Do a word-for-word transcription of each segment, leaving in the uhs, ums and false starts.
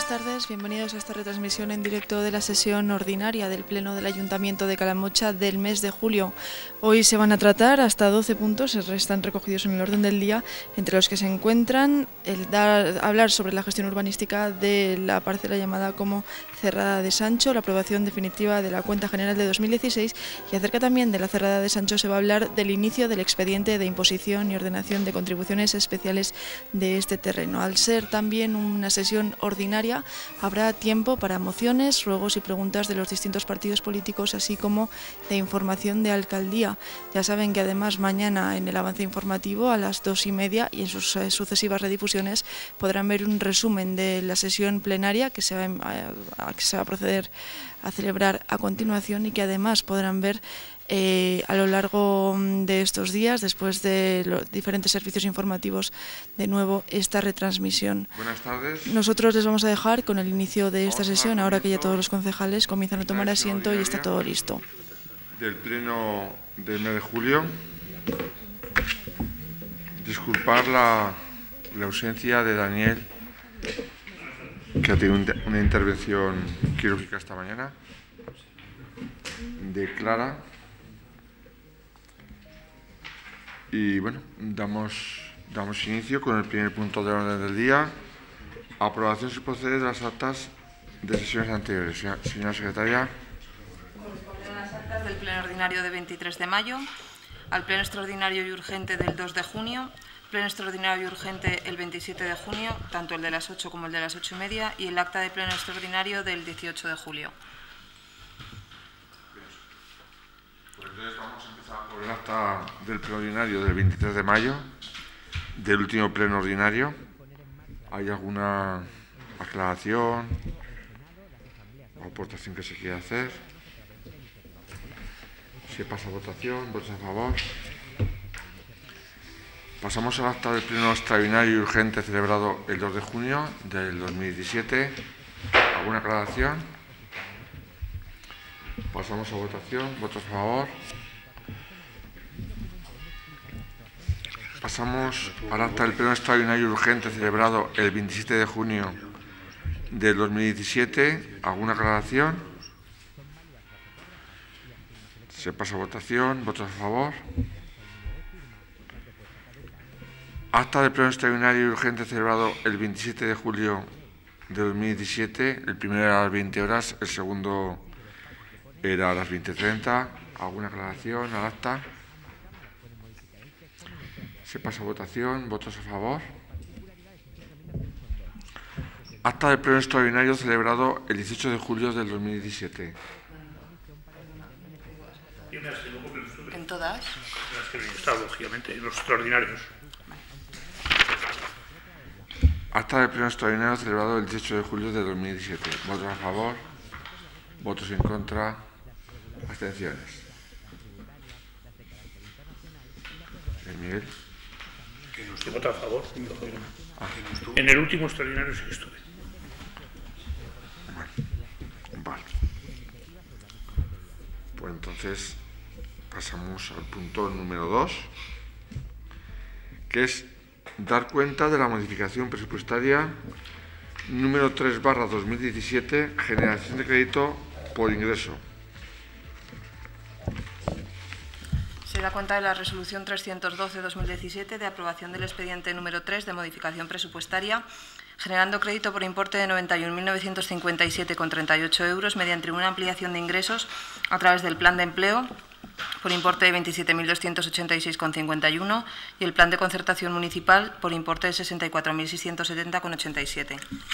tardes, bienvenidos a esta retransmisión en directo de la sesión ordinaria del Pleno del Ayuntamiento de Calamocha del mes de julio. Hoy se van a tratar hasta doce puntos, están recogidos en el orden del día, entre los que se encuentran el dar, hablar sobre la gestión urbanística de la parcela llamada como Cerrada de Sancho, la aprobación definitiva de la cuenta general de dos mil dieciséis, y acerca también de la Cerrada de Sancho se va a hablar del inicio del expediente de imposición y ordenación de contribuciones especiales de este terreno. Al ser también una sesión ordinaria, habrá tiempo para mociones, ruegos y preguntas de los distintos partidos políticos, así como de información de alcaldía. Ya saben que además mañana en el avance informativo a las dos y media y en sus eh, sucesivas redifusiones podrán ver un resumen de la sesión plenaria que se va a, a, que se va a proceder a celebrar a continuación, y que además podrán ver Eh, a lo largo de estos días, después de los diferentes servicios informativos, de nuevo esta retransmisión. Buenas tardes. Nosotros les vamos a dejar con el inicio de esta sesión, ahora que ya todos los concejales comienzan a tomar asiento y está todo listo. Del Pleno del mes de julio. Disculpar la, la ausencia de Daniel, que ha tenido una intervención quirúrgica esta mañana, de Clara. Y bueno, damos, damos inicio con el primer punto del orden del día: aprobación sin proceder de las actas de sesiones anteriores. Señora secretaria. Corresponden las actas del pleno ordinario de veintitrés de mayo, al pleno extraordinario y urgente del dos de junio, pleno extraordinario y urgente el veintisiete de junio, tanto el de las ocho como el de las ocho y media, y el acta de pleno extraordinario del dieciocho de julio. Pues entonces vamos a empezar por el acta del pleno ordinario del veintitrés de mayo, del último pleno ordinario. ¿Hay alguna aclaración o aportación que se quiera hacer? Se pasa a votación. ¿Votos a favor? Pasamos al acta del pleno extraordinario y urgente celebrado el dos de junio del dos mil diecisiete. ¿Alguna aclaración? Pasamos a votación. ¿Votos a favor? Pasamos al acta del pleno extraordinario y urgente celebrado el veintisiete de junio del dos mil diecisiete. ¿Alguna aclaración? Se pasa a votación. ¿Votos a favor? Acta del pleno extraordinario y urgente celebrado el veintisiete de julio de dos mil diecisiete. El primero era a las veinte horas, el segundo era a las veinte treinta. ¿Alguna aclaración al acta? Se pasa a votación. ¿Votos a favor? Acta del pleno extraordinario celebrado el dieciocho de julio del dos mil diecisiete. ¿En todas? Las que he estado, lógicamente, en los extraordinarios. Acta del pleno extraordinario celebrado el dieciocho de julio de dos mil diecisiete. ¿Votos a favor? ¿Votos en contra? ¿Abstenciones? Miguel. Que no estoy votando a favor. Ah. En el último extraordinario sí que estuve. Bueno, vale. Pues entonces pasamos al punto número dos, que es dar cuenta de la modificación presupuestaria número tres barra dos mil diecisiete, generación de crédito por ingreso. Se da cuenta de la resolución trescientos doce barra dos mil diecisiete de aprobación del expediente número tres de modificación presupuestaria, generando crédito por importe de noventa y un mil novecientos cincuenta y siete coma treinta y ocho euros mediante una ampliación de ingresos a través del plan de empleo por importe de veintisiete mil doscientos ochenta y seis coma cincuenta y uno y el plan de concertación municipal por importe de sesenta y cuatro mil seiscientos setenta coma ochenta y siete.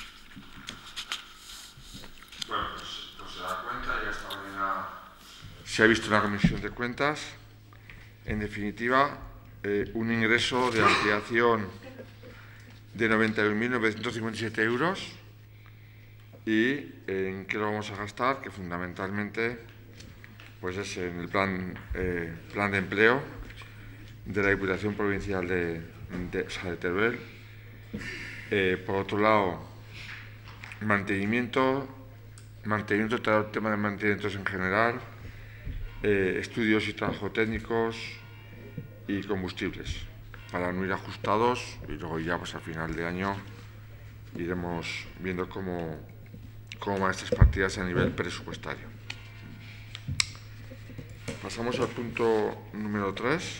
Bueno, pues, pues se da cuenta, ya esta mañana se ha visto una comisión de cuentas. En definitiva, eh, un ingreso de ampliación de noventa y un mil novecientos cincuenta y siete euros. ¿Y en qué lo vamos a gastar? Que fundamentalmente pues es en el plan, eh, plan de empleo de la Diputación Provincial de, de, o sea, de Teruel. Eh, por otro lado, mantenimiento, mantenimiento, todo el tema de mantenimientos en general, eh, estudios y trabajo técnicos y combustibles, para no ir ajustados y luego ya pues al final de año iremos viendo cómo, cómo van estas partidas a nivel presupuestario. Pasamos al punto número tres,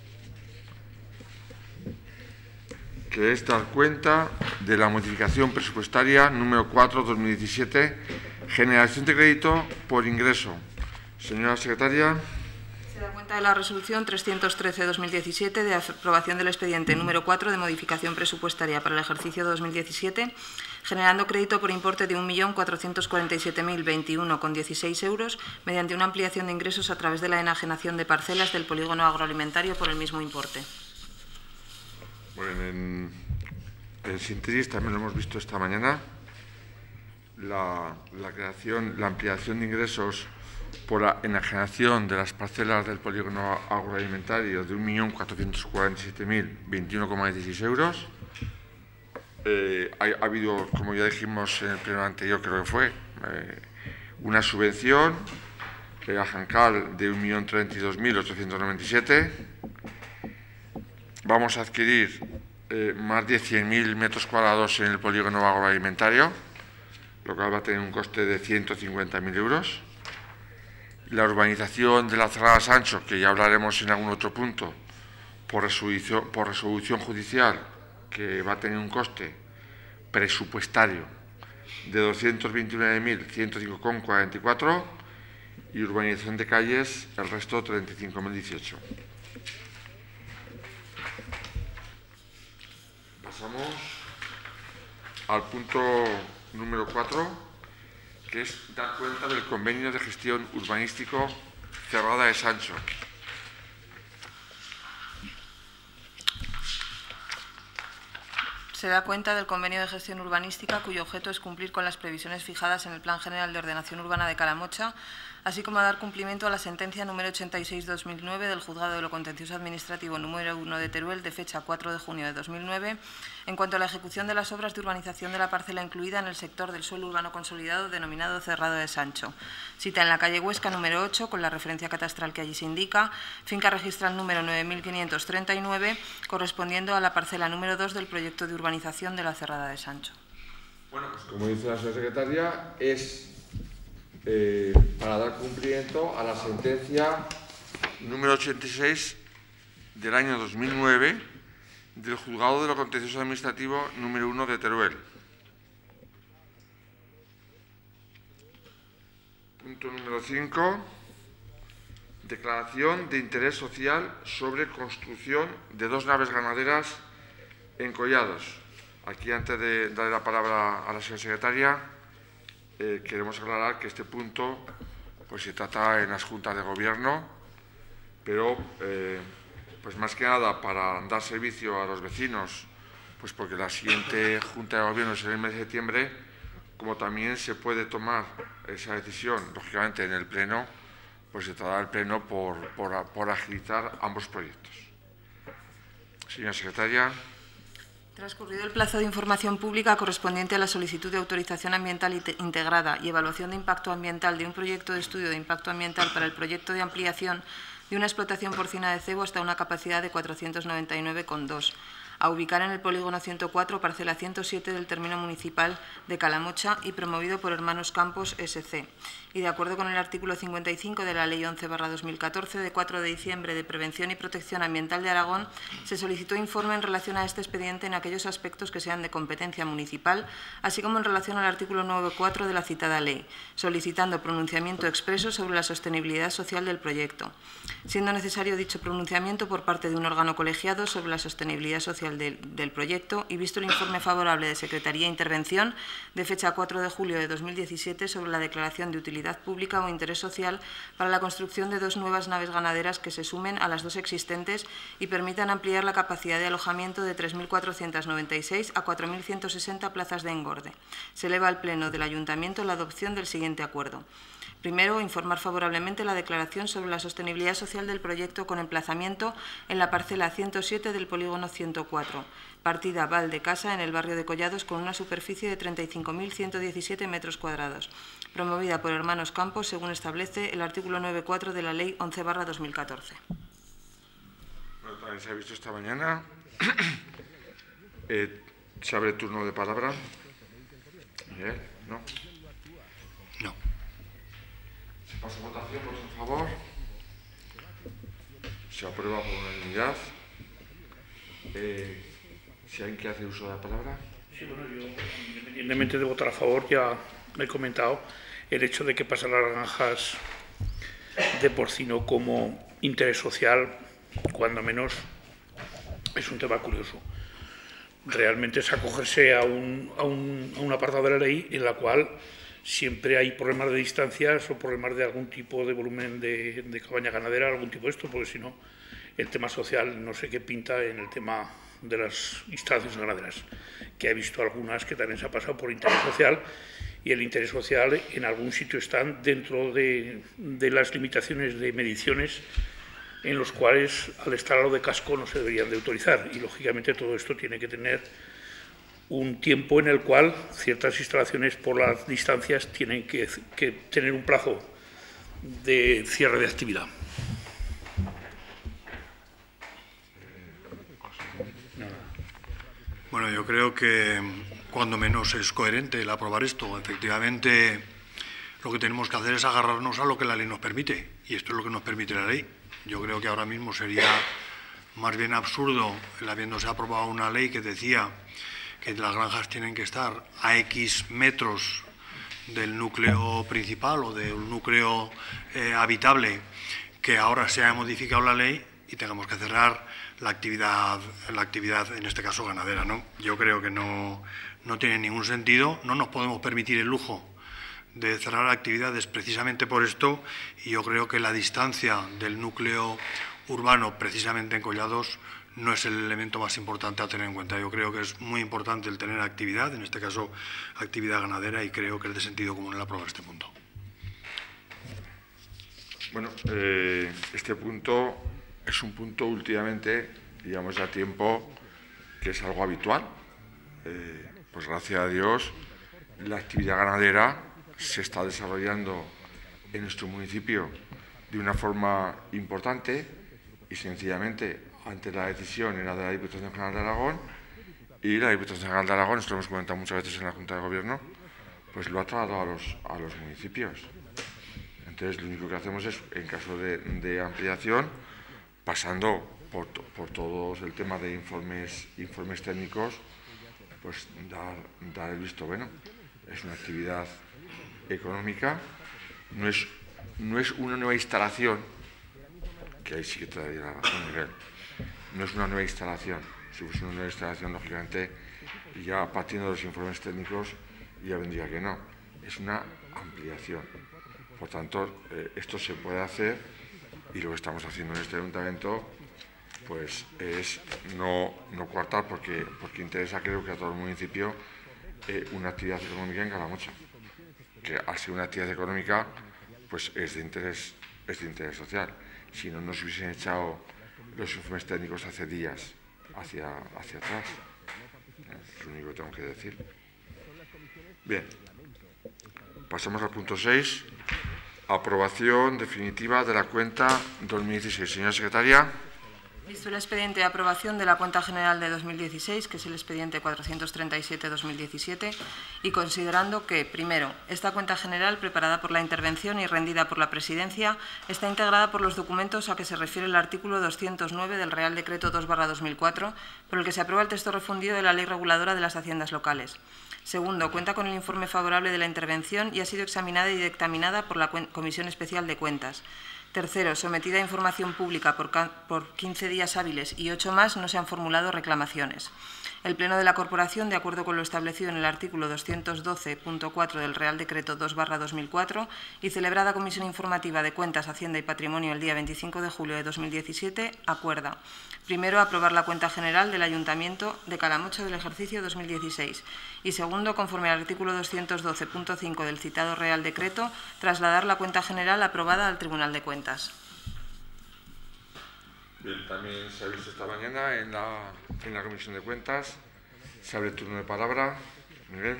que es dar cuenta de la modificación presupuestaria número cuatro barra dos mil diecisiete, generación de crédito por ingreso. Señora secretaria. Se da cuenta de la resolución trescientos trece barra dos mil diecisiete de aprobación del expediente número cuatro de modificación presupuestaria para el ejercicio dos mil diecisiete, generando crédito por importe de un millón cuatrocientos cuarenta y siete mil veintiuno coma dieciséis euros mediante una ampliación de ingresos a través de la enajenación de parcelas del polígono agroalimentario por el mismo importe. Bueno, en el Sinteris también lo hemos visto esta mañana, la, la creación, la ampliación de ingresos por la enajenación de las parcelas del polígono agroalimentario de un millón cuatrocientos cuarenta y siete mil veintiuno coma dieciséis euros. Eh, ha, ha habido, como ya dijimos en el pleno anterior, creo que fue, eh, una subvención que a Jancal de un millón treinta y dos mil ochocientos noventa y siete. Vamos a adquirir eh, más de cien mil metros cuadrados en el polígono agroalimentario, lo cual va a tener un coste de ciento cincuenta mil euros. La urbanización de la Cerrada Sancho, que ya hablaremos en algún otro punto, por resolución, por resolución judicial, que va a tener un coste presupuestario de doscientos veintinueve mil ciento cinco coma cuarenta y cuatro, y urbanización de calles, el resto treinta y cinco mil dieciocho. Pasamos al punto número cuatro, que es dar cuenta del convenio de gestión urbanístico Cerrada de Sancho. Se da cuenta del convenio de gestión urbanística cuyo objeto es cumplir con las previsiones fijadas en el Plan General de Ordenación Urbana de Calamocha, así como dar cumplimiento a la sentencia número ochenta y seis barra dos mil nueve del Juzgado de lo Contencioso Administrativo número uno de Teruel de fecha cuatro de junio de dos mil nueve en cuanto a la ejecución de las obras de urbanización de la parcela incluida en el sector del suelo urbano consolidado denominado Cerrado de Sancho. Cita en la calle Huesca número ocho, con la referencia catastral que allí se indica, finca registral número nueve mil quinientos treinta y nueve, correspondiendo a la parcela número dos del proyecto de urbanización de la Cerrada de Sancho. Bueno, pues como dice la señora secretaria, es Eh, para dar cumplimiento a la sentencia número ochenta y seis del año dos mil nueve del Juzgado de lo Contencioso Administrativo número uno de Teruel. Punto número cinco. Declaración de interés social sobre construcción de dos naves ganaderas en Collados. Aquí, antes de darle la palabra a la señora secretaria, Eh, queremos aclarar que este punto pues, se trata en las juntas de gobierno, pero eh, pues más que nada para dar servicio a los vecinos, pues porque la siguiente junta de gobierno es en el mes de septiembre, como también se puede tomar esa decisión, lógicamente en el pleno, pues se tratará el pleno por, por, por agilizar ambos proyectos. Señora secretaria. Transcurrido el plazo de información pública correspondiente a la solicitud de autorización ambiental integrada y evaluación de impacto ambiental de un proyecto de estudio de impacto ambiental para el proyecto de ampliación de una explotación porcina de cebo hasta una capacidad de cuatrocientos noventa y nueve coma dos, a ubicar en el polígono ciento cuatro, parcela ciento siete del término municipal de Calamocha y promovido por Hermanos Campos S C. Y de acuerdo con el artículo cincuenta y cinco de la Ley once barra dos mil catorce de cuatro de diciembre de Prevención y Protección Ambiental de Aragón, se solicitó informe en relación a este expediente en aquellos aspectos que sean de competencia municipal, así como en relación al artículo nueve punto cuatro de la citada ley, solicitando pronunciamiento expreso sobre la sostenibilidad social del proyecto, siendo necesario dicho pronunciamiento por parte de un órgano colegiado sobre la sostenibilidad social del, del proyecto y visto el informe favorable de Secretaría de Intervención de fecha cuatro de julio de dos mil diecisiete sobre la declaración de utilidad pública o interés social para la construcción de dos nuevas naves ganaderas que se sumen a las dos existentes y permitan ampliar la capacidad de alojamiento de tres mil cuatrocientos noventa y seis a cuatro mil ciento sesenta plazas de engorde. Se eleva al Pleno del Ayuntamiento la adopción del siguiente acuerdo. Primero, informar favorablemente la declaración sobre la sostenibilidad social del proyecto con emplazamiento en la parcela ciento siete del polígono ciento cuatro, partida Val de Casa en el barrio de Collados con una superficie de treinta y cinco mil ciento diecisiete metros cuadrados, promovida por Hermanos Campos según establece el artículo nueve punto cuatro de la Ley once barra dos mil catorce. Bueno, también se ha visto esta mañana. eh, se abre turno de palabra. Miguel, ¿no? No. Se pasa a votación, por favor. Se aprueba por unanimidad. Eh, si alguien quiere hacer uso de la palabra. Sí, bueno, yo, independientemente de votar a favor, ya he comentado el hecho de que pasan las granjas de porcino como interés social, cuando menos, es un tema curioso. Realmente es acogerse a un, a, un, a un apartado de la ley en la cual siempre hay problemas de distancias o problemas de algún tipo de volumen de, de cabaña ganadera, algún tipo de esto, porque si no, el tema social no sé qué pinta en el tema de las instalaciones ganaderas, que he visto algunas que también se ha pasado por interés social, y el interés social en algún sitio están dentro de, de las limitaciones de mediciones en los cuales, al estar a lo de casco, no se deberían de autorizar. Y, lógicamente, todo esto tiene que tener un tiempo en el cual ciertas instalaciones, por las distancias, tienen que, que tener un plazo de cierre de actividad. Bueno, yo creo que cuando menos es coherente el aprobar esto. Efectivamente, lo que tenemos que hacer es agarrarnos a lo que la ley nos permite, y esto es lo que nos permite la ley. Yo creo que ahora mismo sería más bien absurdo el habiéndose aprobado una ley que decía que las granjas tienen que estar a X metros del núcleo principal o del núcleo eh, habitable, que ahora se haya modificado la ley y tengamos que cerrar la actividad, la actividad en este caso ganadera, ¿no? Yo creo que no, no tiene ningún sentido, no nos podemos permitir el lujo de cerrar actividades precisamente por esto, y yo creo que la distancia del núcleo urbano, precisamente en Collados, no es el elemento más importante a tener en cuenta. Yo creo que es muy importante el tener actividad, en este caso actividad ganadera, y creo que es de sentido común el aprobar este punto. Bueno, eh, este punto es un punto últimamente, digamos, a tiempo que es algo habitual. Eh, pues gracias a Dios, la actividad ganadera se está desarrollando en nuestro municipio de una forma importante, y sencillamente ante la decisión era de la Diputación General de Aragón, y la Diputación General de Aragón, esto lo hemos comentado muchas veces en la Junta de Gobierno, pues lo ha trasladado a los, a los municipios. Entonces, lo único que hacemos es, en caso de, de ampliación, pasando por, por todo el tema de informes, informes técnicos, pues dar, dar el visto bueno. Es una actividad económica, no es, no es una nueva instalación, que ahí sí que te daría la razón, Miguel. No es una nueva instalación. Si fuese una nueva instalación, lógicamente, ya partiendo de los informes técnicos, ya vendría que no. Es una ampliación. Por tanto, eh, esto se puede hacer, y lo que estamos haciendo en este ayuntamiento pues es no, no coartar, porque, porque interesa, creo que a todo el municipio, eh, una actividad económica en Calamocha, que al ser una actividad económica pues es de interés, es de interés social. Si no nos hubiesen echado los informes técnicos hace días hacia, hacia atrás. Es lo único que tengo que decir. Bien, pasamos al punto seis. Aprobación definitiva de la cuenta dos mil dieciséis. Señora secretaria. Visto el expediente de aprobación de la cuenta general de dos mil dieciséis, que es el expediente cuatrocientos treinta y siete barra dos mil diecisiete, y considerando que, primero, esta cuenta general, preparada por la intervención y rendida por la Presidencia, está integrada por los documentos a que se refiere el artículo doscientos nueve del Real Decreto dos barra dos mil cuatro, por el que se aprueba el texto refundido de la Ley Reguladora de las Haciendas Locales. Segundo, cuenta con el informe favorable de la intervención y ha sido examinada y dictaminada por la Comisión Especial de Cuentas. Tercero, sometida a información pública por, por quince días hábiles y ocho más, no se han formulado reclamaciones. El Pleno de la Corporación, de acuerdo con lo establecido en el artículo doscientos doce punto cuatro del Real Decreto dos barra dos mil cuatro y celebrada Comisión Informativa de Cuentas, Hacienda y Patrimonio el día veinticinco de julio de dos mil diecisiete, acuerda: primero, aprobar la cuenta general del Ayuntamiento de Calamocha del ejercicio dos mil dieciséis y segundo, conforme al artículo doscientos doce punto cinco del citado Real Decreto, trasladar la cuenta general aprobada al Tribunal de Cuentas. Bien, también se ha visto esta mañana en la, en la Comisión de Cuentas. Se abre el turno de palabra. Miguel.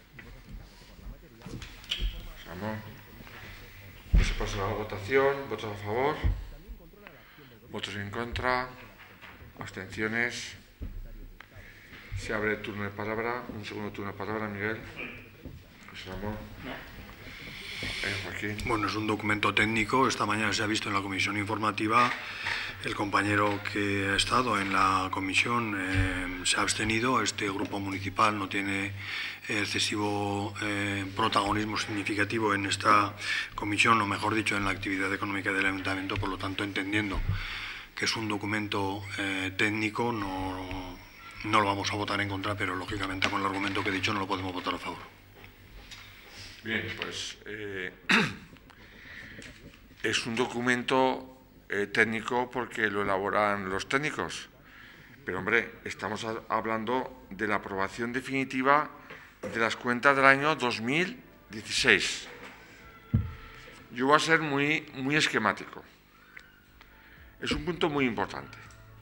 Ramón. Se pasa a la votación. ¿Votos a favor? ¿Votos en contra? ¿Abstenciones? Se abre el turno de palabra. Un segundo turno de palabra, Miguel. José Ramón. Eh, Joaquín. Bueno, es un documento técnico. Esta mañana se ha visto en la comisión informativa. El compañero que ha estado en la comisión eh, se ha abstenido. Este grupo municipal no tiene excesivo eh, protagonismo significativo en esta comisión, o mejor dicho, en la actividad económica del ayuntamiento. Por lo tanto, entendiendo que es un documento eh, técnico, no, no lo vamos a votar en contra, pero lógicamente con el argumento que he dicho no lo podemos votar a favor. Bien, pues eh, es un documento eh, técnico porque lo elaboran los técnicos, pero hombre, estamos a, hablando de la aprobación definitiva de las cuentas del año dos mil dieciséis. Yo voy a ser muy, muy esquemático. Es un punto muy importante.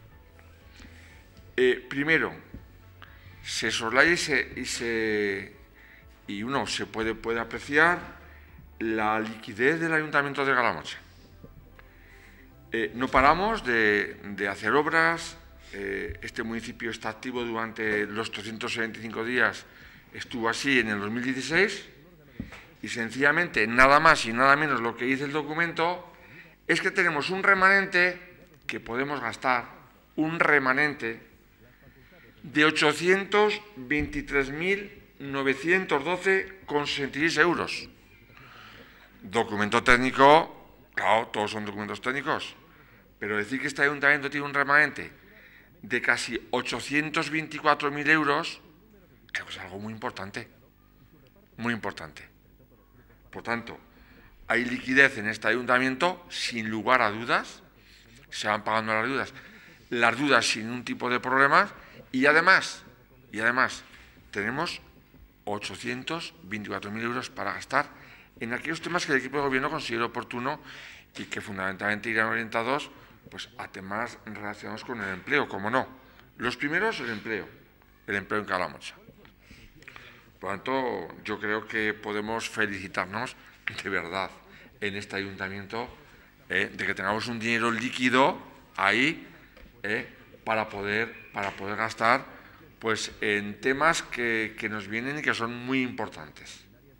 Eh, primero, se soslaya y se... Y se y uno se puede, puede apreciar la liquidez del Ayuntamiento de Calamocha. Eh, no paramos de, de hacer obras, eh, este municipio está activo durante los trescientos setenta y cinco días, estuvo así en el dos mil dieciséis, y sencillamente nada más y nada menos lo que dice el documento es que tenemos un remanente que podemos gastar, un remanente de ochocientos veintitrés mil novecientos doce coma sesenta y seis euros. Documento técnico, claro, todos son documentos técnicos, pero decir que este ayuntamiento tiene un remanente de casi ochocientos veinticuatro mil euros, creo que es algo muy importante, muy importante. Por tanto, hay liquidez en este ayuntamiento, sin lugar a dudas, se van pagando las deudas, las dudas sin ningún tipo de problemas, y además, y además, tenemos ochocientos veinticuatro mil euros para gastar en aquellos temas que el equipo de gobierno considera oportuno y que fundamentalmente irán orientados pues, a temas relacionados con el empleo, como no. Los primeros, el empleo, el empleo en Calamocha. Por lo tanto, yo creo que podemos felicitarnos de verdad en este ayuntamiento eh, de que tengamos un dinero líquido ahí eh, para, poder, para poder gastar pues en temas que, que nos vienen y que son muy importantes.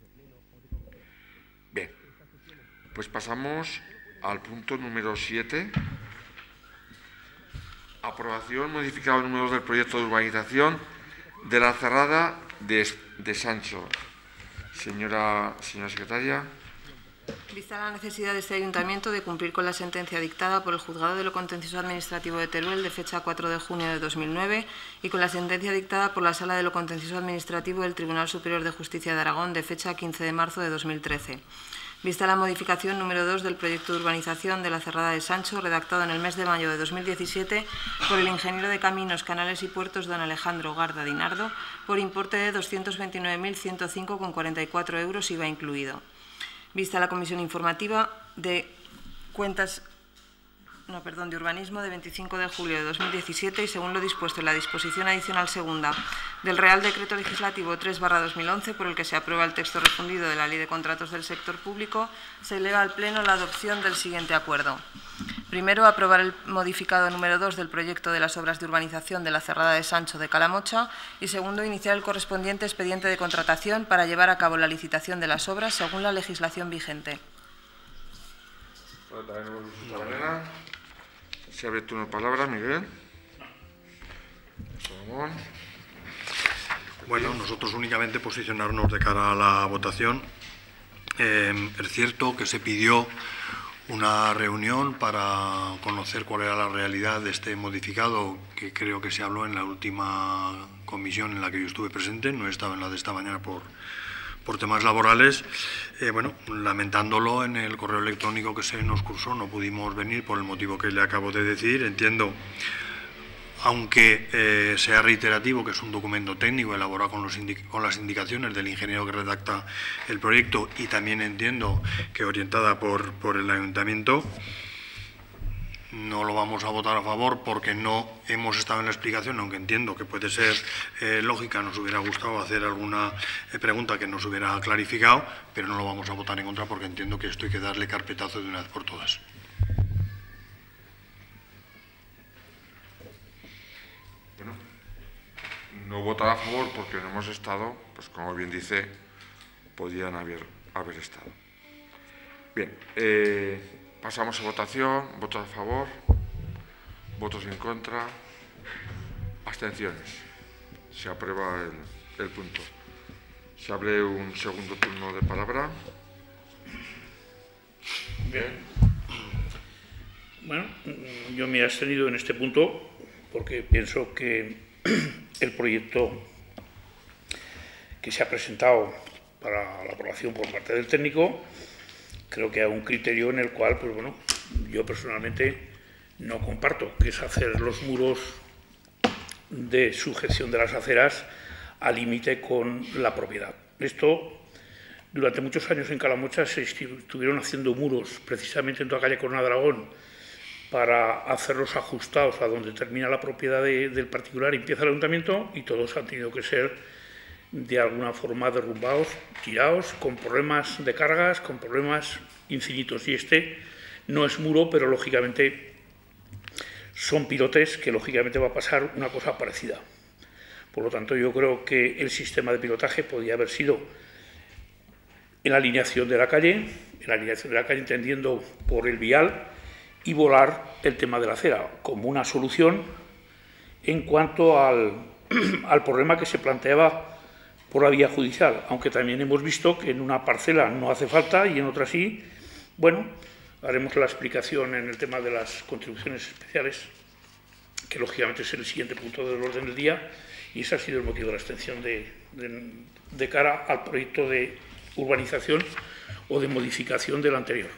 Bien, pues pasamos al punto número siete. Aprobación modificada número dos del proyecto de urbanización de la Cerrada de, de Sancho. Señora, señora secretaria. Vista la necesidad de este ayuntamiento de cumplir con la sentencia dictada por el Juzgado de lo Contencioso Administrativo de Teruel de fecha cuatro de junio de dos mil nueve y con la sentencia dictada por la Sala de lo Contencioso Administrativo del Tribunal Superior de Justicia de Aragón de fecha quince de marzo de dos mil trece. Vista la modificación número dos del proyecto de urbanización de la Cerrada de Sancho, redactado en el mes de mayo de dos mil diecisiete por el ingeniero de Caminos, Canales y Puertos, don Alejandro Garda Dinardo, por importe de doscientos veintinueve mil ciento cinco coma cuarenta y cuatro euros, I V A incluido. Vista la comisión informativa de cuentas, no, perdón, de urbanismo de veinticinco de julio de dos mil diecisiete y según lo dispuesto en la disposición adicional segunda del Real Decreto Legislativo tres barra dos mil once, por el que se aprueba el texto refundido de la Ley de Contratos del Sector Público, se eleva al Pleno la adopción del siguiente acuerdo. Primero, aprobar el modificado número dos del proyecto de las obras de urbanización de la Cerrada de Sancho de Calamocha y segundo, iniciar el correspondiente expediente de contratación para llevar a cabo la licitación de las obras según la legislación vigente. Se abre turno de palabra, Miguel. Ramón. Bueno, nosotros únicamente posicionarnos de cara a la votación. Eh, es cierto que se pidió una reunión para conocer cuál era la realidad de este modificado, que creo que se habló en la última comisión en la que yo estuve presente, no estaba en la de esta mañana por, por temas laborales. Eh, bueno, lamentándolo, en el correo electrónico que se nos cursó no pudimos venir por el motivo que le acabo de decir. Entiendo, aunque eh, sea reiterativo, que es un documento técnico elaborado con, los con las indicaciones del ingeniero que redacta el proyecto y también entiendo que orientada por, por el ayuntamiento. No lo vamos a votar a favor porque no hemos estado en la explicación, aunque entiendo que puede ser eh, lógica. Nos hubiera gustado hacer alguna eh, pregunta que nos hubiera clarificado, pero no lo vamos a votar en contra porque entiendo que esto hay que darle carpetazo de una vez por todas. No votar a favor porque no hemos estado, pues como bien dice, podían haber, haber estado. Bien, eh, pasamos a votación. ¿Votos a favor? ¿Votos en contra? ¿Abstenciones? Se aprueba el, el punto. Se abre un segundo turno de palabra. Bien. Bueno, yo me he abstenido en este punto porque pienso que el proyecto que se ha presentado para la aprobación por parte del técnico, creo que hay un criterio en el cual, pues bueno, yo personalmente no comparto, que es hacer los muros de sujeción de las aceras al límite con la propiedad. Esto, durante muchos años en Calamocha se estuvieron haciendo muros, precisamente en toda calle Corona de Aragón, para hacerlos ajustados a donde termina la propiedad de, del particular y empieza el ayuntamiento, y todos han tenido que ser de alguna forma derrumbados, tirados, con problemas de cargas, con problemas infinitos. Y este no es muro, pero lógicamente son pilotes que lógicamente va a pasar una cosa parecida. Por lo tanto, yo creo que el sistema de pilotaje podía haber sido en la alineación de la calle, en la alineación de la calle entendiendo por el vial, y volar el tema de la acera como una solución en cuanto al, al problema que se planteaba por la vía judicial, aunque también hemos visto que en una parcela no hace falta y en otra sí. Bueno, haremos la explicación en el tema de las contribuciones especiales, que lógicamente es el siguiente punto del orden del día, y ese ha sido el motivo de la abstención de, de, de cara al proyecto de urbanización o de modificación del anterior.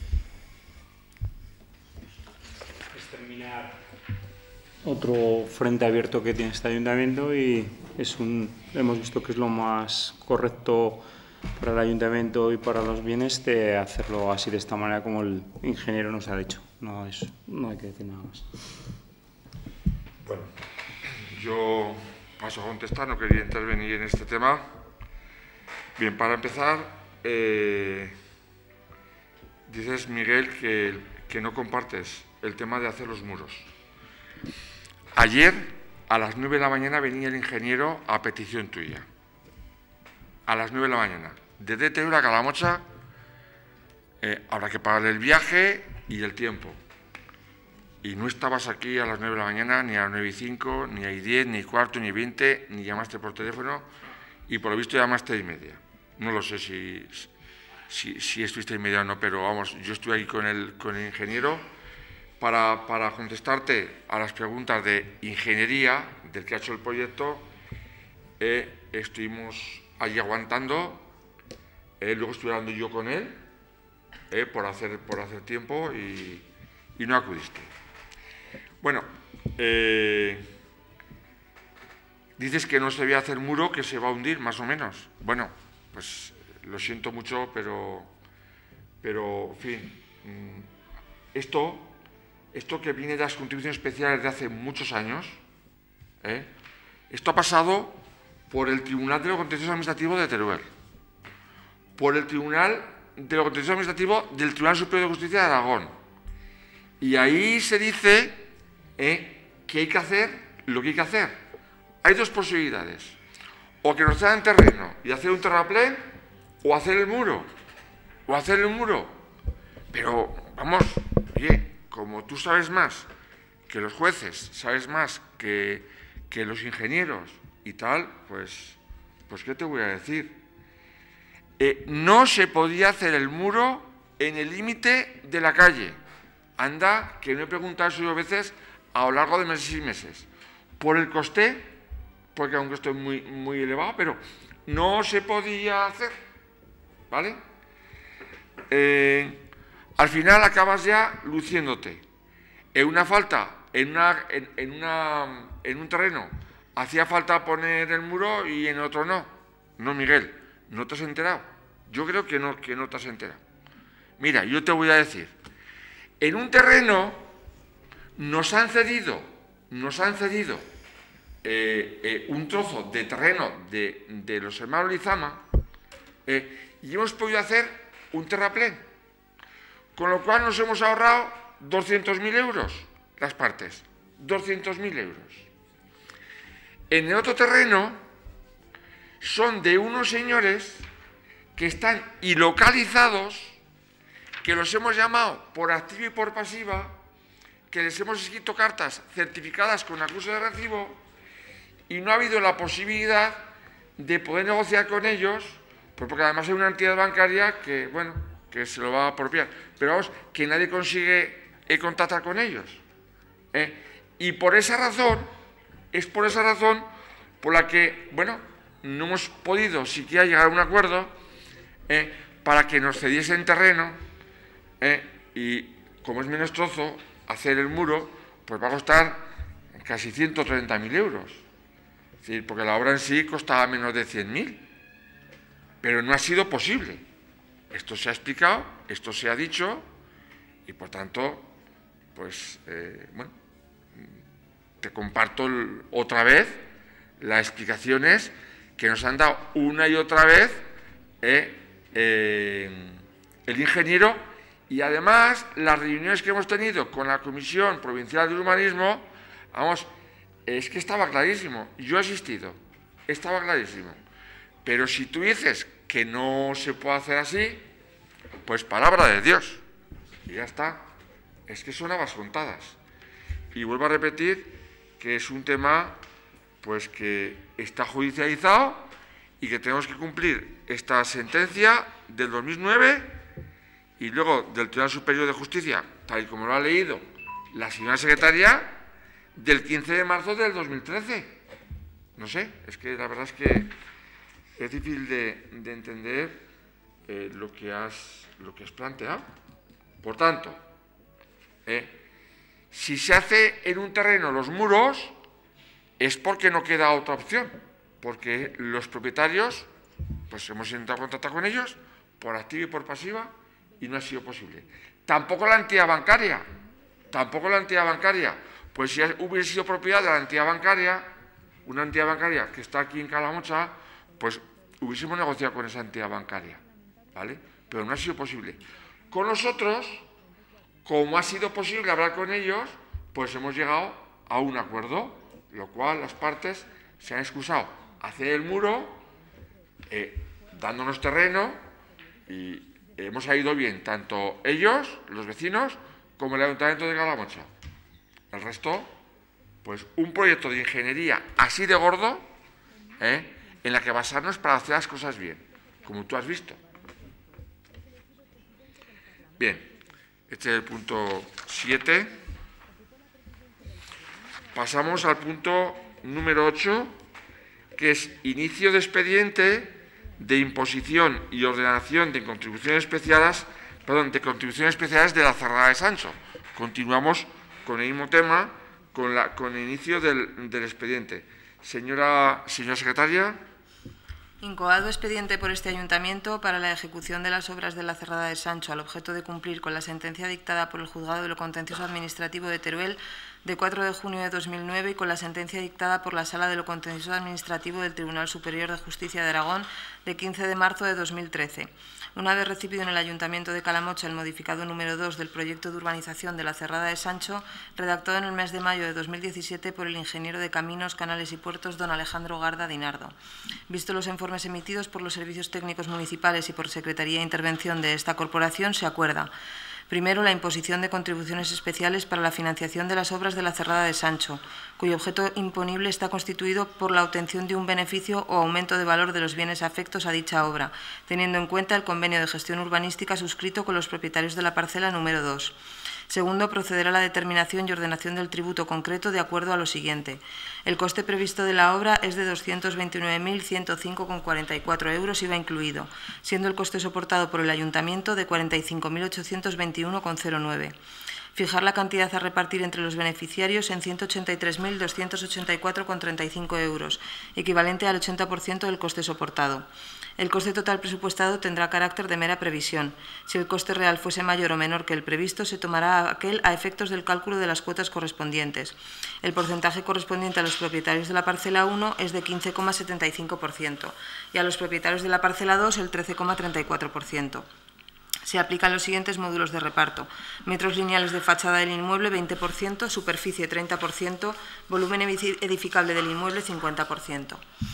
Otro frente abierto que tiene este ayuntamiento, y es un, hemos visto que es lo más correcto para el ayuntamiento y para los bienes de hacerlo así, de esta manera como el ingeniero nos ha dicho. No, es, no hay que decir nada más. Bueno, yo paso a contestar, no quería intervenir en este tema. Bien, para empezar, eh, dices, Miguel, que, que no compartes el tema de hacer los muros. Ayer, a las nueve de la mañana, venía el ingeniero a petición tuya. A las nueve de la mañana. Desde Teruel a Calamocha, eh, habrá que pagarle el viaje y el tiempo. Y no estabas aquí a las nueve de la mañana, ni a las nueve y cinco, ni a las diez, ni cuarto, ni veinte, ni llamaste por teléfono, y por lo visto llamaste y media. No lo sé si, si, si estuviste y media o no, pero vamos, yo estuve aquí con el, con el ingeniero para, para contestarte a las preguntas de ingeniería del que ha hecho el proyecto. Eh, estuvimos allí aguantando, eh, luego estuve hablando yo con él eh, por, hacer, por hacer tiempo y, y no acudiste. Bueno, eh, dices que no se ve hacer muro, que se va a hundir, más o menos. Bueno, pues lo siento mucho, pero, pero en fin, esto, esto que viene de las contribuciones especiales de hace muchos años, ¿eh? Esto ha pasado por el Tribunal de lo Contencioso Administrativo de Teruel, por el Tribunal de lo Contencioso Administrativo del Tribunal Superior de Justicia de Aragón. Y ahí se dice eh, que hay que hacer lo que hay que hacer. Hay dos posibilidades: o que nos cedan terreno y hacer un terraplén, o hacer el muro, o hacer el muro. Pero, vamos, oye, como tú sabes más que los jueces, sabes más que, que los ingenieros y tal, pues, pues ¿qué te voy a decir? Eh, no se podía hacer el muro en el límite de la calle. Anda, que no he preguntado eso yo veces a lo largo de meses y meses. Por el coste, porque aunque estoy muy, muy elevado, pero no se podía hacer, ¿vale? Eh, al final acabas ya luciéndote. En una falta, en, una, en, en, una, en un terreno hacía falta poner el muro y en otro no. No, Miguel, ¿no te has enterado? Yo creo que no, que no te has enterado. Mira, yo te voy a decir. En un terreno nos han cedido, nos han cedido eh, eh, un trozo de terreno de, de los hermanos Lizama eh, y hemos podido hacer un terraplén, con lo cual nos hemos ahorrado doscientos mil euros las partes, doscientos mil euros. En el otro terreno son de unos señores que están ilocalizados, que los hemos llamado por activa y por pasiva, que les hemos escrito cartas certificadas con acuso de recibo y no ha habido la posibilidad de poder negociar con ellos, pues porque además hay una entidad bancaria que, bueno, que se lo va a apropiar, pero vamos, que nadie consigue eh, contactar con ellos. ¿eh? Y por esa razón, es por esa razón por la que, bueno, no hemos podido siquiera llegar a un acuerdo eh, para que nos cediesen terreno eh, y, como es menos trozo, hacer el muro, pues va a costar casi ciento treinta mil euros. Es decir, porque la obra en sí costaba menos de cien mil, pero no ha sido posible. Esto se ha explicado, esto se ha dicho y, por tanto, pues, eh, bueno, te comparto el, otra vez las explicaciones que nos han dado una y otra vez eh, eh, el ingeniero, y además las reuniones que hemos tenido con la Comisión Provincial de Urbanismo, vamos, es que estaba clarísimo. Yo he asistido, estaba clarísimo. Pero si tú dices que no se puede hacer así, pues palabra de Dios. Y ya está. Es que son habas contadas. Y vuelvo a repetir que es un tema pues que está judicializado y que tenemos que cumplir esta sentencia del dos mil nueve y luego del Tribunal Superior de Justicia, tal y como lo ha leído la señora secretaria, del quince de marzo del dos mil trece. No sé, es que la verdad es que es difícil de, de entender eh, lo, que has, lo que has planteado. Por tanto, eh, si se hace en un terreno los muros, es porque no queda otra opción, porque los propietarios, pues hemos intentado contactar con ellos, por activa y por pasiva, y no ha sido posible. Tampoco la entidad bancaria, tampoco la entidad bancaria, pues si hubiese sido propiedad de la entidad bancaria, una entidad bancaria que está aquí en Calamocha, pues hubiésemos negociado con esa entidad bancaria, ¿vale? Pero no ha sido posible. Con nosotros, como ha sido posible hablar con ellos, pues hemos llegado a un acuerdo, lo cual las partes se han excusado hacer el muro, eh, dándonos terreno, y hemos ido bien, tanto ellos, los vecinos, como el Ayuntamiento de Calamocha. El resto, pues un proyecto de ingeniería así de gordo, ¿eh? en la que basarnos para hacer las cosas bien, como tú has visto. Bien, este es el punto siete. Pasamos al punto número ocho, que es inicio de expediente de imposición y ordenación de contribuciones especiales, perdón, de contribuciones especiales de la Cerrada de Sancho. Continuamos con el mismo tema, con, la, con el inicio del, del expediente. Señora, señora secretaria. Incoado expediente por este Ayuntamiento para la ejecución de las obras de la Cerrada de Sancho al objeto de cumplir con la sentencia dictada por el Juzgado de lo Contencioso Administrativo de Teruel de cuatro de junio de dos mil nueve y con la sentencia dictada por la Sala de lo Contencioso Administrativo del Tribunal Superior de Justicia de Aragón de quince de marzo de dos mil trece. Una vez recibido en el Ayuntamiento de Calamocha el modificado número dos del proyecto de urbanización de la Cerrada de Sancho, redactado en el mes de mayo de dos mil diecisiete por el ingeniero de Caminos, Canales y Puertos, don Alejandro Garda Dinardo. Visto los informes emitidos por los servicios técnicos municipales y por Secretaría de Intervención de esta corporación, se acuerda: primero, la imposición de contribuciones especiales para la financiación de las obras de la Cerrada de Sancho, cuyo objeto imponible está constituido por la obtención de un beneficio o aumento de valor de los bienes afectos a dicha obra, teniendo en cuenta el convenio de gestión urbanística suscrito con los propietarios de la parcela número dos. Segundo, proceder a la determinación y ordenación del tributo concreto de acuerdo a lo siguiente. El coste previsto de la obra es de doscientos veintinueve mil ciento cinco coma cuarenta y cuatro euros I V A incluido, siendo el coste soportado por el Ayuntamiento de cuarenta y cinco mil ochocientos veintiuno coma cero nueve. Fijar la cantidad a repartir entre los beneficiarios en ciento ochenta y tres mil doscientos ochenta y cuatro coma treinta y cinco euros, equivalente al ochenta por ciento del coste soportado. El coste total presupuestado tendrá carácter de mera previsión. Si el coste real fuese mayor o menor que el previsto, se tomará aquel a efectos del cálculo de las cuotas correspondientes. El porcentaje correspondiente a los propietarios de la parcela uno es de quince coma setenta y cinco por ciento y a los propietarios de la parcela dos el trece coma treinta y cuatro por ciento. Se aplican los siguientes módulos de reparto: metros lineales de fachada del inmueble veinte por ciento, superficie treinta por ciento, volumen edificable del inmueble cincuenta por ciento.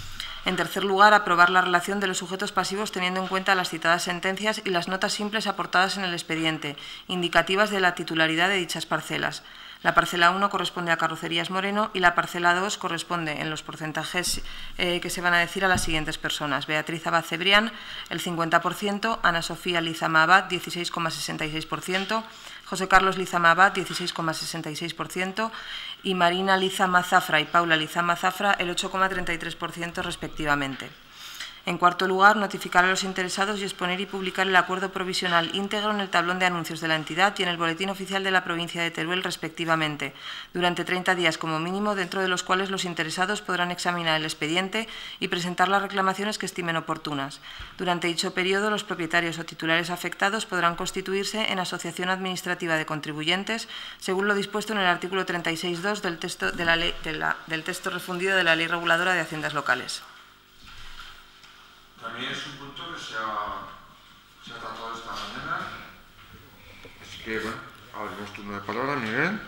En tercer lugar, aprobar la relación de los sujetos pasivos teniendo en cuenta las citadas sentencias y las notas simples aportadas en el expediente, indicativas de la titularidad de dichas parcelas. La parcela uno corresponde a Carrocerías Moreno y la parcela dos corresponde, en los porcentajes eh, que se van a decir, a las siguientes personas. Beatriz Abad Cebrián, el cincuenta por ciento, Ana Sofía Lizama Abad, dieciséis coma sesenta y seis por ciento, José Carlos Lizama Abad, dieciséis coma sesenta y seis por ciento y Marina Lizama Zafra y Paula Lizama Zafra, el ocho coma treinta y tres por ciento respectivamente. En cuarto lugar, notificar a los interesados y exponer y publicar el acuerdo provisional íntegro en el tablón de anuncios de la entidad y en el boletín oficial de la provincia de Teruel, respectivamente, durante treinta días como mínimo, dentro de los cuales los interesados podrán examinar el expediente y presentar las reclamaciones que estimen oportunas. Durante dicho periodo, los propietarios o titulares afectados podrán constituirse en asociación administrativa de contribuyentes, según lo dispuesto en el artículo treinta y seis punto dos del texto, de la ley, de la, del texto refundido de la Ley Reguladora de Haciendas Locales. También es un punto que se ha, se ha tratado esta mañana. Así que, bueno, abrimos turno de palabra. Miguel.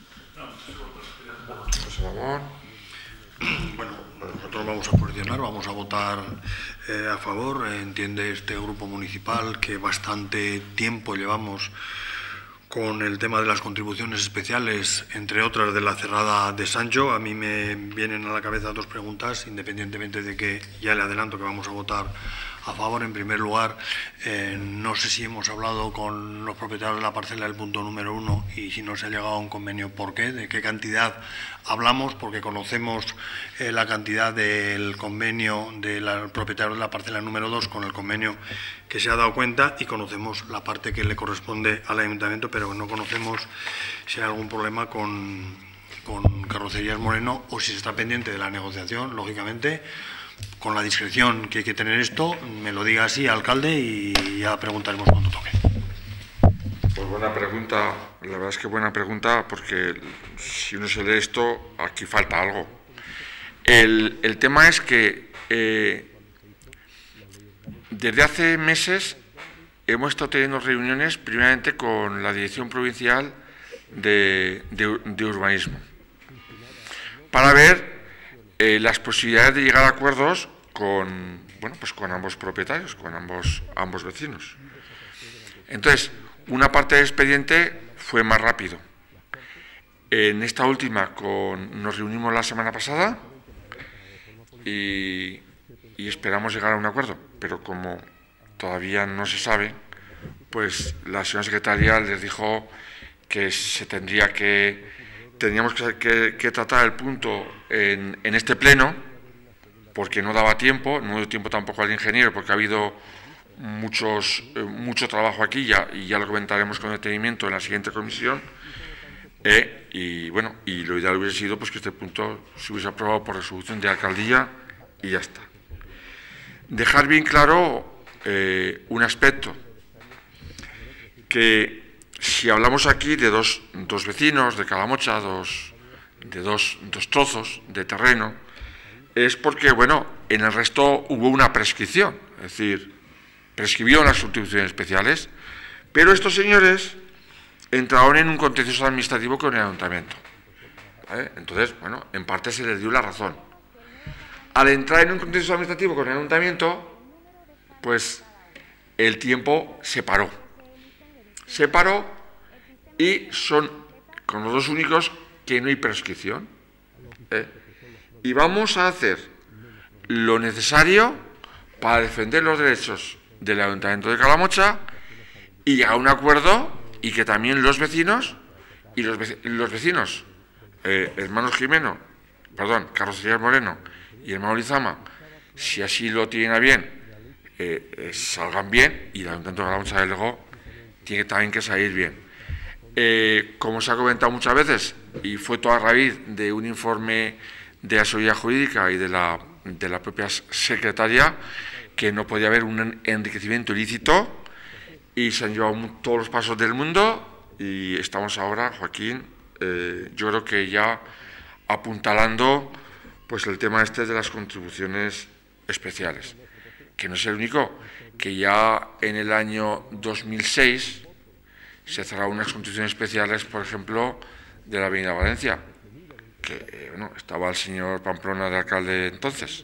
Por favor. Bueno, nosotros vamos a posicionar, vamos a votar eh, a favor. Entiende este grupo municipal que bastante tiempo llevamos con el tema de las contribuciones especiales, entre otras de la cerrada de Sancho. A mí me vienen a la cabeza dos preguntas, independientemente de que ya le adelanto que vamos a votar a favor. En primer lugar, eh, no sé si hemos hablado con los propietarios de la parcela del punto número uno y si no se ha llegado a un convenio, ¿por qué? ¿De qué cantidad hablamos? Porque conocemos eh, la cantidad del convenio del propietario de la parcela número dos con el convenio que se ha dado cuenta y conocemos la parte que le corresponde al ayuntamiento, pero no conocemos si hay algún problema con, con Carrocerías Moreno o si se está pendiente de la negociación, lógicamente. Con la discreción que hay que tener esto, me lo diga así, alcalde, y ya preguntaremos cuando toque. Pues buena pregunta, la verdad es que buena pregunta, porque si uno se lee esto, aquí falta algo. El, el tema es que eh, desde hace meses hemos estado teniendo reuniones, primeramente con la Dirección Provincial de, de, de Urbanismo, para ver Eh, las posibilidades de llegar a acuerdos con, bueno, pues con ambos propietarios, con ambos, ambos vecinos. Entonces, una parte del expediente fue más rápido. En esta última con, nos reunimos la semana pasada y, y esperamos llegar a un acuerdo, pero como todavía no se sabe, pues la señora secretaria les dijo que se tendría que Teníamos que, que, que tratar el punto en, en este pleno, porque no daba tiempo, no dio tiempo tampoco al ingeniero, porque ha habido muchos, eh, mucho trabajo aquí ya, y ya lo comentaremos con detenimiento en la siguiente comisión. Eh, y bueno, y lo ideal hubiese sido pues, que este punto se hubiese aprobado por resolución de alcaldía y ya está. Dejar bien claro eh, un aspecto, que si hablamos aquí de dos, dos vecinos de Calamocha, dos, de dos, dos trozos de terreno, es porque, bueno, en el resto hubo una prescripción, es decir, prescribió las contribuciones especiales, pero estos señores entraron en un contencioso administrativo con el ayuntamiento. ¿Vale? Entonces, bueno, en parte se les dio la razón. Al entrar en un contencioso administrativo con el ayuntamiento, pues el tiempo se paró. Se paró y son con los dos únicos que no hay prescripción. ¿eh? Y vamos a hacer lo necesario para defender los derechos del Ayuntamiento de Calamocha y llegar a un acuerdo y que también los vecinos y los, vec los vecinos, eh, hermanos Jimeno, perdón, Carrocerías Moreno y hermano Lizama, si así lo tienen a bien, eh, eh, salgan bien, y el Ayuntamiento de Calamocha de luego tiene también que salir bien. Eh, como se ha comentado muchas veces, y fue todo a raíz de un informe de la Seguridad Jurídica y de la, de la propia secretaria, que no podía haber un enriquecimiento ilícito, y se han llevado todos los pasos del mundo, y estamos ahora, Joaquín, eh, yo creo que ya apuntalando pues el tema este de las contribuciones especiales, que no es el único, que ya en el año dos mil seis se cerraron unas contribuciones especiales, por ejemplo, de la Avenida Valencia, que bueno, estaba el señor Pamplona de alcalde entonces,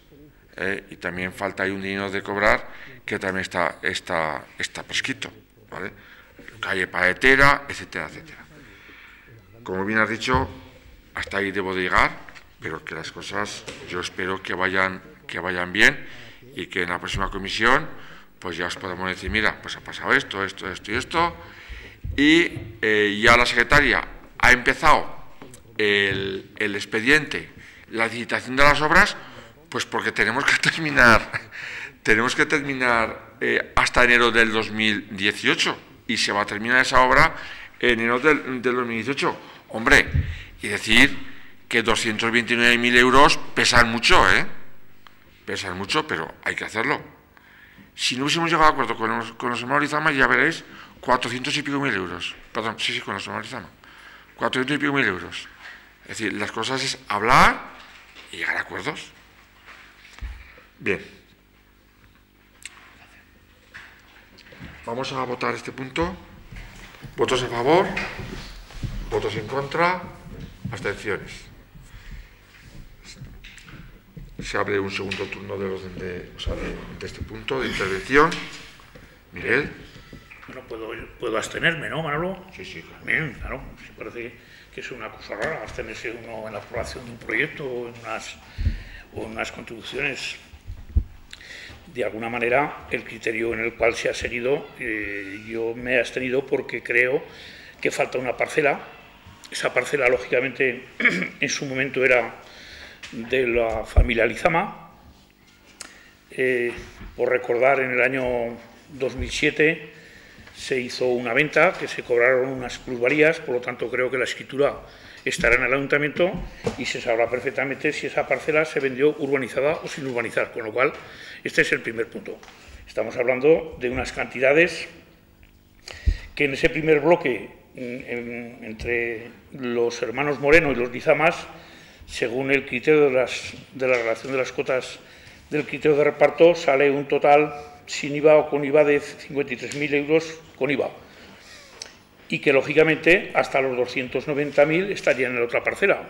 ¿eh? Y también falta ahí un dinero de cobrar que también está, está, está prescrito, ¿vale? Calle Paetera, etcétera, etcétera. Como bien has dicho, hasta ahí debo de llegar, pero que las cosas yo espero que vayan, que vayan bien y que en la próxima comisión pues ya os podemos decir, mira, pues ha pasado esto, esto, esto y esto, y eh, ya la secretaria ha empezado el, el expediente, la licitación de las obras, pues porque tenemos que terminar, tenemos que terminar eh, hasta enero del dos mil dieciocho, y se va a terminar esa obra en enero del, del dos mil dieciocho. Hombre, y decir que doscientos veintinueve mil euros pesan mucho, ¿eh? Pesan mucho, pero hay que hacerlo. Si no hubiésemos llegado a acuerdo con los, con los hermanos Lizama, ya veréis, cuatrocientos y pico mil euros. Perdón, sí, sí, con los hermanos Lizama. cuatrocientos y pico mil euros. Es decir, las cosas es hablar y llegar a acuerdos. Bien. Vamos a votar este punto. ¿Votos a favor? ¿Votos en contra? ¿Abstenciones? Se abre un segundo turno de orden de, o sea, de, de este punto de intervención. Miguel. Bueno, puedo, puedo abstenerme, ¿no, Manolo? Sí, sí, claro. Bien, claro. Me parece que es una cosa rara abstenerse uno en la aprobación de un proyecto o en unas, o en unas contribuciones. De alguna manera, el criterio en el cual se ha seguido, eh, yo me he abstenido porque creo que falta una parcela. Esa parcela, lógicamente, en su momento era de la familia Lizama. Eh, por recordar, en el año dos mil siete se hizo una venta que se cobraron unas plusvalías, por lo tanto creo que la escritura estará en el ayuntamiento y se sabrá perfectamente si esa parcela se vendió urbanizada o sin urbanizar, con lo cual este es el primer punto. Estamos hablando de unas cantidades que en ese primer bloque en, en, entre los hermanos Moreno y los Lizamas, según el criterio de, las, de la relación de las cuotas del criterio de reparto, sale un total sin I V A o con I V A de cincuenta y tres mil euros con I V A. Y que, lógicamente, hasta los doscientos noventa mil estarían en la otra parcela.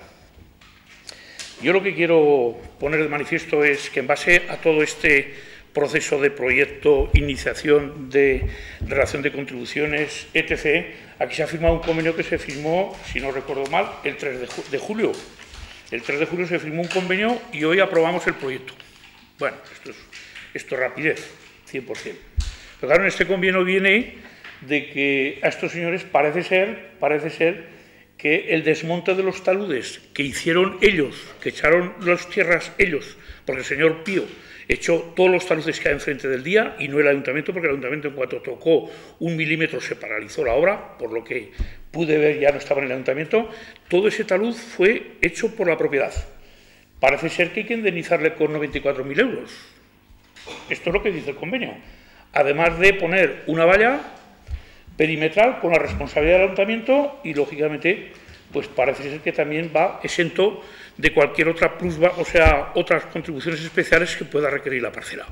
Yo lo que quiero poner de manifiesto es que, en base a todo este proceso de proyecto, iniciación de relación de contribuciones, etcétera, aquí se ha firmado un convenio que se firmó, si no recuerdo mal, el tres de julio. El tres de julio se firmó un convenio y hoy aprobamos el proyecto. Bueno, esto es, esto es rapidez, cien por cien. Pero claro, en este convenio viene de que a estos señores parece ser, parece ser que el desmonte de los taludes que hicieron ellos, que echaron las tierras ellos, porque el señor Pío echó todos los taludes que hay enfrente del día y no el ayuntamiento, porque el ayuntamiento, en cuanto tocó un milímetro, se paralizó la obra, por lo que pude ver, ya no estaba en el ayuntamiento. Todo ese talud fue hecho por la propiedad. Parece ser que hay que indemnizarle con noventa y cuatro mil euros. Esto es lo que dice el convenio. Además de poner una valla perimetral con la responsabilidad del ayuntamiento y, lógicamente, pues parece ser que también va exento de cualquier otra plusva, o sea, otras contribuciones especiales que pueda requerir la parcela.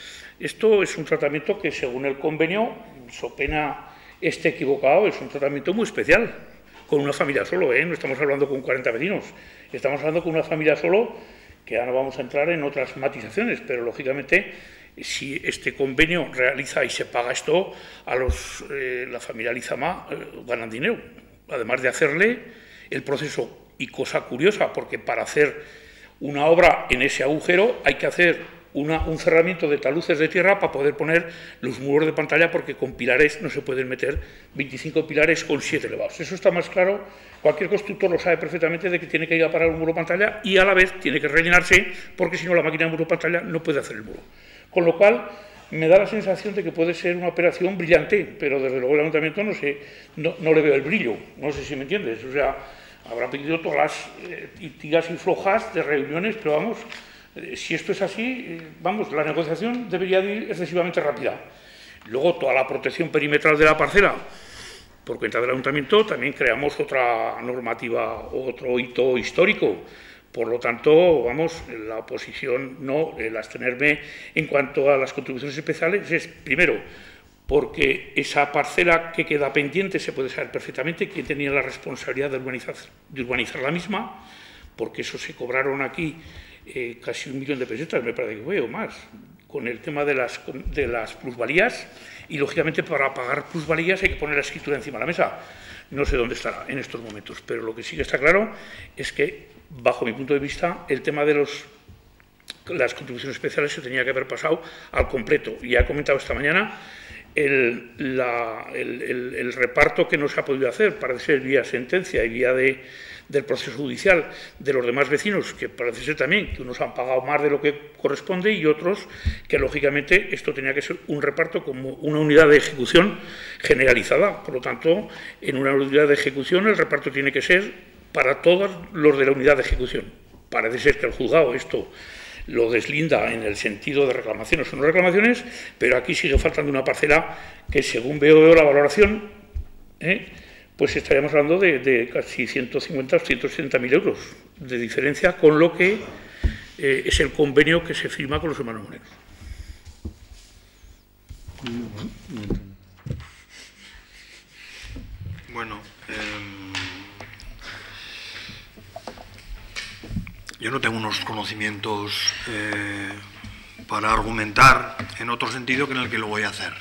Esto es un tratamiento que, según el convenio, so pena esté equivocado, es un tratamiento muy especial, con una familia solo, ¿eh? No estamos hablando con cuarenta vecinos, estamos hablando con una familia solo, que ahora vamos a entrar en otras matizaciones, pero, lógicamente, si este convenio realiza y se paga esto, a los, eh, la familia Lizama eh, ganan dinero, además de hacerle el proceso. Y cosa curiosa, porque para hacer una obra en ese agujero hay que hacer una, un cerramiento de taludes de tierra para poder poner los muros de pantalla, porque con pilares no se pueden meter veinticinco pilares con siete elevados. Eso está más claro, cualquier constructor lo sabe perfectamente, de que tiene que ir a parar un muro de pantalla y a la vez tiene que rellenarse, porque si no la máquina de muro de pantalla no puede hacer el muro. Con lo cual, me da la sensación de que puede ser una operación brillante, pero desde luego el ayuntamiento no, sé, no, no le veo el brillo, no sé si me entiendes. O sea, habrá pedido todas las eh, tiras y flojas de reuniones, pero vamos, eh, si esto es así, eh, vamos, la negociación debería de ir excesivamente rápida. Luego, toda la protección perimetral de la parcela, por cuenta del ayuntamiento, también creamos otra normativa, otro hito histórico. Por lo tanto, vamos, la oposición, no, el abstenerme en cuanto a las contribuciones especiales es, primero, porque esa parcela que queda pendiente se puede saber perfectamente quién tenía la responsabilidad de urbanizar, de urbanizar la misma, porque eso se cobraron aquí eh, casi un millón de pesetas, me parece que fue, o más, con el tema de las, de las plusvalías, y lógicamente para pagar plusvalías hay que poner la escritura encima de la mesa. No sé dónde estará en estos momentos, pero lo que sí que está claro es que, bajo mi punto de vista, el tema de los, las contribuciones especiales se tenía que haber pasado al completo. Ya he comentado esta mañana el, la, el, el, el reparto que no se ha podido hacer, parece ser vía sentencia y vía de, del proceso judicial de los demás vecinos, que parece ser también que unos han pagado más de lo que corresponde y otros que, lógicamente, esto tenía que ser un reparto como una unidad de ejecución generalizada. Por lo tanto, en una unidad de ejecución el reparto tiene que ser para todos los de la unidad de ejecución. Parece ser que el juzgado esto lo deslinda en el sentido de reclamaciones o no reclamaciones, pero aquí sigue faltando una parcela que, según veo la valoración, ¿eh? pues estaríamos hablando de, de casi ciento cincuenta o ciento sesenta mil euros de diferencia con lo que eh, es el convenio que se firma con los hermanos Moneros. Bueno, eh, yo no tengo unos conocimientos eh, para argumentar en otro sentido que en el que lo voy a hacer.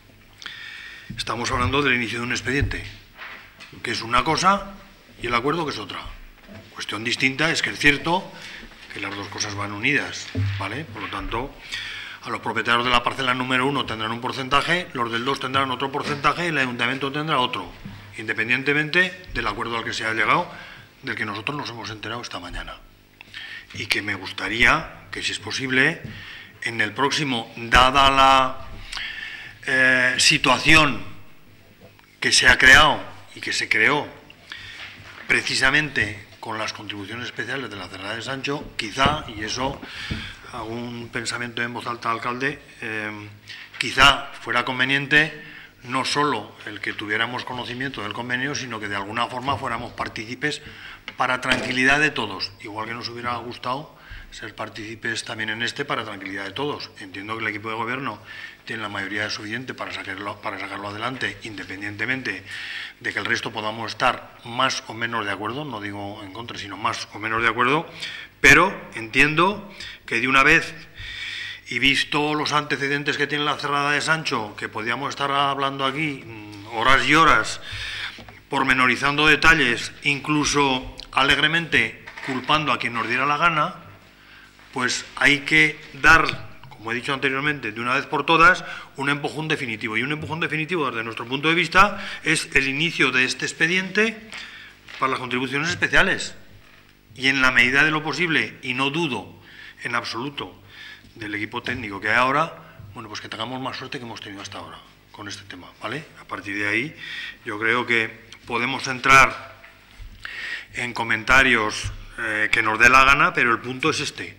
Estamos hablando del inicio de un expediente, que es una cosa, y el acuerdo, que es otra. Cuestión distinta es que es cierto que las dos cosas van unidas, ¿vale? Por lo tanto, a los propietarios de la parcela número uno tendrán un porcentaje, los del dos tendrán otro porcentaje y el ayuntamiento tendrá otro, independientemente del acuerdo al que se ha llegado, del que nosotros nos hemos enterado esta mañana. Y que me gustaría que, si es posible, en el próximo, dada la eh, situación que se ha creado y que se creó precisamente con las contribuciones especiales de la Cerrada de Sancho, quizá, y eso hago un pensamiento en voz alta, alcalde, eh, quizá fuera conveniente no solo el que tuviéramos conocimiento del convenio, sino que de alguna forma fuéramos partícipes para tranquilidad de todos, igual que nos hubiera gustado ser partícipes también en este para tranquilidad de todos. Entiendo que el equipo de gobierno tiene la mayoría suficiente para sacarlo, para sacarlo adelante, independientemente de que el resto podamos estar más o menos de acuerdo, no digo en contra, sino más o menos de acuerdo, pero entiendo que de una vez, y visto los antecedentes que tiene la Cerrada de Sancho, que podíamos estar hablando aquí horas y horas, pormenorizando detalles, incluso alegremente culpando a quien nos diera la gana, pues hay que dar, como he dicho anteriormente, de una vez por todas, un empujón definitivo. Y un empujón definitivo, desde nuestro punto de vista, es el inicio de este expediente para las contribuciones especiales. Y en la medida de lo posible, y no dudo en absoluto del equipo técnico que hay ahora, bueno, pues que tengamos más suerte que hemos tenido hasta ahora con este tema, ¿vale? A partir de ahí, yo creo que podemos entrar en comentarios eh, que nos dé la gana, pero el punto es este.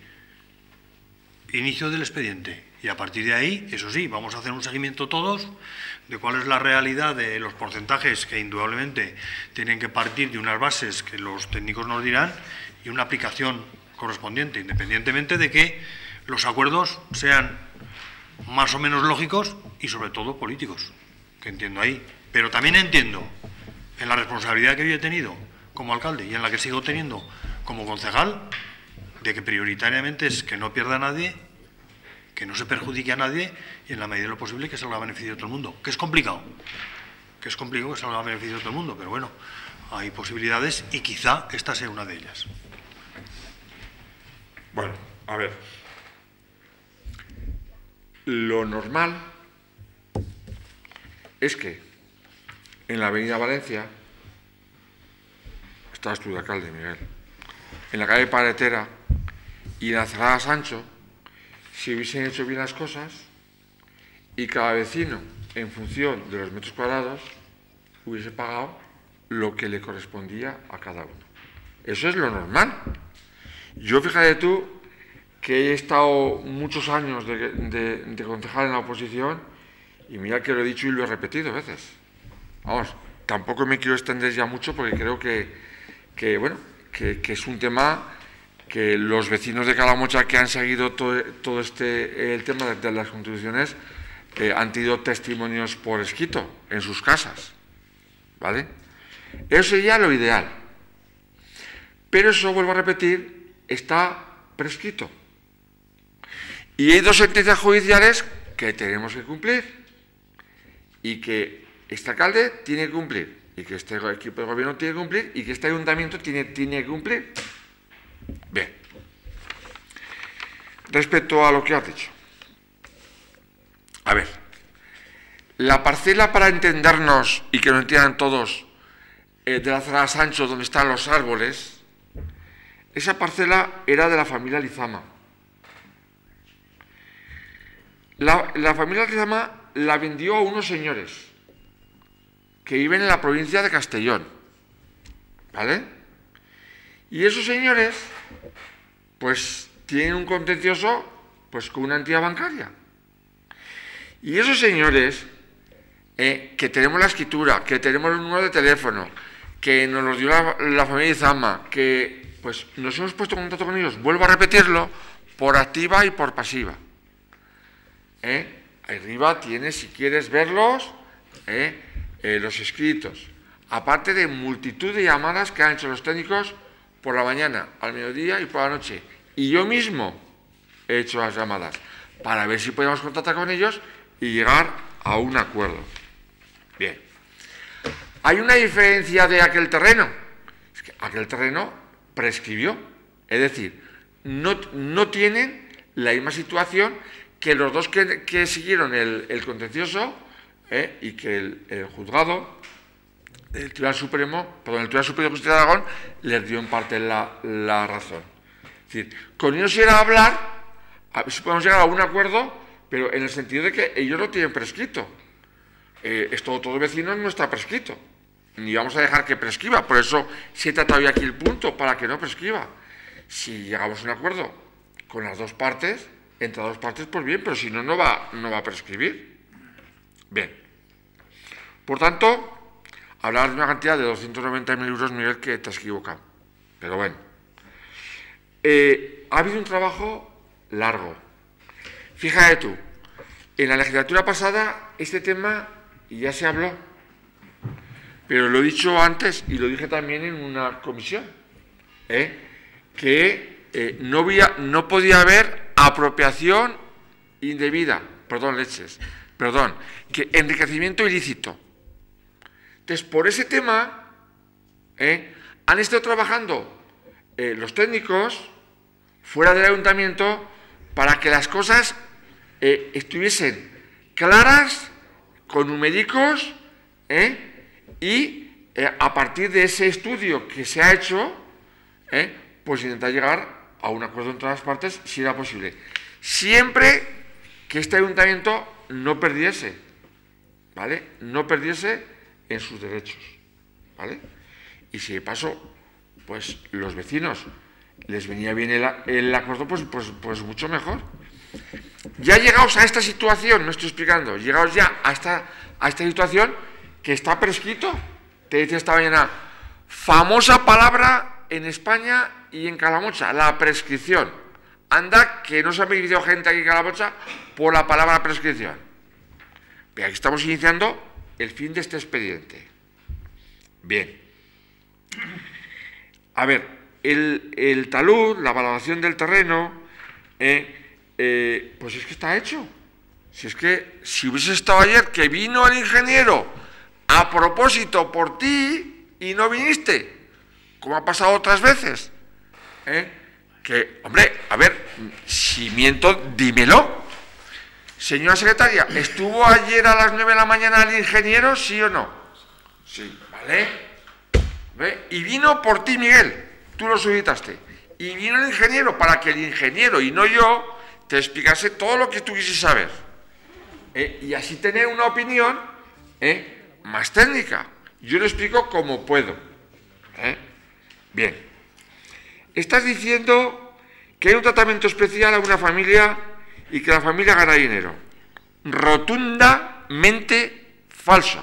Inicio del expediente. Y a partir de ahí, eso sí, vamos a hacer un seguimiento todos de cuál es la realidad de los porcentajes que indudablemente tienen que partir de unas bases que los técnicos nos dirán y una aplicación correspondiente, independientemente de que los acuerdos sean más o menos lógicos y sobre todo políticos, que entiendo ahí. Pero también entiendo en la responsabilidad que yo he tenido como alcalde y en la que sigo teniendo como concejal, de que prioritariamente es que no pierda a nadie, que no se perjudique a nadie y en la medida de lo posible que salga a beneficio de todo el mundo. Que es complicado, que es complicado que salga a beneficio de todo el mundo, pero bueno, hay posibilidades y quizá esta sea una de ellas. Bueno, a ver. Lo normal es que en la avenida Valencia, estabas tú de alcalde, Miguel, en la calle Paletera y en la Cerrada Sancho, si hubiesen hecho bien las cosas y cada vecino, en función de los metros cuadrados, hubiese pagado lo que le correspondía a cada uno. Eso es lo normal. Yo, fíjate tú, que he estado muchos años de, de, de concejal en la oposición y mira que lo he dicho y lo he repetido veces. Vamos, tampoco me quiero extender ya mucho porque creo que, que bueno, que, que es un tema que los vecinos de Calamocha que han seguido todo, todo este el tema de, de las contribuciones eh, han tenido testimonios por escrito en sus casas, ¿vale? Eso sería lo ideal. Pero eso, vuelvo a repetir, está prescrito. Y hay dos sentencias judiciales que tenemos que cumplir y que este alcalde tiene que cumplir y que este equipo de gobierno tiene que cumplir y que este ayuntamiento tiene, tiene que cumplir. Bien. Respecto a lo que has dicho. A ver, la parcela, para entendernos y que lo entiendan todos, eh, de la Zara Sancho, donde están los árboles, esa parcela era de la familia Lizama. La, la familia Lizama la vendió a unos señores que viven en la provincia de Castellón, ¿vale? Y esos señores, pues, tienen un contencioso, pues, con una entidad bancaria. Y esos señores, eh, que tenemos la escritura, que tenemos el número de teléfono, que nos los dio la, la familia Lizama, que, pues, nos hemos puesto en contacto con ellos, vuelvo a repetirlo, por activa y por pasiva. ¿Eh? Arriba tienes, si quieres verlos, ¿eh? Eh, los escritos, aparte de multitud de llamadas que han hecho los técnicos por la mañana, al mediodía y por la noche. Y yo mismo he hecho las llamadas para ver si podemos contactar con ellos y llegar a un acuerdo. Bien. Hay una diferencia de aquel terreno. Es que aquel terreno prescribió. Es decir, no, no tienen la misma situación que los dos que, que siguieron el, el contencioso, eh, y que el, el juzgado del Tribunal Supremo, perdón, el Tribunal Superior de Justicia de Aragón les dio en parte la, la razón. Es decir, con ellos era hablar, a ver si podemos llegar a un acuerdo, pero en el sentido de que ellos lo tienen prescrito. Eh, esto todo vecinos no está prescrito, ni vamos a dejar que prescriba, por eso se ha tratado aquí el punto, para que no prescriba. Si llegamos a un acuerdo con las dos partes, entre las dos partes, pues bien, pero si no, no va, no va a prescribir. Bien. Por tanto, hablar de una cantidad de doscientos noventa mil euros, Miguel, que te has equivocado. Pero bueno. Eh, ha habido un trabajo largo. Fíjate tú, en la legislatura pasada este tema ya se habló, pero lo he dicho antes y lo dije también en una comisión, ¿eh? que eh, no, había, no podía haber apropiación indebida, perdón, leches, perdón, que enriquecimiento ilícito. Entonces, por ese tema, ¿eh? han estado trabajando eh, los técnicos fuera del ayuntamiento para que las cosas eh, estuviesen claras, con numéricos, ¿eh? y eh, a partir de ese estudio que se ha hecho, ¿eh? pues intentar llegar a un acuerdo entre las partes, si era posible. Siempre que este ayuntamiento no perdiese, ¿vale? No perdiese en sus derechos, ¿vale? Y si de paso, pues los vecinos les venía bien el, el acuerdo, pues, pues, pues mucho mejor. Ya llegados a esta situación, me estoy explicando, llegados ya a esta, a esta situación que está prescrito. Te decía esta mañana, famosa palabra en España y en Calamocha, la prescripción. Anda, que no se ha beneficiado gente aquí en Calamocha por la palabra prescripción. Pero aquí estamos iniciando el fin de este expediente. Bien. A ver, el, el talud, la valoración del terreno, eh, eh, pues es que está hecho. Si es que, si hubiese estado ayer, que vino el ingeniero a propósito por ti y no viniste, como ha pasado otras veces, ¿eh? que, hombre, a ver, si miento, dímelo. Señora secretaria, ¿estuvo ayer a las nueve de la mañana el ingeniero, sí o no? Sí, ¿vale? ¿Ve? Y vino por ti, Miguel, tú lo solicitaste. Y vino el ingeniero para que el ingeniero y no yo te explicase todo lo que tú quisieras saber. ¿Eh? Y así tener una opinión, ¿eh? más técnica. Yo lo explico como puedo. ¿Eh? Bien. Estás diciendo que hay un tratamiento especial a una familia y que la familia gana dinero. Rotundamente falso.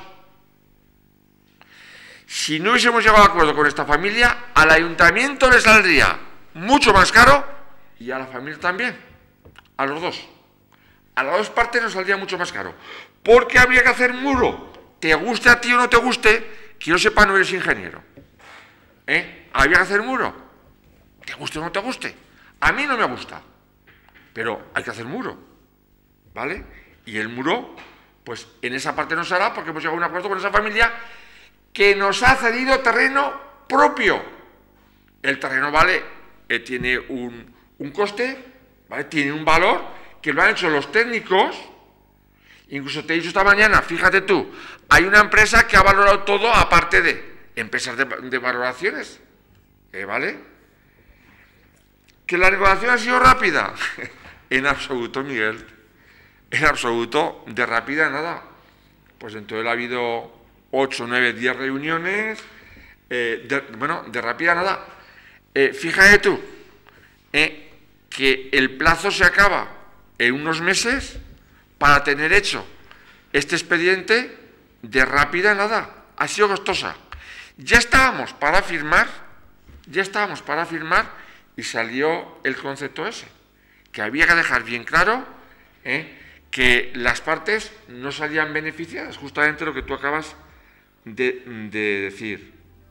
Si no hubiésemos llegado a acuerdo con esta familia, al ayuntamiento le saldría mucho más caro y a la familia también. A los dos. A las dos partes nos saldría mucho más caro. Porque habría que hacer muro. Te guste a ti o no te guste, que yo sepa, no eres ingeniero. ¿Eh? Habría que hacer muro. Te guste o no te guste. A mí no me gusta, pero hay que hacer muro, ¿vale? Y el muro, pues en esa parte no se hará porque hemos llegado a un acuerdo con esa familia que nos ha cedido terreno propio. El terreno, ¿vale? Eh, tiene un, un coste, ¿vale? Tiene un valor que lo han hecho los técnicos. Incluso te he dicho esta mañana, fíjate tú, hay una empresa que ha valorado todo aparte de empresas de, de valoraciones, ¿eh? ¿Vale? ¿Que la negociación ha sido rápida? En absoluto, Miguel. En absoluto, de rápida nada. Pues entonces ha habido ocho, nueve, diez reuniones. Eh, de, bueno, de rápida nada. Eh, fíjate tú, eh, que el plazo se acaba en unos meses para tener hecho este expediente de rápida nada. Ha sido costosa. Ya estábamos para firmar, ya estábamos para firmar y salió el concepto ese, que había que dejar bien claro eh, que las partes no salían beneficiadas, justamente lo que tú acabas de, de decir.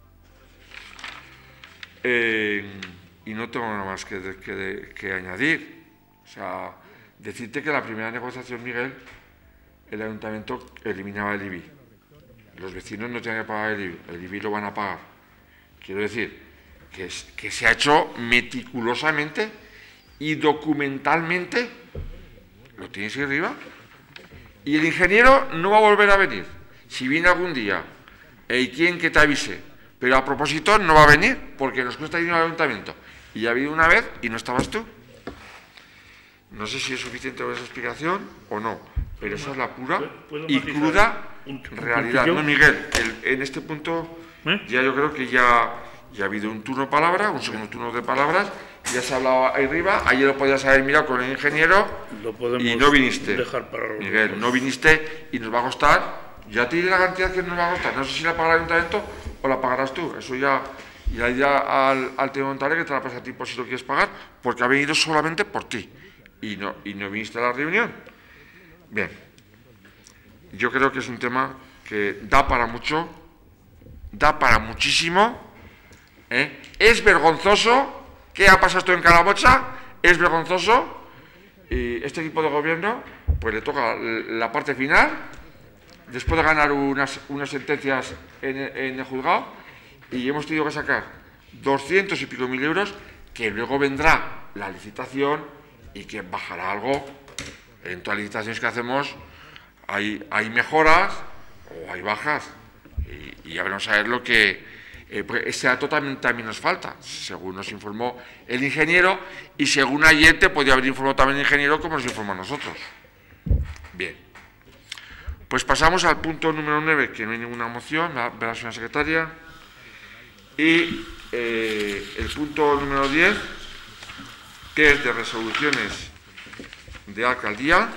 Eh, y no tengo nada más que, que, que añadir. O sea, decirte que la primera negociación, Miguel, el ayuntamiento eliminaba el I B I. Los vecinos no tienen que pagar el I B I, el I B I lo van a pagar. Quiero decir, que, es, que se ha hecho meticulosamente y documentalmente, lo tienes ahí arriba, y el ingeniero no va a volver a venir. Si viene algún día, hay quien que te avise, pero a propósito no va a venir, porque nos cuesta dinero al ayuntamiento. Y ya ha habido una vez y no estabas tú. No sé si es suficiente esa explicación o no, pero esa es la pura y cruda realidad. No, Miguel, el, en este punto ¿Eh? ya yo creo que ya, ya ha habido un turno de palabra, un segundo turno de palabras, ya se ha hablado ahí arriba, ayer lo podías haber mirado con el ingeniero y no viniste. Dejar para Miguel, no viniste y nos va a costar, ya te diré la cantidad que nos va a costar, no sé si la pagará el ayuntamiento o la pagarás tú, eso ya, ya irá al, al tema montaje que te la pasa a ti por si lo quieres pagar, porque ha venido solamente por ti. Y no, y no viniste a la reunión. Bien, yo creo que es un tema que da para mucho, da para muchísimo. ¿eh? Es vergonzoso que ha pasado esto en Calamocha, es vergonzoso. Y este equipo de gobierno, pues le toca la parte final, después de ganar unas, unas sentencias en, en el juzgado, y hemos tenido que sacar doscientos y pico mil euros, que luego vendrá la licitación y que bajará algo. En todas las licitaciones que hacemos hay, hay mejoras o hay bajas y, y ya veremos a ver lo que eh, pues ese dato también, también nos falta, según nos informó el ingeniero y según ayer te podía haber informado también el ingeniero como nos informó a nosotros. Bien, pues pasamos al punto número nueve, que no hay ninguna moción, verá la señora secretaria, y eh, el punto número diez, que es de resoluciones de alcaldía,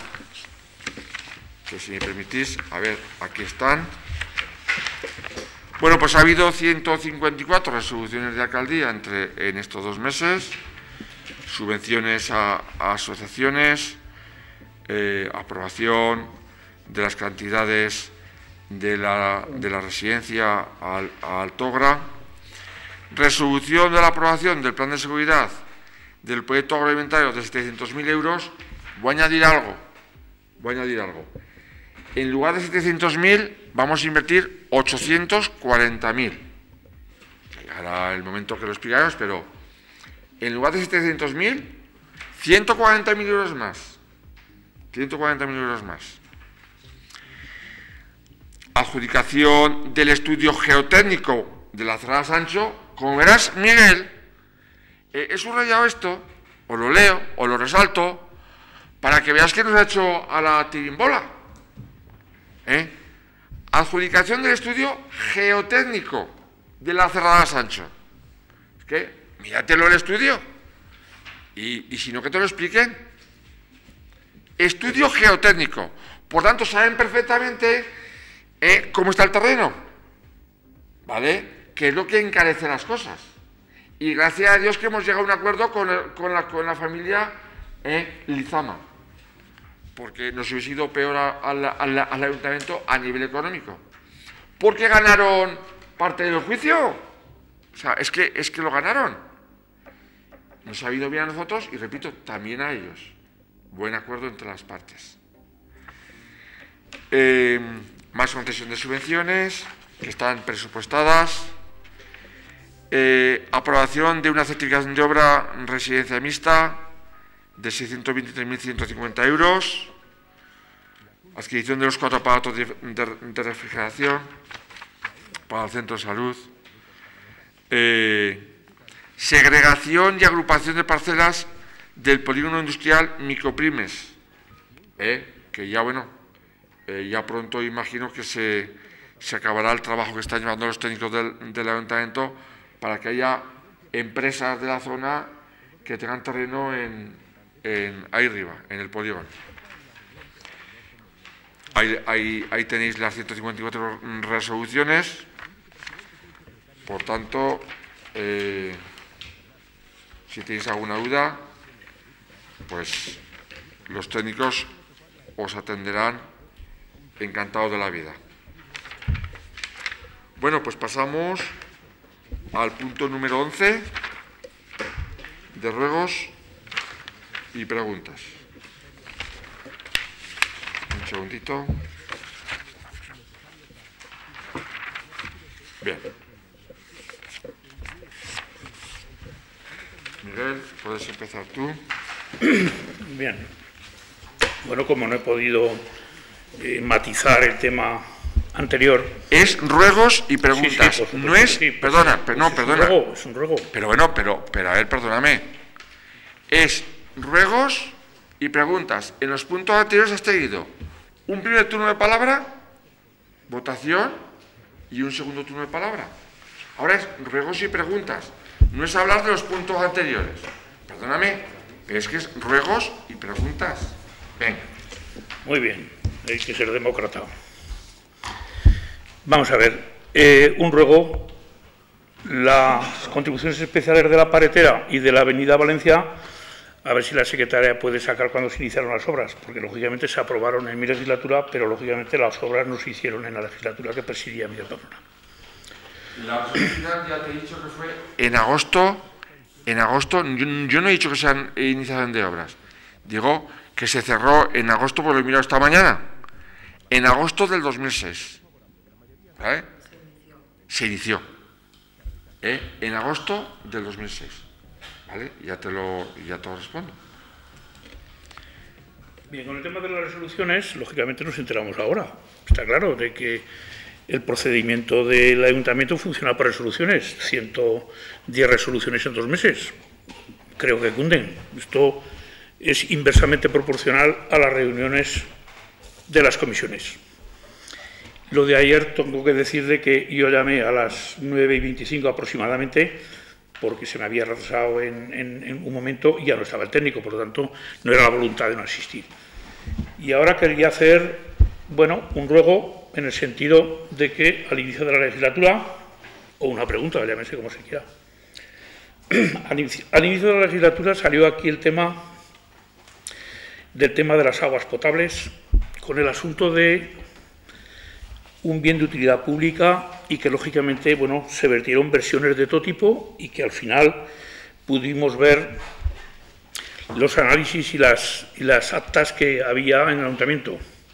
que si me permitís, a ver, aquí están. Bueno, pues ha habido ciento cincuenta y cuatro resoluciones de alcaldía entre, en estos dos meses, subvenciones a, a asociaciones, eh, aprobación de las cantidades de la, de la residencia al, a Altogra, resolución de la aprobación del plan de seguridad del proyecto agroalimentario de setecientos mil euros. Voy a añadir algo, voy a añadir algo. En lugar de setecientos mil, vamos a invertir ochocientos cuarenta mil. Llegará el momento que lo explicamos, pero en lugar de setecientos mil, ciento cuarenta mil euros más. ciento cuarenta mil euros más. Adjudicación del estudio geotécnico de la Cerrada Sancho. Como verás, Miguel, eh, he subrayado esto, o lo leo, o lo resalto, para que veas que nos ha hecho a la tirimbola. ¿Eh? Adjudicación del estudio geotécnico de la Cerrada Sancho. Es que, míratelo el estudio. Y, y si no, que te lo expliquen. Estudio geotécnico. Por tanto, saben perfectamente eh, cómo está el terreno. ¿Vale? Que es lo que encarece las cosas. Y gracias a Dios que hemos llegado a un acuerdo con, el, con, la, con la familia eh, Lizama. Porque nos hubiese ido peor a, a la, a la, al ayuntamiento a nivel económico. ¿Por qué ganaron parte del juicio? O sea, es que, es que lo ganaron. nos ha ido bien a nosotros y, repito, también a ellos. Buen acuerdo entre las partes. Eh, más concesión de subvenciones que están presupuestadas. Eh, aprobación de una certificación de obra residencia mixta de seiscientos veintitrés mil ciento cincuenta euros. Adquisición de los cuatro aparatos de, de, de refrigeración para el centro de salud. Eh, segregación y agrupación de parcelas del polígono industrial Microprimes, eh, que ya, bueno, eh, ya pronto imagino que se, se acabará el trabajo que están llevando los técnicos del, del ayuntamiento para que haya empresas de la zona que tengan terreno en, en, ahí arriba, en el polígono. Ahí, ahí, ahí tenéis las ciento cincuenta y cuatro resoluciones. Por tanto, eh, si tenéis alguna duda, pues los técnicos os atenderán encantados de la vida. Bueno, pues pasamos al punto número once de ruegos y preguntas. Un segundito. Bien. Miguel, puedes empezar tú. Bien. Bueno, como no he podido eh, matizar el tema anterior. Es ruegos y preguntas. Sí, sí, no es. Sí, pues, perdona, pues, pero no, es perdona. Un ruego, es un ruego. Pero bueno, pero, pero a ver, perdóname. Es ruegos y preguntas. En los puntos anteriores has tenido un primer turno de palabra, votación y un segundo turno de palabra. Ahora es ruegos y preguntas. No es hablar de los puntos anteriores. Perdóname, pero es que es ruegos y preguntas. Venga. Muy bien, hay que ser demócrata. Vamos a ver, eh, un ruego, las contribuciones especiales de la Paretera y de la Avenida Valencia, a ver si la secretaria puede sacar cuando se iniciaron las obras, porque lógicamente se aprobaron en mi legislatura, pero lógicamente las obras no se hicieron en la legislatura que presidía Miguel Pamplona. La solicitud ya te he dicho que fue en agosto, en agosto, yo, yo no he dicho que sean iniciación de obras, digo que se cerró en agosto, porque lo he mirado esta mañana, en agosto del dos mil seis. ¿Vale? Se inició ¿eh? en agosto del dos mil seis. ¿Vale? Ya te lo, ya te lo respondo. Bien, con el tema de las resoluciones, lógicamente nos enteramos ahora. Está claro de que el procedimiento del ayuntamiento funciona por resoluciones, ciento diez resoluciones en dos meses. Creo que cunden. Esto es inversamente proporcional a las reuniones de las comisiones. Lo de ayer tengo que decir de que yo llamé a las nueve y veinticinco aproximadamente, porque se me había retrasado en, en, en un momento y ya no estaba el técnico, por lo tanto no era la voluntad de no asistir. Y ahora quería hacer, bueno, un ruego en el sentido de que al inicio de la legislatura, o una pregunta, llámese como se quiera, al inicio, al inicio de la legislatura salió aquí el tema del tema de las aguas potables, con el asunto de un bien de utilidad pública y que, lógicamente, bueno, se vertieron versiones de todo tipo y que al final pudimos ver los análisis y las, y las actas que había en el ayuntamiento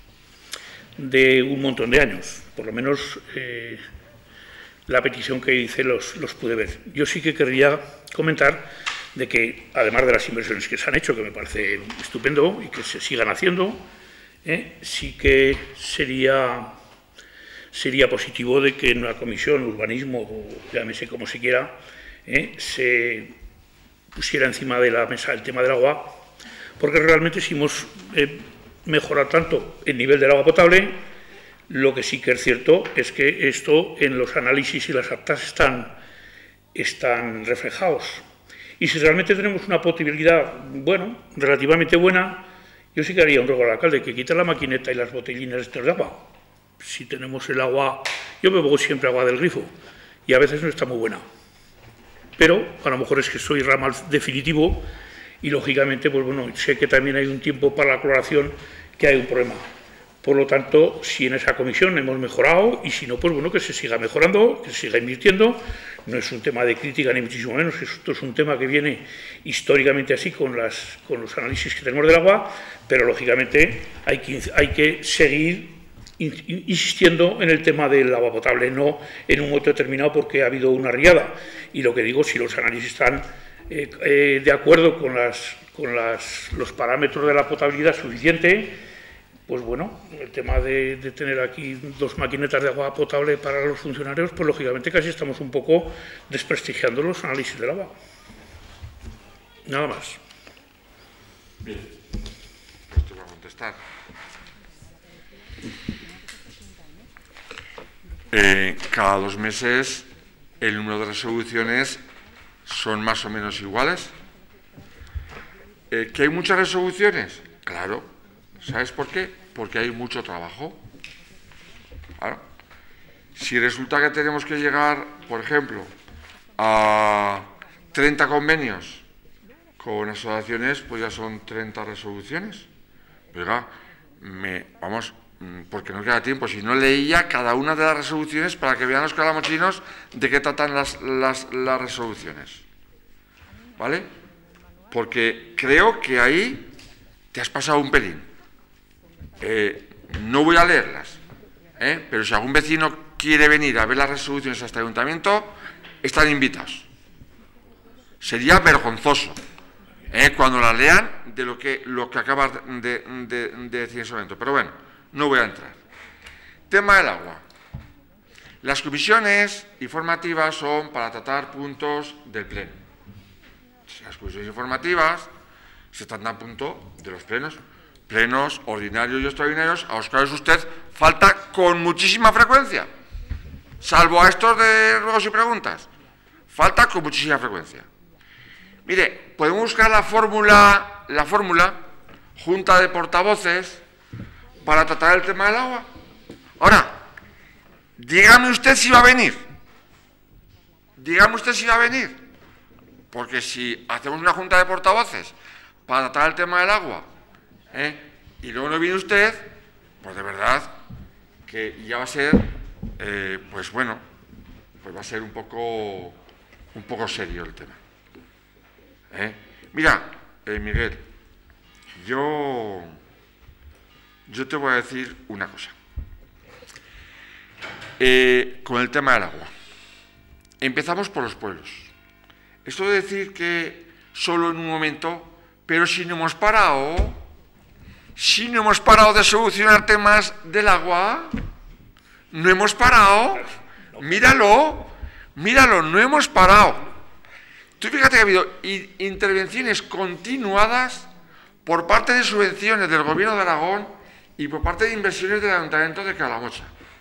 de un montón de años. Por lo menos eh, la petición que hice los, los pude ver. Yo sí que querría comentar de que, además de las inversiones que se han hecho, que me parece estupendo y que se sigan haciendo, eh, sí que sería... sería positivo de que en una comisión, urbanismo, o llámese como se quiera, eh, se pusiera encima de la mesa el tema del agua, porque realmente si hemos eh, mejorado tanto el nivel del agua potable, lo que sí que es cierto es que esto en los análisis y las actas están, están reflejados. Y si realmente tenemos una potabilidad, bueno, relativamente buena, yo sí que haría un ruego al alcalde que quite la maquineta y las botellines de agua. Si tenemos el agua, yo bebo siempre agua del grifo y a veces no está muy buena, pero a lo mejor es que soy ramal definitivo y lógicamente, pues bueno, sé que también hay un tiempo para la cloración, que hay un problema. Por lo tanto, si en esa comisión hemos mejorado y si no, pues bueno, que se siga mejorando, que se siga invirtiendo. No es un tema de crítica ni muchísimo menos, esto es un tema que viene históricamente así con, las, con los análisis que tenemos del agua, pero lógicamente hay que, hay que seguir insistiendo en el tema del agua potable, no en un momento determinado porque ha habido una riada. Y lo que digo, si los análisis están eh, eh, de acuerdo con, las, con las, los parámetros de la potabilidad suficiente, pues bueno, el tema de, de tener aquí dos maquinetas de agua potable para los funcionarios, pues lógicamente casi estamos un poco desprestigiando los análisis del agua. Nada más. Bien, pues te voy a contestar. Eh, cada dos meses el número de resoluciones son más o menos iguales. Eh, ¿Que hay muchas resoluciones? Claro. ¿Sabes por qué? Porque hay mucho trabajo. Claro. Si resulta que tenemos que llegar, por ejemplo, a treinta convenios con asociaciones, pues ya son treinta resoluciones. Oiga, me, vamos, porque no queda tiempo. Si no leía cada una de las resoluciones para que vean los calamochinos de qué tratan las, las, las resoluciones. ¿Vale? Porque creo que ahí te has pasado un pelín. Eh, no voy a leerlas, ¿eh? Pero si algún vecino quiere venir a ver las resoluciones a este ayuntamiento, están invitados. Sería vergonzoso, ¿eh? Cuando las lean de lo que, lo que acabas de, de, de decir en ese momento. Pero bueno, no voy a entrar. Tema del agua. Las comisiones informativas son para tratar puntos del pleno. Las comisiones informativas se tratan a punto de los plenos. Plenos ordinarios y extraordinarios a los cuales usted falta con muchísima frecuencia, salvo a estos de ruegos y preguntas, falta con muchísima frecuencia. Mire, podemos buscar la fórmula, la fórmula, junta de portavoces, para tratar el tema del agua. Ahora, dígame usted si va a venir, dígame usted si va a venir, porque si hacemos una junta de portavoces para tratar el tema del agua, ¿Eh? y luego no viene usted, pues de verdad que ya va a ser, eh, pues bueno, pues va a ser un poco, un poco serio el tema. ¿Eh? Mira, eh, Miguel, yo, yo te voy a decir una cosa. Eh, con el tema del agua. Empezamos por los pueblos. Esto de decir que solo en un momento, pero si no hemos parado... Si no hemos parado de solucionar temas del agua, no hemos parado, míralo, míralo, no hemos parado. Tú fíjate que ha habido intervenciones continuadas por parte de subvenciones del Gobierno de Aragón y por parte de inversiones del Ayuntamiento de Calamocha.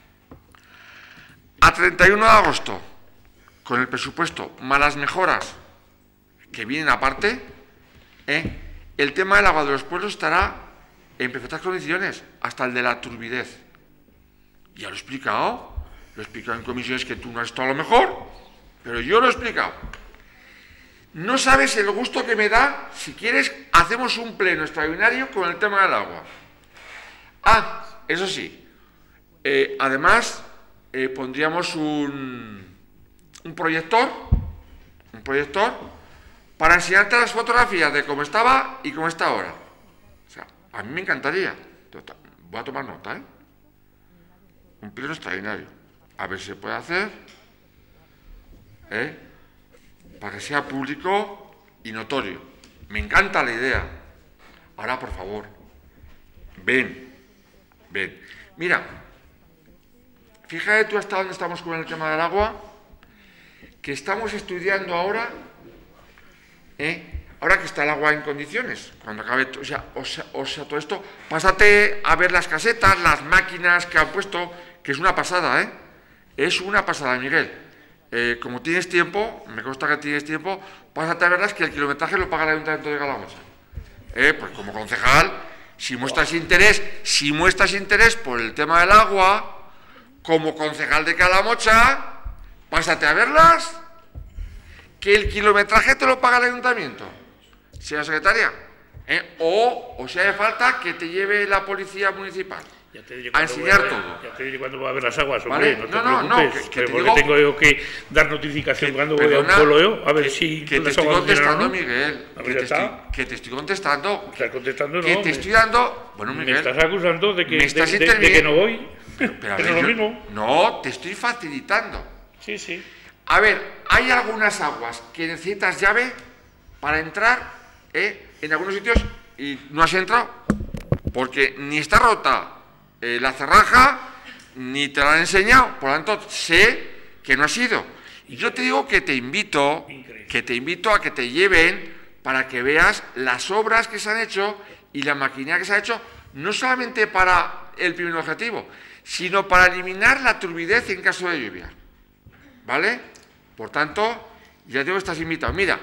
A treinta y uno de agosto, con el presupuesto más las mejoras que vienen aparte, ¿eh? el tema del agua de los pueblos estará en perfectas condiciones, hasta el de la turbidez. Ya lo he explicado, lo he explicado en comisiones que tú no has estado a lo mejor, pero yo lo he explicado. No sabes el gusto que me da, si quieres, hacemos un pleno extraordinario con el tema del agua. Ah, eso sí, eh, además eh, pondríamos un, un proyector, un proyector, para enseñarte las fotografías de cómo estaba y cómo está ahora. A mí me encantaría. Voy a tomar nota, ¿eh? Un pleno extraordinario. A ver si se puede hacer, ¿eh? Para que sea público y notorio. Me encanta la idea. Ahora, por favor, ven, ven. Mira, fíjate tú hasta dónde estamos con el tema del agua, que estamos estudiando ahora, ¿eh? Ahora que está el agua en condiciones, cuando acabe, o sea, o sea, o sea, todo esto, pásate a ver las casetas, las máquinas que han puesto, que es una pasada, ¿eh? Es una pasada, Miguel. Eh, como tienes tiempo, me consta que tienes tiempo, pásate a verlas, que el kilometraje lo paga el Ayuntamiento de Calamocha. Eh, pues como concejal, si muestras interés, si muestras interés por el tema del agua, como concejal de Calamocha, pásate a verlas, que el kilometraje te lo paga el Ayuntamiento. Señora secretaria, ¿eh? O, o si hace falta, que te lleve la policía municipal. Ya te diré a enseñar a ver, todo. Ya te diré cuándo va a haber las aguas, ¿Vale? hombre, no te no, no, preocupes. no, que, que te porque digo, tengo yo que dar notificación que, cuando perdona, voy a un pueblo yo, a ver que, si que te las estoy aguas contestando, funcionan, ¿no? Miguel, A ver, que ya te, estoy, está. que te estoy contestando, Estás contestando, que no, te me- estoy dando, bueno, Me Miguel, estás acusando de que, me estás de, de- de que interviniendo. no voy, pero, pero a pero ver, lo yo- mismo. no, te estoy facilitando. Sí, sí. A ver, hay algunas aguas que necesitas llave para entrar, ¿eh? En algunos sitios y no has entrado, porque ni está rota eh, la cerraja, ni te la han enseñado, por lo tanto sé que no has ido. Y yo te digo que te invito, Increíble. que te invito a que te lleven para que veas las obras que se han hecho y la maquinaria que se ha hecho, no solamente para el primer objetivo, sino para eliminar la turbidez en caso de lluvia. ¿Vale? Por tanto, ya te digo, estás invitado. Mira,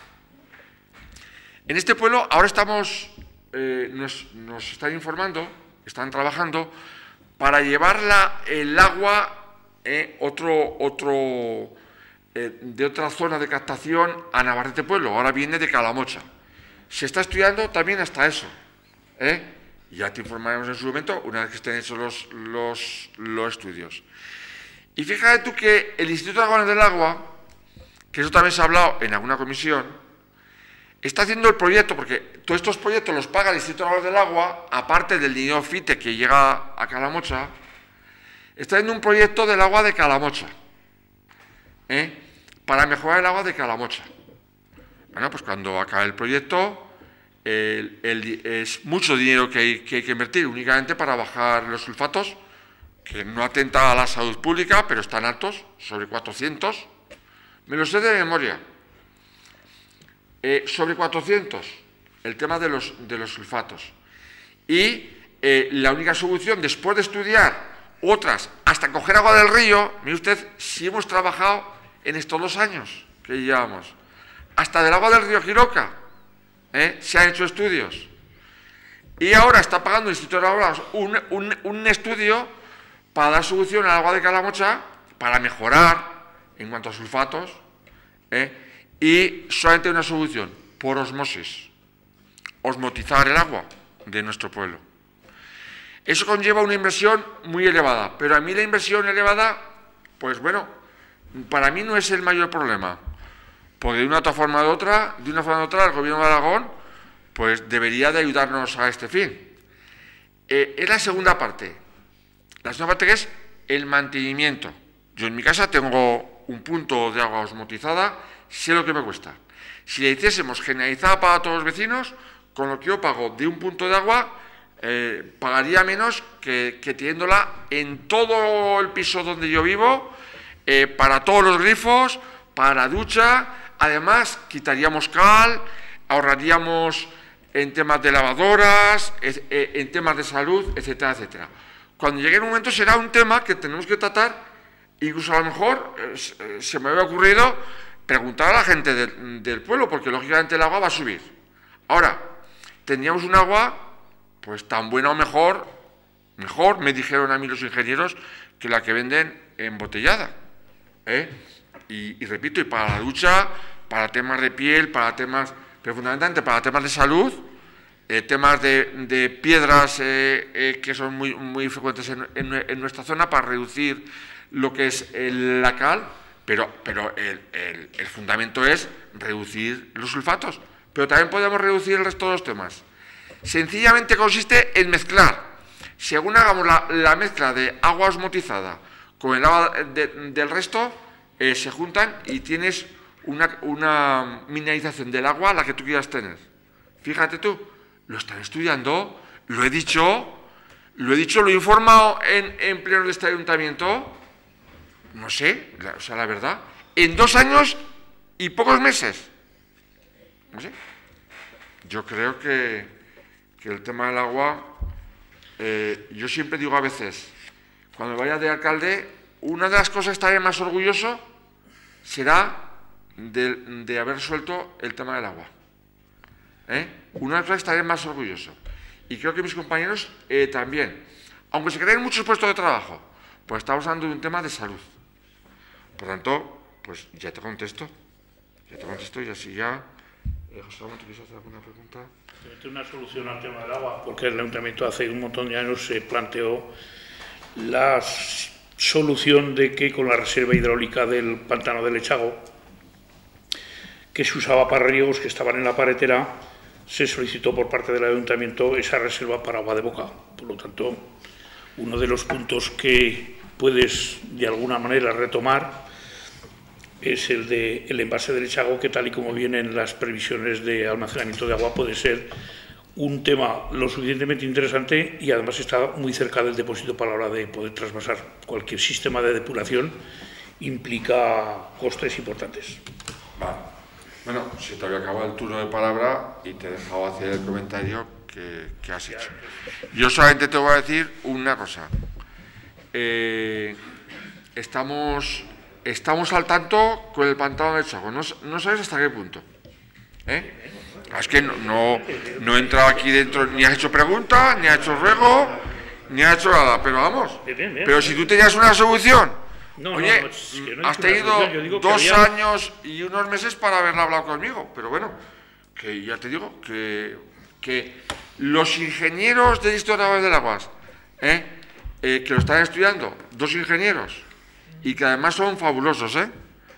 en este pueblo ahora estamos, eh, nos, nos están informando, están trabajando para llevar la- el agua eh, otro, otro, eh, de otra zona de captación a Navarrete Pueblo. Ahora viene de Calamocha. Se está estudiando también hasta eso. ¿eh? Ya te informaremos en su momento una vez que estén hechos los, los, los estudios. Y fíjate tú que el Instituto Nacional del Agua, que eso también se ha hablado en alguna comisión, está haciendo el proyecto, porque todos estos proyectos los paga el Instituto Nacional del Agua, aparte del dinero FITE que llega a Calamocha, está haciendo un proyecto del agua de Calamocha, ¿eh? para mejorar el agua de Calamocha. Bueno, pues cuando acabe el proyecto, el- el- es mucho dinero que hay, que hay que invertir únicamente para bajar los sulfatos, que no atenta a la salud pública, pero están altos, sobre cuatrocientos. Me lo sé de memoria. Eh, sobre cuatrocientos, el tema de los, de los sulfatos. Y eh, la única solución, después de estudiar otras, hasta coger agua del río, mire usted, si hemos trabajado en estos dos años que llevamos, hasta del agua del río Jiroca, ¿eh? se han hecho estudios. Y ahora está pagando el Instituto de Aguas un, un, un estudio para dar solución al agua de Calamocha, para mejorar en cuanto a sulfatos, ¿eh? y solamente una solución, por osmosis, osmotizar el agua de nuestro pueblo. Eso conlleva una inversión muy elevada, pero a mí la inversión elevada, pues bueno, para mí no es el mayor problema, porque de una otra forma o de otra, de una forma u otra, el Gobierno de Aragón, pues debería de ayudarnos a este fin. Eh, es la segunda parte, la segunda parte que es el mantenimiento. Yo en mi casa tengo un punto de agua osmotizada, sé lo que me cuesta. Si la hiciésemos generalizada para todos los vecinos, con lo que yo pago de un punto de agua, eh, pagaría menos que, que teniéndola en todo el piso donde yo vivo, eh, para todos los grifos, para la ducha. Además, quitaríamos cal, ahorraríamos en temas de lavadoras, eh, eh, en temas de salud, etcétera, etcétera. Cuando llegue el momento será un tema que tenemos que tratar, incluso a lo mejor eh, se me había ocurrido preguntar a la gente del, del pueblo, porque lógicamente el agua va a subir. Ahora, tendríamos un agua pues tan buena o mejor, mejor, me dijeron a mí los ingenieros, que la que venden embotellada. ¿eh? Y, y repito, y para la ducha, para temas de piel, para temas, pero fundamentalmente para temas de salud, eh, temas de, de piedras eh, eh, que son muy, muy frecuentes en, en, en nuestra zona, para reducir lo que es el, la cal, pero, pero el, el, el fundamento es reducir los sulfatos. Pero también podemos reducir el resto de los temas. Sencillamente consiste en mezclar. Según hagamos la, la mezcla de agua osmotizada con el agua de, del resto, eh, se juntan y tienes una, una mineralización del agua, la que tú quieras tener. Fíjate tú, lo están estudiando, lo he dicho, lo he dicho, lo he informado en, en pleno de este ayuntamiento, no sé, la, o sea, la verdad, en dos años y pocos meses. No sé. Yo creo que, que el tema del agua, eh, yo siempre digo a veces, cuando vaya de alcalde, una de las cosas que estaré más orgulloso será de, de haber resuelto el tema del agua. ¿Eh? Una de las cosas que estaré más orgulloso. Y creo que mis compañeros eh, también. Aunque se creen muchos puestos de trabajo, pues estamos hablando de un tema de salud. Por tanto, pues ya te contesto. Ya te contesto y así ya... Eh, José Ramón, ¿te quieres hacer alguna pregunta? Una solución al tema del agua, porque el Ayuntamiento hace un montón de años se planteó la solución de que con la reserva hidráulica del pantano del Echago, que se usaba para riegos que estaban en la paretera, se solicitó por parte del Ayuntamiento esa reserva para agua de boca. Por lo tanto, uno de los puntos que puedes de alguna manera retomar es el de el envase del Echago, que tal y como vienen las previsiones de almacenamiento de agua puede ser un tema lo suficientemente interesante y además está muy cerca del depósito para la hora de poder trasvasar. Cualquier sistema de depuración implica costes importantes. Vale. Bueno, si te había acabado el turno de palabra y te he dejado hacer el comentario que, que has hecho. Yo solamente te voy a decir una cosa. Eh, estamos... Estamos al tanto con el pantano del Echago, no, no sabes hasta qué punto. ¿Eh? Es que no, no, no he entrado aquí dentro, ni has hecho pregunta, ni has hecho ruego, ni has hecho nada, pero vamos. Pero si tú tenías una solución, no, oye, no, es que no has tenido dos había... años y unos meses para haberla hablado conmigo, pero bueno, que ya te digo que, que los ingenieros del Instituto Nacional del Agua, ¿eh? Eh, que lo están estudiando, dos ingenieros, y que además son fabulosos, ¿eh?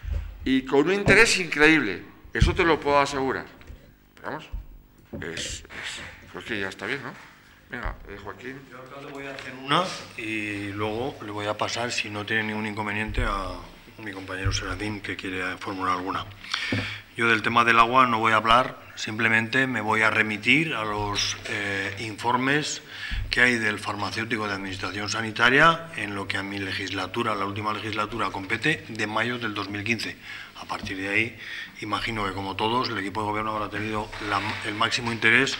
Y con un interés increíble, eso te lo puedo asegurar. Pero vamos, es, es, creo que ya está bien, ¿no? Venga, eh, Joaquín. Yo acá le voy a hacer una y luego le voy a pasar, si no tiene ningún inconveniente, a mi compañero Serafín, que quiere formular alguna. Yo del tema del agua no voy a hablar, simplemente me voy a remitir a los eh, informes que hay del farmacéutico de Administración Sanitaria en lo que a mi legislatura, la última legislatura, compete, de mayo del dos mil quince. A partir de ahí, imagino que como todos, el equipo de gobierno habrá tenido la, el máximo interés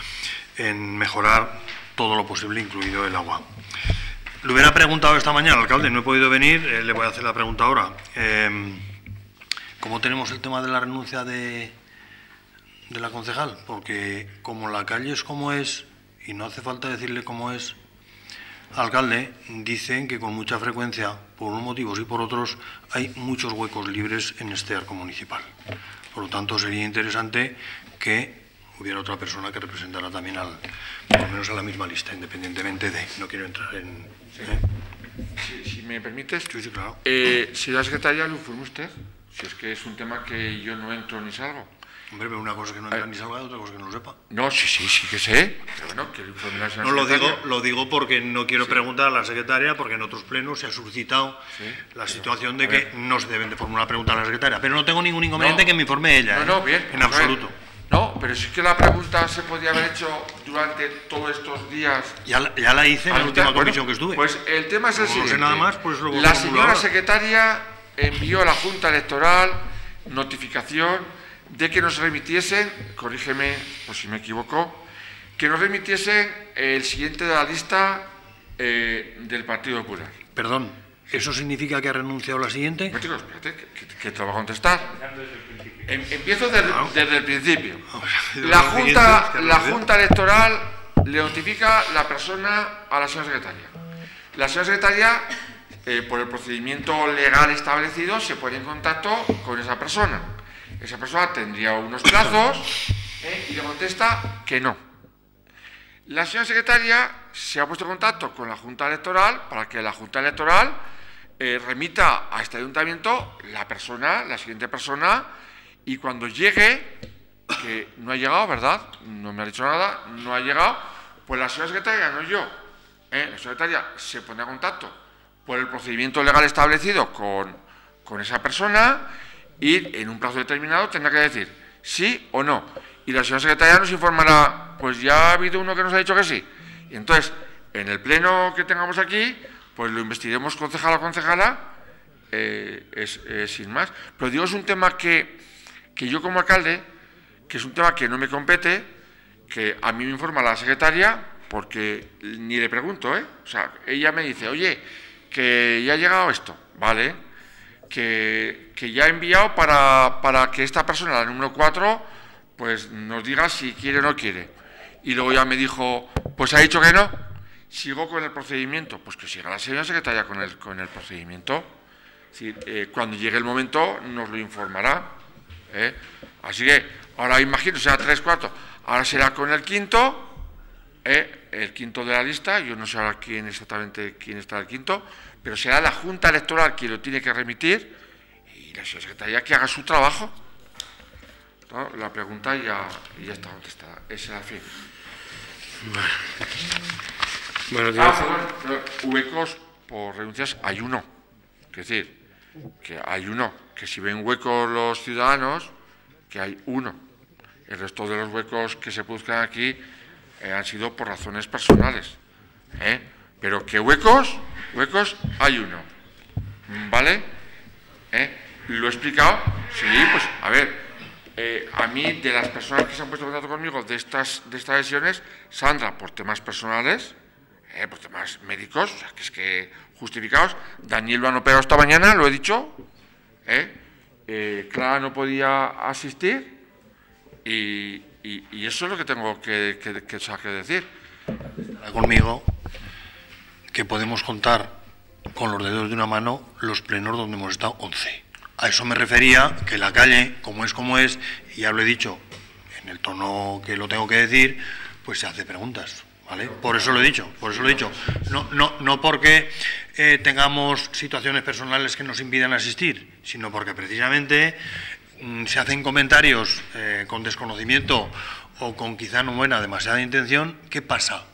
en mejorar todo lo posible, incluido el agua. Le hubiera preguntado esta mañana al alcalde, no he podido venir, eh, le voy a hacer la pregunta ahora. Eh, ¿Cómo tenemos el tema de la renuncia de, de la concejal? Porque como la calle es como es, y no hace falta decirle cómo es, alcalde, dicen que con mucha frecuencia, por unos motivos y por otros, hay muchos huecos libres en este arco municipal. Por lo tanto, sería interesante que hubiera otra persona que representara también, al, por lo menos a la misma lista, independientemente de... No quiero entrar en... Sí. ¿eh? Si, si me permites, sí, sí, claro. eh, si la secretaria lo informe usted, si es que es un tema que yo no entro ni salgo. Hombre, pero una cosa que no entra ni salga, otra cosa que no lo sepa. No, sí, sí, sí que sé, pero bueno, que lo informe la señora No, lo secretaria. digo, lo digo porque no quiero Sí. preguntar a la secretaria, porque en otros plenos se ha suscitado Sí, la pero, situación de a que ver. no se deben de formular preguntas a la secretaria. Pero no tengo ningún inconveniente No. que me informe ella. No, ¿eh? no, bien. En a ver. absoluto. No, pero sí que la pregunta se podía haber hecho durante todos estos días. Ya, la- ya la hice en la Ah, última bueno, comisión que estuve. Pues el tema es el Como no sé siguiente. nada más, pues lo la formulo señora ahora. secretaria envió a la Junta Electoral notificación de que nos remitiesen, corrígeme por si me equivoco, que nos remitiesen el siguiente de la lista eh, del Partido Popular. Perdón, ¿eso significa que ha renunciado la siguiente? No, chicos, espérate, que, que, que te lo voy a contestar. Em- Empiezo desde, Claro. desde el principio. Lo La siguiente junta, es que la renunció. junta Electoral le notifica la persona a la señora secretaria. La señora secretaria, eh, por el procedimiento legal establecido, se pone en contacto con esa persona. Esa persona tendría unos plazos eh, y le contesta que no. La señora secretaria se ha puesto en contacto con la Junta Electoral para que la Junta Electoral eh, remita a este ayuntamiento la persona, la siguiente persona, y cuando llegue, que no ha llegado, ¿verdad? No me ha dicho nada, no ha llegado, pues la señora secretaria, no yo, ¿eh? la secretaria se pone en contacto por el procedimiento legal establecido con, con esa persona y en un plazo determinado tendrá que decir sí o no. Y la señora secretaria nos informará, pues ya ha habido uno que nos ha dicho que sí. Y entonces, en el pleno que tengamos aquí, pues lo investiremos concejala a concejala, eh, es, es sin más. Pero digo, es un tema que, que yo como alcalde, que es un tema que no me compete, que a mí me informa la secretaria, porque ni le pregunto, ¿eh? O sea, ella me dice, oye, que ya ha llegado esto, ¿vale? Que, que ya ha enviado para, para que esta persona, la número cuatro, pues nos diga si quiere o no quiere. Y luego ya me dijo, pues ha dicho que no, sigo con el procedimiento. Pues que siga la señora secretaria con el, con el procedimiento. Es decir, eh, cuando llegue el momento nos lo informará. ¿eh? Así que Ahora imagino, será tres cuartos. Ahora será con el quinto, eh, el quinto de la lista. Yo no sé ahora quién exactamente quién está el quinto, pero será la Junta Electoral quien lo tiene que remitir y la secretaría que haga su trabajo. ¿No? La pregunta ya, ya está contestada. Esa es la fin. Bueno, ah, bueno, huecos por renuncias hay uno. Es decir, que hay uno. Que si ven huecos los ciudadanos, que hay uno. El resto de los huecos que se produzcan aquí eh, han sido por razones personales. ¿eh? Pero que huecos, huecos hay uno. ¿Vale? ¿Eh? ¿Lo he explicado? Sí, pues a ver. Eh, a mí, de las personas que se han puesto en contacto conmigo de estas, de estas lesiones, Sandra, por temas personales, eh, por temas médicos, o sea, que es que justificados. Daniel lo han operado esta mañana, lo he dicho. Eh, eh, Clara no podía asistir. Y, y, y eso es lo que tengo que, que, que, que decir. Conmigo, que podemos contar con los dedos de una mano los plenos donde hemos estado once. A eso me refería, que la calle, como es como es, y ya lo he dicho en el tono que lo tengo que decir, pues se hace preguntas, ¿vale? Por eso lo he dicho, por eso lo he dicho. No, no, no porque eh, tengamos situaciones personales que nos impidan asistir, sino porque precisamente mmm, se hacen comentarios eh, con desconocimiento o con quizá no buena demasiada intención. ¿Qué pasa?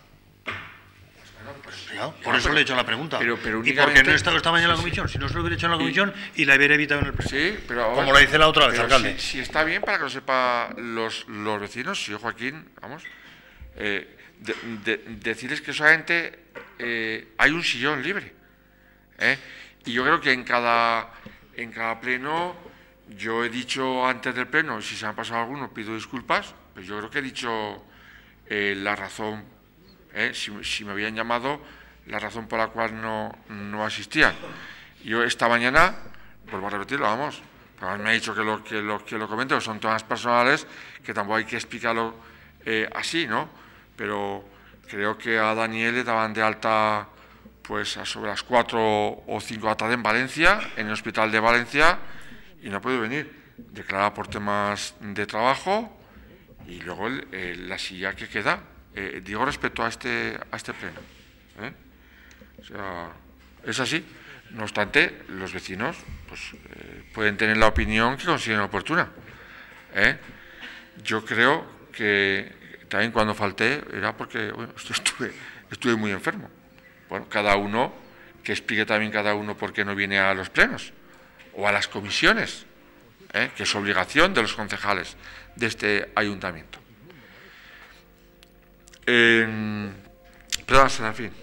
Por eso le he hecho la pregunta. Pero, pero únicamente... ¿Y por qué no he estado esta mañana en la comisión? Si no se lo hubiera hecho en la comisión y, y la hubiera evitado en el pleno. Sí, pero ahora, como la dice la otra vez, alcalde. Si, si está bien para que lo sepa los, los vecinos, si yo, Joaquín, vamos, eh, de, de, decirles que solamente eh, hay un sillón libre. ¿eh? Y yo creo que en cada, en cada pleno, yo he dicho antes del pleno, y si se han pasado algunos, pido disculpas, pero yo creo que he dicho eh, la razón, eh, si, si me habían llamado, la razón por la cual no, no asistían. Yo esta mañana, vuelvo a repetirlo, vamos, pero me ha dicho que lo que lo, que lo comento, son temas personales, que tampoco hay que explicarlo eh, así, ¿no? Pero creo que a Daniel le daban de alta pues a sobre las cuatro o cinco de la tarde en Valencia, en el hospital de Valencia, y no ha podido venir, declarada por temas de trabajo, y luego el, el, la silla que queda, eh, digo respecto a este, a este pleno. ¿eh? O sea, es así. No obstante, los vecinos pues, eh, pueden tener la opinión que consideren oportuna. ¿eh? Yo creo que también cuando falté era porque bueno, estuve, estuve muy enfermo. Bueno, cada uno, que explique también cada uno por qué no viene a los plenos o a las comisiones, ¿eh? que es obligación de los concejales de este ayuntamiento. Eh, perdón, Serafín.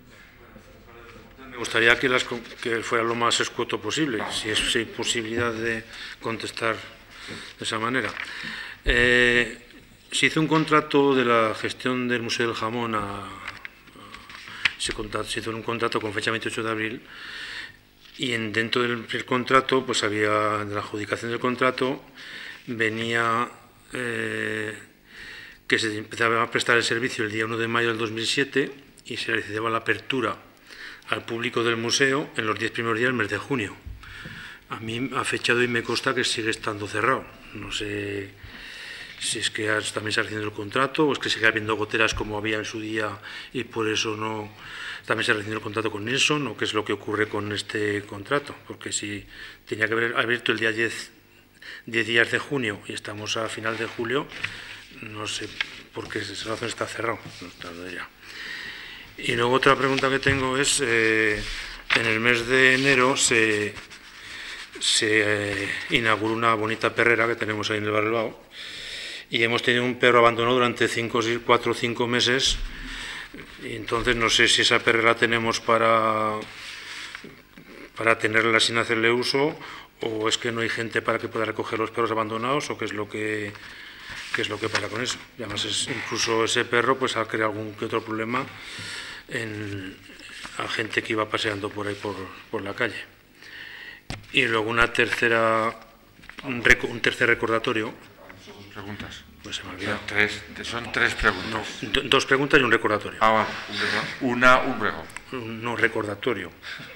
Me gustaría que, las, que fuera lo más escueto posible, si es si hay posibilidad de contestar de esa manera. Eh, se hizo un contrato de la gestión del Museo del Jamón, a, a, se, contrato, se hizo un contrato con fecha veintiocho de abril, y en, dentro del, del contrato, pues había, de la adjudicación del contrato, venía eh, que se empezaba a prestar el servicio el día uno de mayo del dos mil siete y se realizaba la apertura al público del museo en los diez primeros días del mes de junio. A mí ha fechado y me consta que sigue estando cerrado. No sé si es que también se está haciendo el contrato o es que sigue habiendo goteras como había en su día y por eso no también se está haciendo el contrato con Nilsson, o qué es lo que ocurre con este contrato. Porque si tenía que haber abierto el día diez, diez días de junio y estamos a final de julio, no sé por qué esa razón está cerrado. No está ya. Y luego otra pregunta que tengo es, eh, en el mes de enero se, se eh, inauguró una bonita perrera que tenemos ahí en el barrio Bilbao y hemos tenido un perro abandonado durante cinco, cuatro o cinco meses y entonces no sé si esa perrera tenemos para, para tenerla sin hacerle uso o es que no hay gente para que pueda recoger los perros abandonados o qué es lo que, qué es lo que pasa con eso. Y además es, incluso ese perro pues ha creado algún que otro problema en, a gente que iba paseando por ahí por, por la calle. Y luego una tercera, un, rec, un tercer recordatorio. Preguntas. Pues se me olvidó. Son tres, son tres preguntas. No, dos preguntas y un recordatorio. Ah, una, un ruego. No, recordatorio.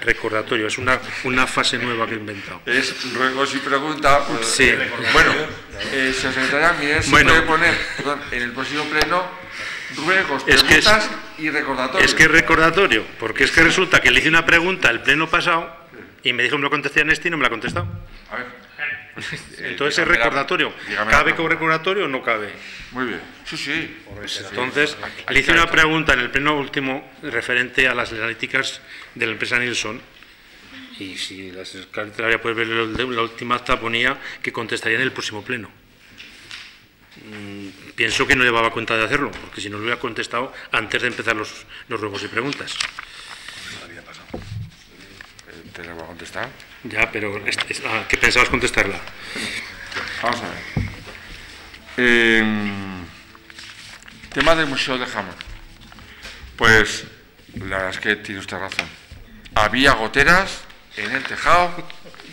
recordatorio, es una, una fase nueva que he inventado. Es ruegos y preguntas. Pues, sí. Eh, bueno, eh, señor secretario, mire, se bueno, puede poner, perdón, en el próximo pleno, ruegos, es preguntas que es, y recordatorios. Es que es recordatorio, porque es que resulta que le hice una pregunta el pleno pasado y me dijo que me lo contesté en este y no me la ha contestado. A ver. Entonces es recordatorio. ¿Cabe como recordatorio o no cabe? Muy bien. Sí, sí. Entonces, le hice una pregunta en el pleno último referente a las analíticas de la empresa Nilsson. Y si la secretaria puede ver la última acta, ponía que contestaría en el próximo pleno. Mm, pienso que no llevaba cuenta de hacerlo, porque si no lo hubiera contestado antes de empezar los, los ruegos y preguntas. ¿Te la voy a contestar? Ya, pero es, es, ah, ¿qué pensabas contestarla? Vamos a ver. Eh, tema del Museo de Jamón. Pues la verdad es que tiene usted razón. Había goteras en el tejado.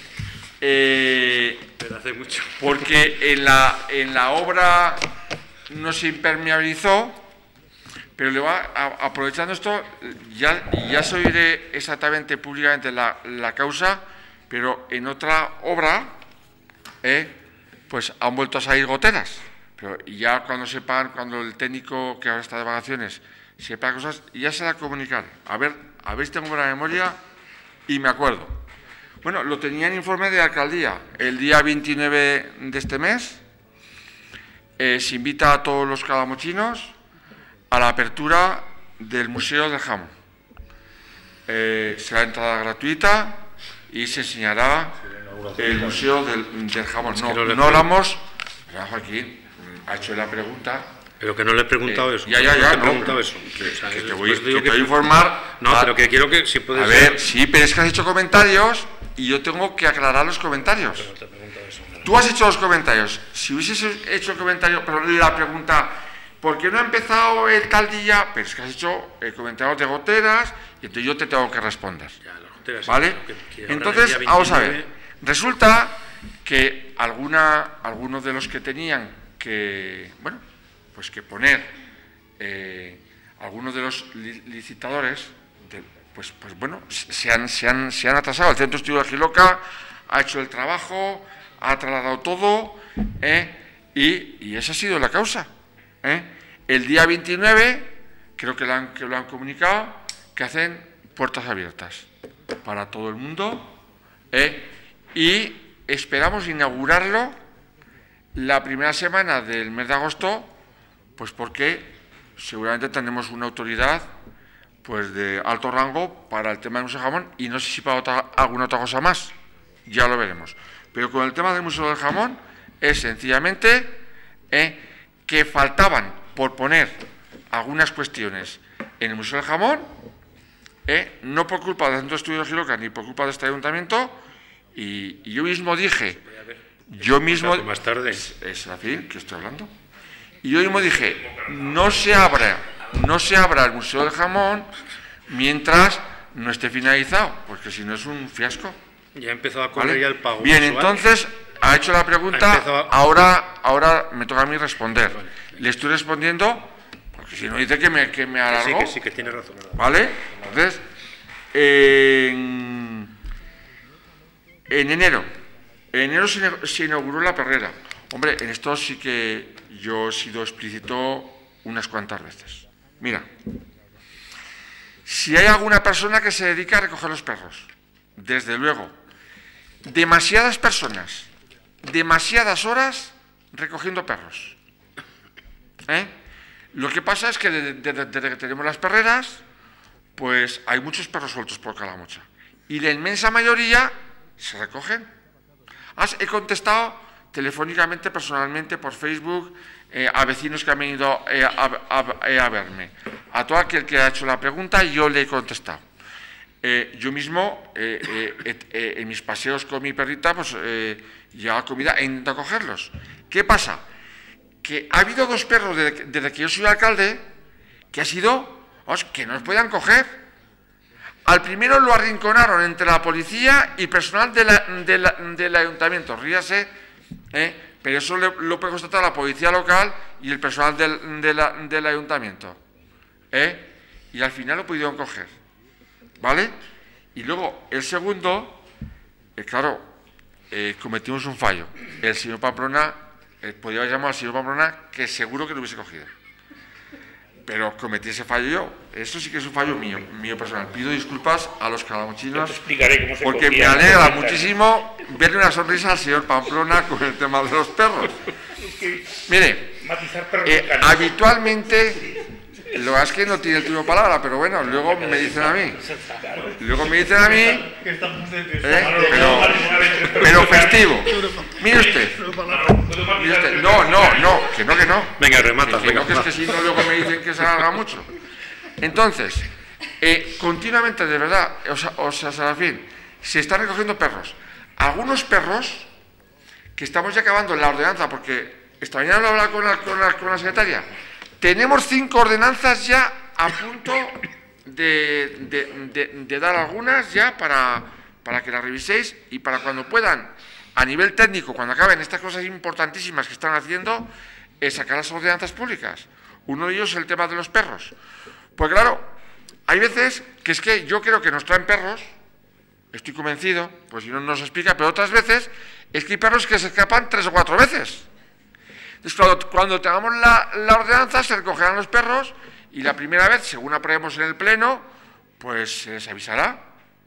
Eh, pero hace mucho. Porque en la, en la obra no se impermeabilizó. Pero le va a, aprovechando esto, ya, ya se oiré exactamente públicamente la, la causa, pero en otra obra, eh, pues han vuelto a salir goteras. Pero ya cuando sepan, cuando el técnico que ahora está de vacaciones sepa cosas, ya se la comunicaré. A ver, a ver si tengo buena memoria y me acuerdo. Bueno, lo tenía en informe de alcaldía. El día veintinueve de este mes eh, se invita a todos los calamochinos a la apertura del Museo del Jamón. Eh, será entrada gratuita y se enseñará el Museo del, del Jamón. No, no, no hablamos, aquí ha hecho la pregunta. Pero que no le he preguntado eh, eso. Ya, ya, ya. No, no, preguntado eso. Que, o sea, que es, te voy, pues digo que que te voy a informar. No, a, pero que quiero que si puedes. A ver, sí, pero es que has hecho comentarios y yo tengo que aclarar los comentarios. Pero te pregunto eso. Tú has hecho los comentarios. Si hubieses hecho el comentario, pero la pregunta, ¿por qué no ha empezado el tal día? Pero es que has hecho eh, comentarios de goteras y entonces yo te tengo que responder. Ya, las goteras, ¿vale? Que, que entonces, vamos a ver. Resulta que alguna, algunos de los que tenían que, bueno, pues que poner, eh, algunos de los li licitadores, de, pues, pues bueno, se han, se, han, se han atrasado. El Centro de Estudio de Giloca ha hecho el trabajo, ha trasladado todo, eh, y, y esa ha sido la causa. ¿Eh? El día veintinueve, creo que lo, han, que lo han comunicado, que hacen puertas abiertas para todo el mundo, ¿eh? Y esperamos inaugurarlo la primera semana del mes de agosto, pues porque seguramente tendremos una autoridad pues de alto rango para el tema del Museo del Jamón y no sé si para otra, alguna otra cosa más, ya lo veremos. Pero con el tema del Museo del Jamón es sencillamente ¿eh? que faltaban por poner algunas cuestiones en el Museo del Jamón, eh, no por culpa del Centro de Estudios de Giloca ni por culpa de este ayuntamiento, y, y yo mismo dije, yo mismo, más tarde. Es, es así que estoy hablando, y yo mismo dije, no se abra, no se abra el Museo del Jamón mientras no esté finalizado, porque si no es un fiasco. Ya ha empezado a correr ¿vale? ya el pago. Bien, entonces ha hecho la pregunta, a... ahora, ahora me toca a mí responder. Vale. Le estoy respondiendo, porque si no dice que me, que me alargó. Sí, que sí, que tiene razón. ¿verdad? ¿Vale? Entonces, eh, en, en enero, en enero se, se inauguró la perrera. Hombre, en esto sí que yo he sido explícito unas cuantas veces. Mira, si hay alguna persona que se dedica a recoger los perros, desde luego, demasiadas personas, demasiadas horas recogiendo perros. ¿Eh? Lo que pasa es que desde, desde, desde que tenemos las perreras, pues hay muchos perros sueltos por Calamocha. Y la inmensa mayoría se recogen. Has, he contestado telefónicamente, personalmente, por Facebook, eh, a vecinos que han venido eh, a, a, a verme. A todo aquel que ha hecho la pregunta, yo le he contestado. Eh, yo mismo, eh, eh, eh, en mis paseos con mi perrita, pues eh, llevaba comida e intento cogerlos. ¿Qué pasa? Que ha habido dos perros desde, desde que yo soy alcalde que ha sido, os, que no los podían coger. Al primero lo arrinconaron entre la policía y personal de la, de la, del ayuntamiento, ríase, ¿eh? pero eso le, lo puede constatar la policía local y el personal del, de la, del ayuntamiento. ¿eh? Y al final lo pudieron coger. ¿Vale? Y luego, el segundo, eh, claro, eh, cometimos un fallo. El señor Pamplona, eh, podía haber llamado al señor Pamplona, que seguro que lo hubiese cogido. Pero cometí ese fallo yo. Eso sí que es un fallo mío, mío personal. Pido disculpas a los calamochinos, porque me alegra muchísimo verle una sonrisa al señor Pamplona con el tema de los perros. Mire, eh, habitualmente, lo que es que no tiene el turno de palabra, pero bueno, luego me dicen a mí. Luego me dicen a mí, ¿eh? pero, pero festivo. Mire usted, mire usted, no, no, no, que no, que no. Venga, remata. Que venga, no, que es que si no, luego me dicen que se haga mucho. Entonces, eh, continuamente, de verdad, o sea, o sea, Serafín, se están recogiendo perros. Algunos perros, que estamos ya acabando en la ordenanza, porque esta mañana lo hablaba con la, con la, con la secretaria, tenemos cinco ordenanzas ya a punto de, de, de, de dar algunas ya para, para que las reviséis y para cuando puedan, a nivel técnico, cuando acaben estas cosas importantísimas que están haciendo, eh, sacar las ordenanzas públicas. Uno de ellos es el tema de los perros. Pues claro, hay veces que es que yo creo que nos traen perros, estoy convencido, pues si no nos explica, pero otras veces es que hay perros que se escapan tres o cuatro veces. Entonces, cuando, cuando tengamos la, la ordenanza, se recogerán los perros y la primera vez, según aprobemos en el Pleno, pues se les avisará.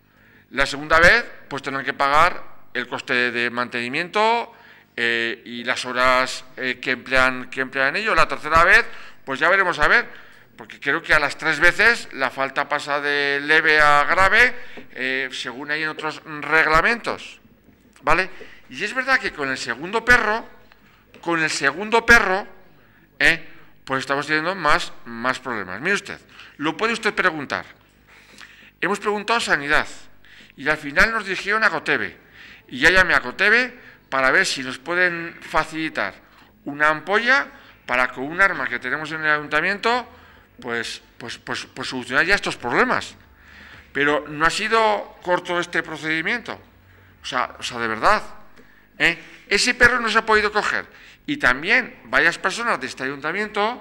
La segunda vez, pues tendrán que pagar el coste de mantenimiento eh, y las horas eh, que emplean que emplean ellos. La tercera vez, pues ya veremos a ver, porque creo que a las tres veces la falta pasa de leve a grave, eh, según hay en otros reglamentos, ¿vale? Y es verdad que con el segundo perro, con el segundo perro, eh, pues estamos teniendo más, más problemas. Mire usted, lo puede usted preguntar. Hemos preguntado a Sanidad y al final nos dirigieron a Coteve. Y ya llamé a Coteve para ver si nos pueden facilitar una ampolla para con un arma que tenemos en el ayuntamiento, pues, pues, pues, pues solucionar ya estos problemas. Pero no ha sido corto este procedimiento. O sea, o sea de verdad. ¿eh? Ese perro no se ha podido coger. Y también varias personas de este ayuntamiento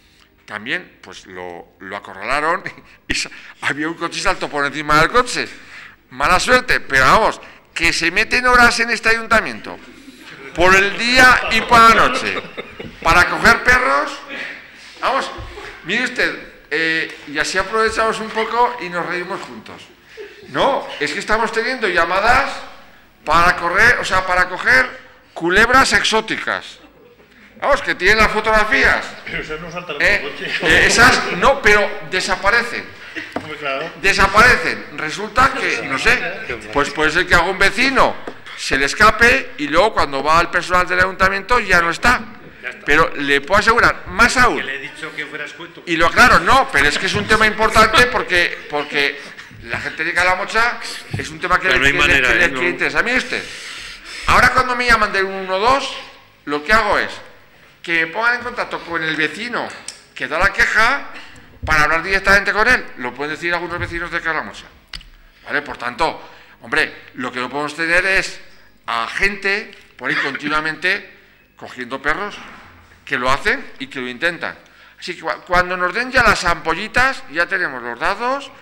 también pues lo, lo acorralaron y había un coche salto por encima del coche. Mala suerte, pero vamos, que se meten horas en este ayuntamiento por el día y por la noche para coger perros. Vamos, mire usted, eh, y así aprovechamos un poco y nos reímos juntos. No, es que estamos teniendo llamadas para correr, o sea, para coger culebras exóticas. Vamos, que tienen las fotografías. Pero esas no saltan eh, en el coche. eh, esas no, pero desaparecen. Muy claro. Desaparecen. Resulta que, no sé, pues puede ser que a algún vecino se le escape y luego cuando va al personal del ayuntamiento ya no está. Pero le puedo asegurar, más aún. Que le he dicho que fuera escueto. Y lo aclaro, no, pero es que es un tema importante porque, porque la gente de Calamocha es un tema que Pero le, no hay que, manera, que, ¿eh? que No. le interesa. Mire usted, ahora cuando me llaman del uno dos, lo que hago es que me pongan en contacto con el vecino que da la queja para hablar directamente con él. Lo pueden decir algunos vecinos de Calamocha. ¿Vale? Por tanto, hombre, lo que no podemos tener es a gente por ahí continuamente cogiendo perros que lo hacen y que lo intentan. Así que cuando nos den ya las ampollitas, ya tenemos los dados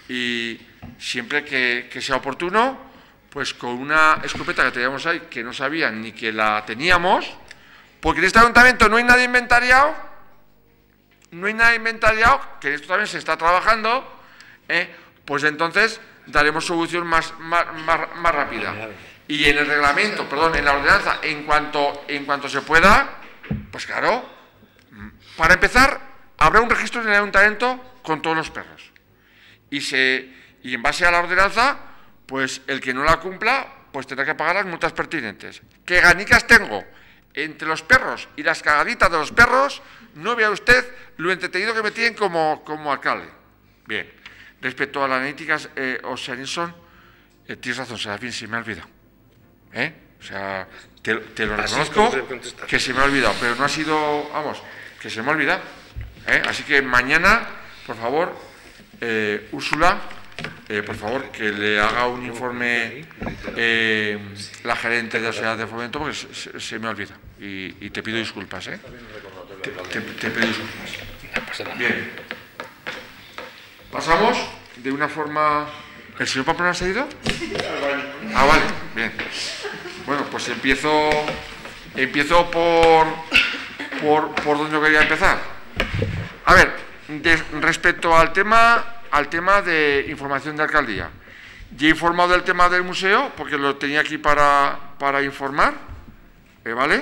y siempre que, que sea oportuno, pues con una escopeta que teníamos ahí, que no sabían ni que la teníamos, porque en este ayuntamiento no hay nada inventariado, no hay nada inventariado, que esto también se está trabajando, ¿eh? Pues entonces daremos solución más, más, más, más rápida. Y en el reglamento, perdón, en la ordenanza, en cuanto, en cuanto se pueda, pues claro, para empezar, habrá un registro en el ayuntamiento con todos los perros. Y, se, y en base a la ordenanza, pues el que no la cumpla, pues tendrá que pagar las multas pertinentes. ¿Qué ganicas tengo entre los perros y las cagaditas de los perros? No vea usted lo entretenido que me tienen como, como alcalde. Bien, respecto a las analíticas, eh, o sea, Nilsson, eh, tienes razón, Serafín, se me ha olvidado. ¿Eh? O sea, te, te lo Así reconozco, es como te que se me ha olvidado, pero no ha sido, vamos, que se me ha olvidado. ¿eh? Así que mañana, por favor, eh, Úrsula, eh, por favor, que le haga un informe eh, la gerente de la sociedad de fomento, porque se, se, se me olvida. Y, y te pido disculpas, ¿eh? Te, te, te pido disculpas. Bien. Pasamos de una forma ¿El señor Pamplona se ha ido? Ah, vale, bien. Bueno, pues empiezo, empiezo por, por, por donde yo quería empezar. A ver, de, respecto al tema, al tema de información de alcaldía. Ya he informado del tema del museo, porque lo tenía aquí para, para informar, ¿eh, ¿vale?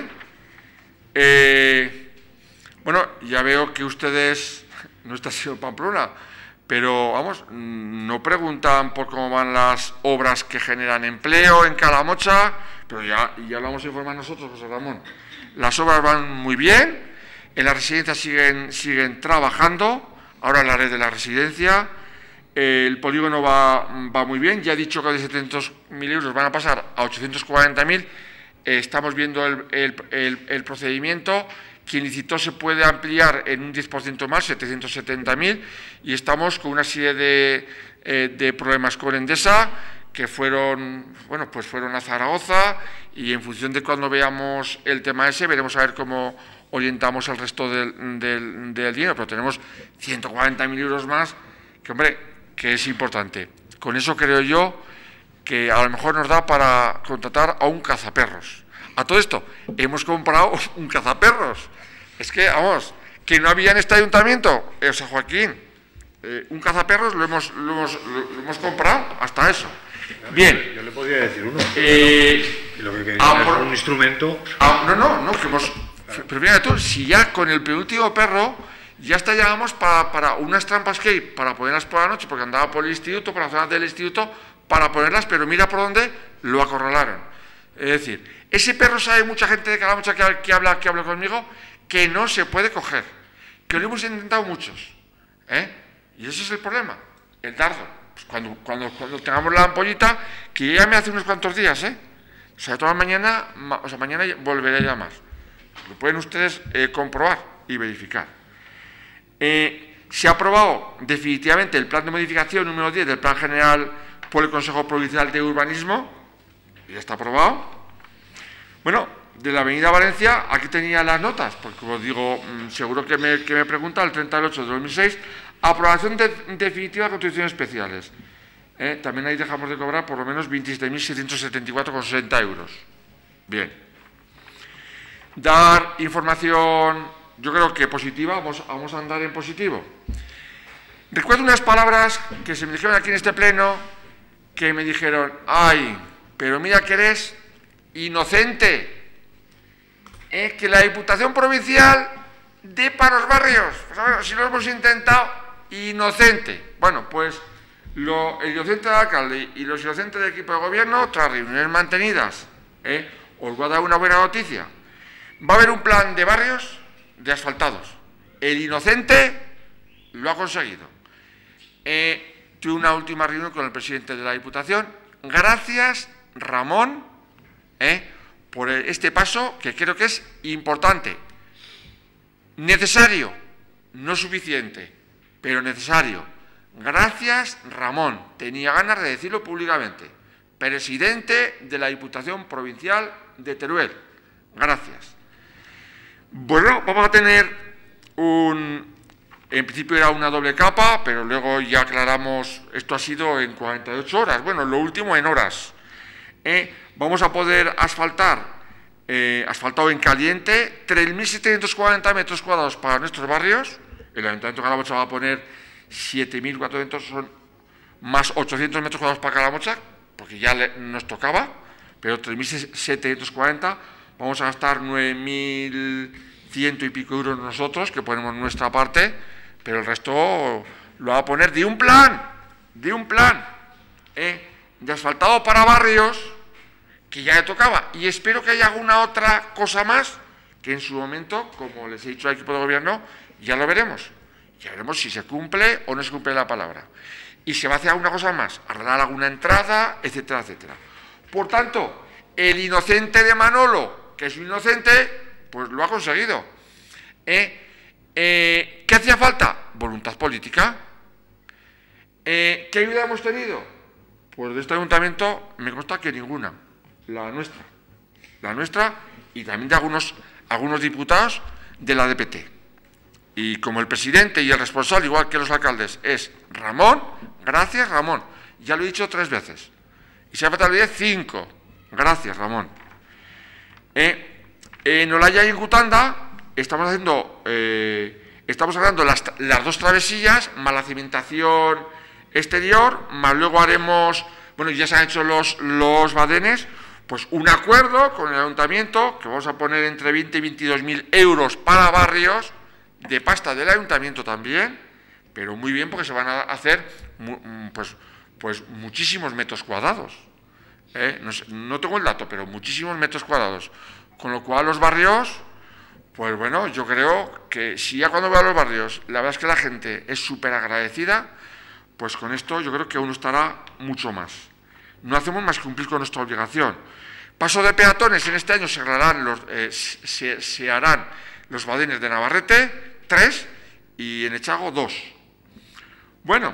Eh, bueno, ya veo que ustedes, no está el señor Pamplona, pero vamos, no preguntan por cómo van las obras que generan empleo en Calamocha, pero ya, ya lo vamos a informar nosotros, José Ramón. Las obras van muy bien, en la residencia siguen, siguen trabajando, ahora hablaré de la residencia, el polígono va, va muy bien, ya he dicho que de setecientos mil euros van a pasar a ochocientos cuarenta mil, eh, estamos viendo el, el, el, el procedimiento. Quien licitó se puede ampliar en un diez por ciento más, setecientos setenta mil, y estamos con una serie de, eh, de problemas con Endesa, que fueron, bueno, pues fueron a Zaragoza, y en función de cuando veamos el tema ese, veremos a ver cómo orientamos el resto del, del, del dinero, pero tenemos ciento cuarenta mil euros más, que hombre, que es importante. Con eso creo yo que a lo mejor nos da para contratar a un cazaperros. A todo esto, hemos comprado un cazaperros. Es que, vamos, que no había en este ayuntamiento, o sea, Joaquín, eh, un cazaperros lo hemos, lo, hemos, lo, lo hemos comprado, hasta eso. Bien. Yo le podría decir uno. Eh, y lo que quería ah, es por, un instrumento. Ah, no, no, no, que hemos... Pero fíjate tú, si ya con el penúltimo perro, ya hasta llegamos para, para unas trampas que hay, para ponerlas por la noche, porque andaba por el instituto, por la zona del instituto, para ponerlas, pero mira por dónde lo acorralaron. Es decir, ese perro sabe mucha gente de Calamocha que, que, habla, que habla conmigo, que no se puede coger, que lo hemos intentado muchos, ¿eh? Y ese es el problema, el dardo. Pues cuando, cuando, cuando tengamos la ampollita, que ya me hace unos cuantos días, ¿eh? O sea, toda mañana, o sea, mañana volveré a llamar. Lo pueden ustedes eh, comprobar y verificar. Eh, se ha aprobado definitivamente el plan de modificación número diez del Plan General por el Consejo Provincial de Urbanismo, ya está aprobado. Bueno, de la Avenida Valencia, aquí tenía las notas, porque como digo, seguro que me, que me pregunta, el treinta del ocho de dos mil seis, aprobación de, definitiva de contribuciones especiales. Eh, también ahí dejamos de cobrar por lo menos veintisiete mil seiscientos setenta y cuatro coma sesenta euros. Bien. Dar información, yo creo que positiva, vamos, vamos a andar en positivo. Recuerdo unas palabras que se me dijeron aquí en este pleno, que me dijeron, ay, pero mira que eres inocente, ¿eh? Que la Diputación Provincial dé para los barrios, pues a ver, si lo hemos intentado, inocente. Bueno, pues lo, el inocente del alcalde y los inocentes del equipo de gobierno, tras reuniones mantenidas, ¿eh? Os voy a dar una buena noticia. Va a haber un plan de barrios de asfaltados. El inocente lo ha conseguido. Eh, tuve una última reunión con el presidente de la Diputación. Gracias, Ramón, eh, por este paso que creo que es importante. Necesario, no suficiente, pero necesario. Gracias, Ramón. Tenía ganas de decirlo públicamente. Presidente de la Diputación Provincial de Teruel. Gracias. Bueno, vamos a tener un... En principio era una doble capa, pero luego ya aclaramos, esto ha sido en cuarenta y ocho horas. Bueno, lo último en horas. Eh, vamos a poder asfaltar, eh, asfaltado en caliente, tres mil setecientos cuarenta metros cuadrados para nuestros barrios. El Ayuntamiento de Calamocha va a poner siete mil cuatrocientos, son más ochocientos metros cuadrados para Calamocha, porque ya le, nos tocaba, pero tres mil setecientos cuarenta. Vamos a gastar nueve mil ciento y pico euros nosotros, que ponemos nuestra parte, pero el resto lo va a poner de un plan, de un plan, ¿eh? de asfaltado para barrios, que ya le tocaba. Y espero que haya alguna otra cosa más, que en su momento, como les he dicho al equipo de gobierno, ya lo veremos. Ya veremos si se cumple o no se cumple la palabra. Y se va a hacer alguna cosa más, arreglar alguna entrada, etcétera, etcétera. Por tanto, el inocente de Manolo, que es un inocente, pues lo ha conseguido. ¿Eh? Eh, ¿Qué hacía falta? Voluntad política. Eh, ¿Qué ayuda hemos tenido? Pues de este ayuntamiento me consta que ninguna. La nuestra. La nuestra y también de algunos, algunos diputados de la D P T. Y como el presidente y el responsable, igual que los alcaldes, es Ramón, Gracias, Ramón. Ya lo he dicho tres veces. Y si hace falta diez, cinco. Gracias, Ramón. Eh, en Olaya y en Cutanda estamos haciendo, eh, estamos arreglando las, las dos travesillas, más la cimentación exterior, más luego haremos, bueno, ya se han hecho los, los badenes, pues un acuerdo con el ayuntamiento, que vamos a poner entre veinte y veintidós mil euros para barrios, de pasta del ayuntamiento también, pero muy bien porque se van a hacer pues, pues muchísimos metros cuadrados. ¿eh? No, sé, no tengo el dato, pero muchísimos metros cuadrados. Con lo cual los barrios, pues bueno, yo creo que si ya cuando veo a los barrios, la verdad es que la gente es súper agradecida, pues con esto yo creo que uno estará mucho más. No hacemos más que cumplir con nuestra obligación. Paso de peatones, en este año se, harán los, eh, se, se harán los badenes de Navarrete, tres, y en Echago, dos. Bueno,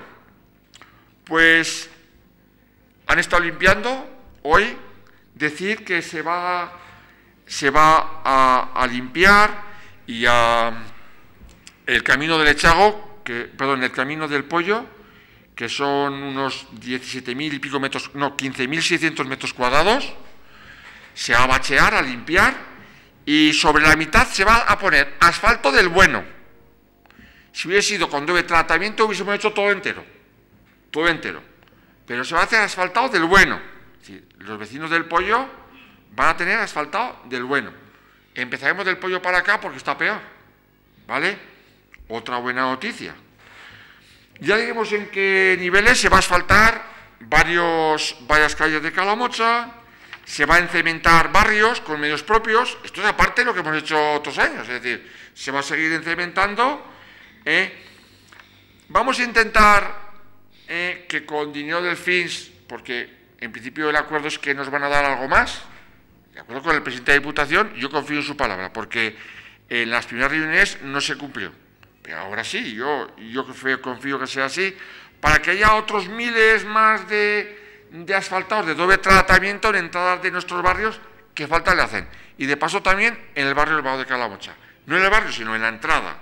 pues han estado limpiando. Hoy decir que se va, se va a, a limpiar y a el camino del Echago, que, perdón, el camino del Pollo, que son unos diecisiete mil y pico metros, no, quince mil seiscientos metros cuadrados, se va a bachear, a limpiar, y sobre la mitad se va a poner asfalto del bueno. Si hubiese sido con doble tratamiento, hubiésemos hecho todo entero, todo entero, pero se va a hacer asfaltado del bueno. Es decir, los vecinos del Pollo van a tener asfaltado del bueno. Empezaremos del Pollo para acá porque está peor, ¿vale? Otra buena noticia. Ya diremos en qué niveles se va a asfaltar varios, varias calles de Calamocha, se va a encementar barrios con medios propios. Esto es aparte de lo que hemos hecho otros años, es decir, se va a seguir encementando. ¿eh? Vamos a intentar eh, que con dinero del F I S, porque en principio el acuerdo es que nos van a dar algo más, de acuerdo con el presidente de la Diputación, yo confío en su palabra, porque en las primeras reuniones no se cumplió. Pero ahora sí, yo, yo confío que sea así, para que haya otros miles más de, de asfaltados de doble tratamiento en entradas de nuestros barrios que falta le hacen. Y de paso también en el barrio del Bajo de Calamocha. No en el barrio, sino en la entrada.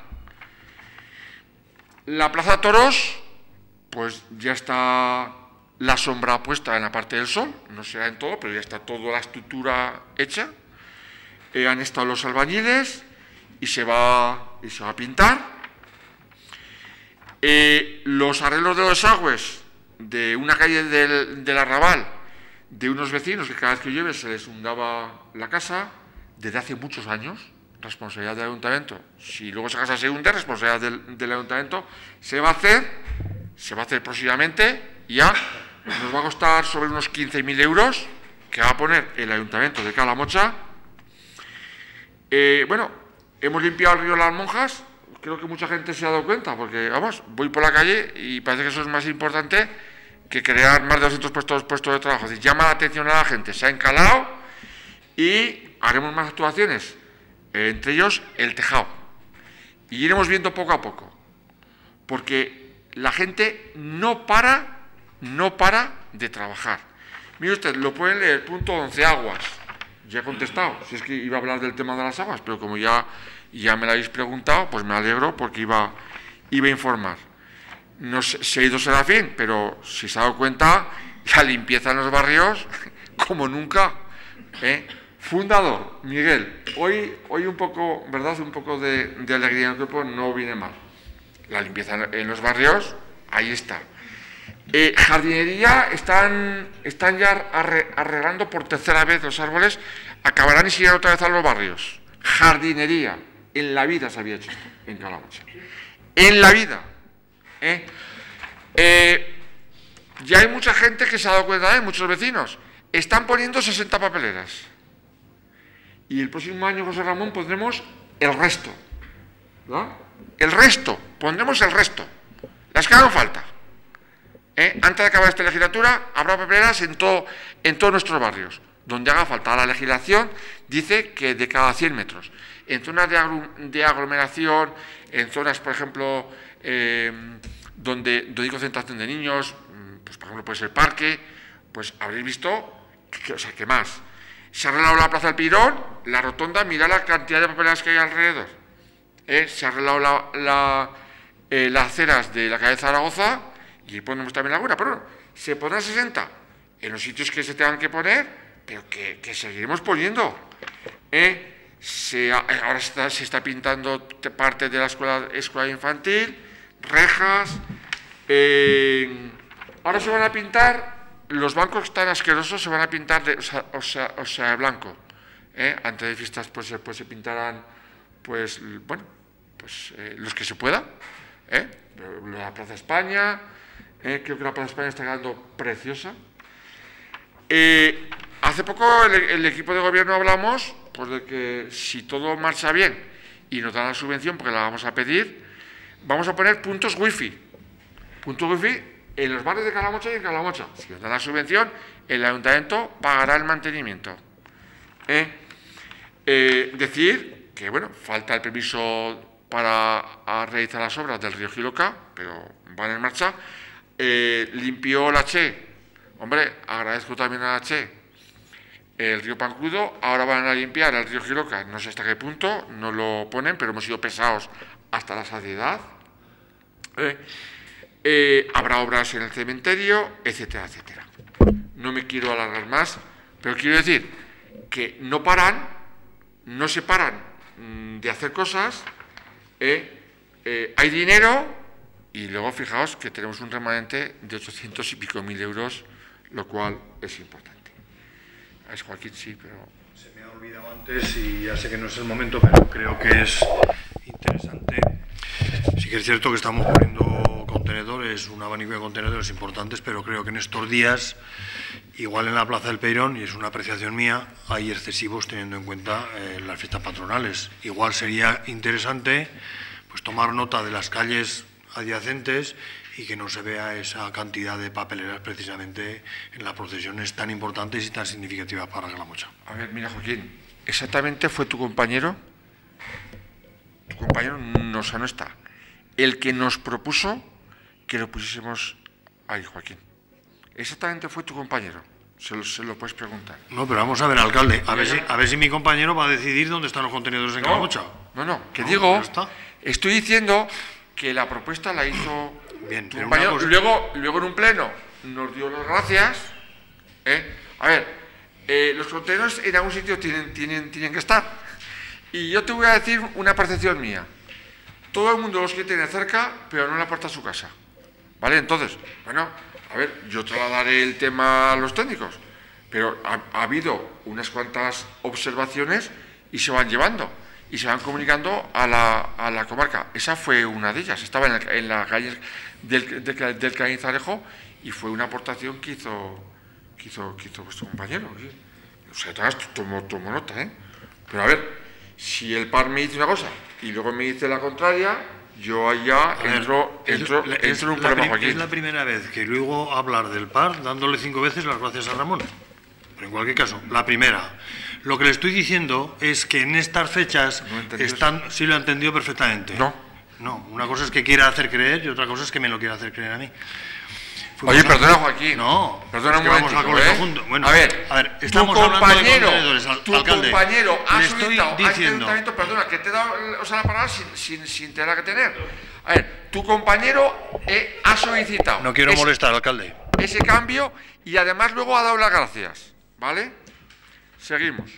La Plaza Toros, pues ya está la sombra puesta en la parte del sol, no será en todo, pero ya está toda la estructura hecha. Eh, han estado los albañiles y se va, y se va a pintar. Eh, los arreglos de los desagües de una calle del, del Arrabal, de unos vecinos que cada vez que llueve se les hundaba la casa, desde hace muchos años, responsabilidad del ayuntamiento. Si luego esa casa se hunde, responsabilidad del, del ayuntamiento, se va a hacer, se va a hacer próximamente, y ya nos va a costar sobre unos quince mil euros, que va a poner el ayuntamiento de Calamocha. Eh, bueno, hemos limpiado el río Las Monjas. Creo que mucha gente se ha dado cuenta, porque, vamos, voy por la calle y parece que eso es más importante que crear más de doscientos puestos, puestos de trabajo. Es decir, llama la atención a la gente, se ha encalado y haremos más actuaciones, entre ellos el tejado. Y iremos viendo poco a poco, porque la gente no para, no para de trabajar. Mire usted, lo pueden leer, punto once, aguas. Ya he contestado, si es que iba a hablar del tema de las aguas, pero como ya... y ya me lo habéis preguntado, pues me alegro porque iba, iba a informar. No sé, se ha ido Serafín, pero si se ha dado cuenta, la limpieza en los barrios, como nunca. ¿eh? Fundador, Miguel, hoy, hoy un poco, ¿verdad? Un poco de, de alegría en el cuerpo no viene mal. La limpieza en, en los barrios, ahí está. Eh, jardinería, están, están ya arre, arreglando por tercera vez los árboles, acabarán y siguen otra vez a los barrios. Jardinería. En la vida se había hecho esto, en Calamocha. En la vida. ¿eh? Eh, ya hay mucha gente que se ha dado cuenta, ¿eh? muchos vecinos. Están poniendo sesenta papeleras. Y el próximo año, José Ramón, pondremos el resto. ¿no? El resto, pondremos el resto. Las que hagan falta. ¿eh? Antes de acabar esta legislatura, habrá papeleras en, todo, en todos nuestros barrios. Donde haga falta. La legislación dice que de cada cien metros. En zonas de, de aglomeración, en zonas, por ejemplo, eh, donde, donde hay concentración de niños, pues por ejemplo puede ser parque, pues habréis visto, que, o sea, ¿qué más? Se ha arreglado la Plaza del Pirón, la rotonda, mira la cantidad de papeleras que hay alrededor. ¿eh? Se ha arreglado la, la, eh, las aceras de la calle de Zaragoza y ponemos también alguna, pero bueno, se pondrán sesenta en los sitios que se tengan que poner, pero que, que seguiremos poniendo. ¿eh? Se, ahora se está, se está pintando parte de la escuela, escuela infantil, rejas. Eh, ahora se van a pintar, los bancos que están asquerosos se van a pintar de, o sea, o sea, o sea blanco. ¿eh? Antes de fiestas pues, pues se pintarán, pues, bueno, pues eh, los que se pueda. ¿eh? La Plaza España, eh, creo que la Plaza España está quedando preciosa. Eh, hace poco el, el equipo de gobierno hablamos pues de que si todo marcha bien y nos dan la subvención, porque la vamos a pedir, vamos a poner puntos wifi. Puntos wifi en los barrios de Calamocha y en Calamocha. Si nos dan la subvención, el ayuntamiento pagará el mantenimiento. ¿Eh? Eh, decir que, bueno, falta el permiso para a realizar las obras del río Giloca, pero van en marcha. Eh, limpió la Che. Hombre, agradezco también a la Che el río Pancrudo, ahora van a limpiar el río Giloca, no sé hasta qué punto, no lo ponen, pero hemos sido pesados hasta la saciedad. Eh, eh, habrá obras en el cementerio, etcétera, etcétera. No me quiero alargar más, pero quiero decir que no paran, no se paran mmm, de hacer cosas, eh, eh, hay dinero y luego fijaos que tenemos un remanente de ochocientos y pico mil euros, lo cual es importante. Es Joaquín, sí, pero... Se me ha olvidado antes y ya sé que no es el momento, pero creo que es interesante. Sí que es cierto que estamos poniendo contenedores, un abanico de contenedores importantes, pero creo que en estos días, igual en la Plaza del Peirón, y es una apreciación mía, hay excesivos teniendo en cuenta eh, las fiestas patronales. Igual sería interesante pues tomar nota de las calles adyacentes y que no se vea esa cantidad de papeleras precisamente en las procesiones tan importantes y tan significativas para Calamocha. A ver, mira, Joaquín, exactamente fue tu compañero, tu compañero no, o sea, no está, el que nos propuso que lo pusiésemos ahí, Joaquín. Exactamente fue tu compañero, se lo, se lo puedes preguntar. No, pero vamos a ver, alcalde, a ver si, a ver si mi compañero va a decidir dónde están los contenedores en no, Calamocha. No, no, que no, digo, estoy diciendo que la propuesta la hizo... Bien, pero compañero, cosa... luego, luego en un pleno nos dio las gracias. ¿eh? A ver, eh, los contenedores en algún sitio tienen, tienen, tienen que estar. Y yo te voy a decir una percepción mía. Todo el mundo los quiere tener cerca, pero no en la puerta de su casa. ¿Vale? Entonces, bueno, a ver, yo trasladaré el tema a los técnicos, pero ha, ha habido unas cuantas observaciones y se van llevando. Y se van comunicando a la, a la comarca. Esa fue una de ellas. Estaba en, el, en la calle del, del, del Cañizarejo y fue una aportación que hizo, que hizo, que hizo vuestro compañero. ¿sí? O sea, tomo, tomo nota, ¿eh? Pero a ver, si el par me dice una cosa y luego me dice la contraria, yo allá ver, entro, es, entro, es, entro en un problema, Joaquín. Es la primera vez que luego hablar del par dándole cinco veces las gracias a Ramón. Pero en cualquier caso, la primera. Lo que le estoy diciendo es que en estas fechas no están... Eso. Sí lo he entendido perfectamente. No. No, una cosa es que quiera hacer creer y otra cosa es que me lo quiera hacer creer a mí. Fuimos Oye, a... perdona, Joaquín. No, perdona es un que vamos al colegio ¿eh? juntos. Bueno, a ver, a ver estamos tu hablando compañero, de contenedores, al, tu alcalde. compañero ha solicitado diciendo... a este perdona, que te he dado o sea, la palabra sin, sin, sin tener que tener. A ver, tu compañero eh, ha solicitado... No quiero ese, molestar, alcalde. Ese cambio y además luego ha dado las gracias, ¿vale? Seguimos.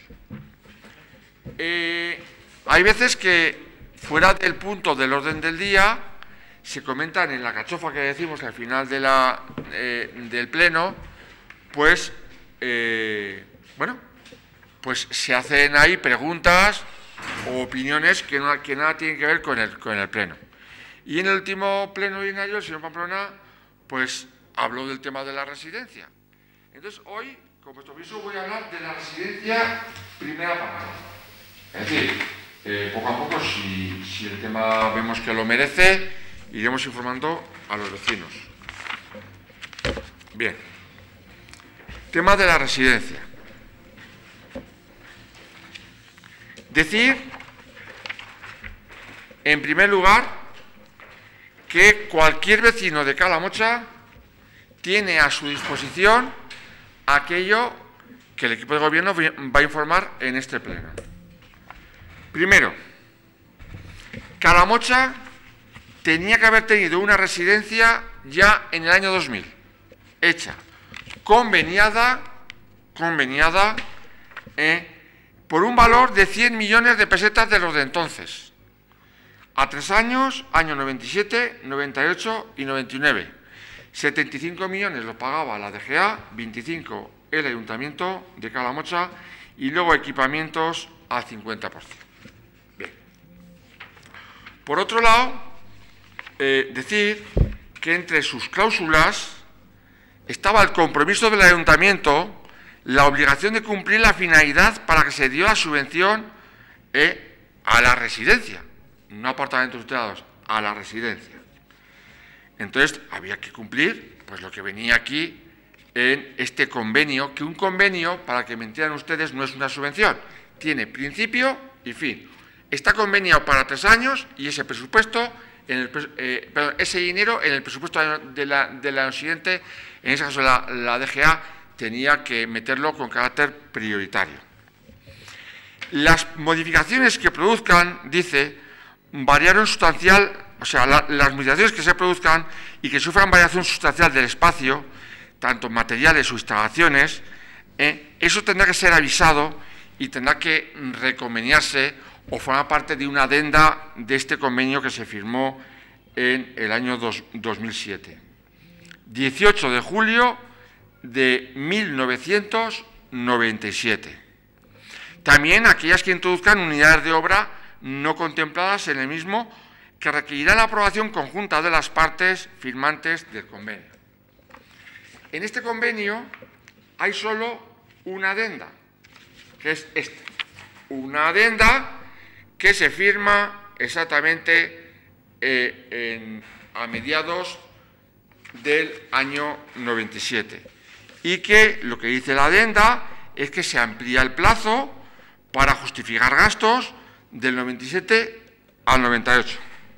Eh, hay veces que fuera del punto del orden del día se comentan en la cachofa que decimos al final de la, eh, del pleno, pues, eh, bueno, pues se hacen ahí preguntas o opiniones que, no, que nada tienen que ver con el, con el pleno. Y en el último pleno de año, el señor Pamplona, pues habló del tema de la residencia. Entonces, hoy, con vuestro permiso, voy a hablar de la residencia primera parte. Es decir, eh, poco a poco, si, si el tema vemos que lo merece, iremos informando a los vecinos. Bien. Tema de la residencia. Decir, en primer lugar, que cualquier vecino de Calamocha tiene a su disposición aquello que el equipo de gobierno va a informar en este pleno. Primero, Calamocha tenía que haber tenido una residencia ya en el año dos mil, hecha, conveniada, conveniada eh, por un valor de cien millones de pesetas de los de entonces, a tres años, años noventa y siete, noventa y ocho y noventa y nueve. setenta y cinco millones lo pagaba la D G A, veinticinco el Ayuntamiento de Calamocha y luego equipamientos al cincuenta por ciento. Bien. Por otro lado, eh, decir que entre sus cláusulas estaba el compromiso del Ayuntamiento, la obligación de cumplir la finalidad para que se dio la subvención eh, a la residencia, no apartamentos tutelados, a la residencia. Entonces, había que cumplir pues, lo que venía aquí en este convenio, que un convenio, para que me entiendan ustedes, no es una subvención, tiene principio y fin. Está conveniado para tres años y ese presupuesto, en el, eh, perdón, ese dinero en el presupuesto de la, del año siguiente, en ese caso la, la D G A, tenía que meterlo con carácter prioritario. Las modificaciones que produzcan, dice, variaron sustancial, o sea, la, las modificaciones que se produzcan y que sufran variación sustancial del espacio, tanto materiales o instalaciones, eh, eso tendrá que ser avisado y tendrá que reconveniarse o formar parte de una adenda de este convenio que se firmó en el año dos, dos mil siete. dieciocho de julio de mil novecientos noventa y siete. También aquellas que introduzcan unidades de obra no contempladas en el mismo, que requerirán la aprobación conjunta de las partes firmantes del convenio. En este convenio hay solo una adenda, que es esta. Una adenda que se firma exactamente eh, en, a mediados del año noventa y siete. Y que lo que dice la adenda es que se amplía el plazo para justificar gastos del noventa y siete al noventa y ocho.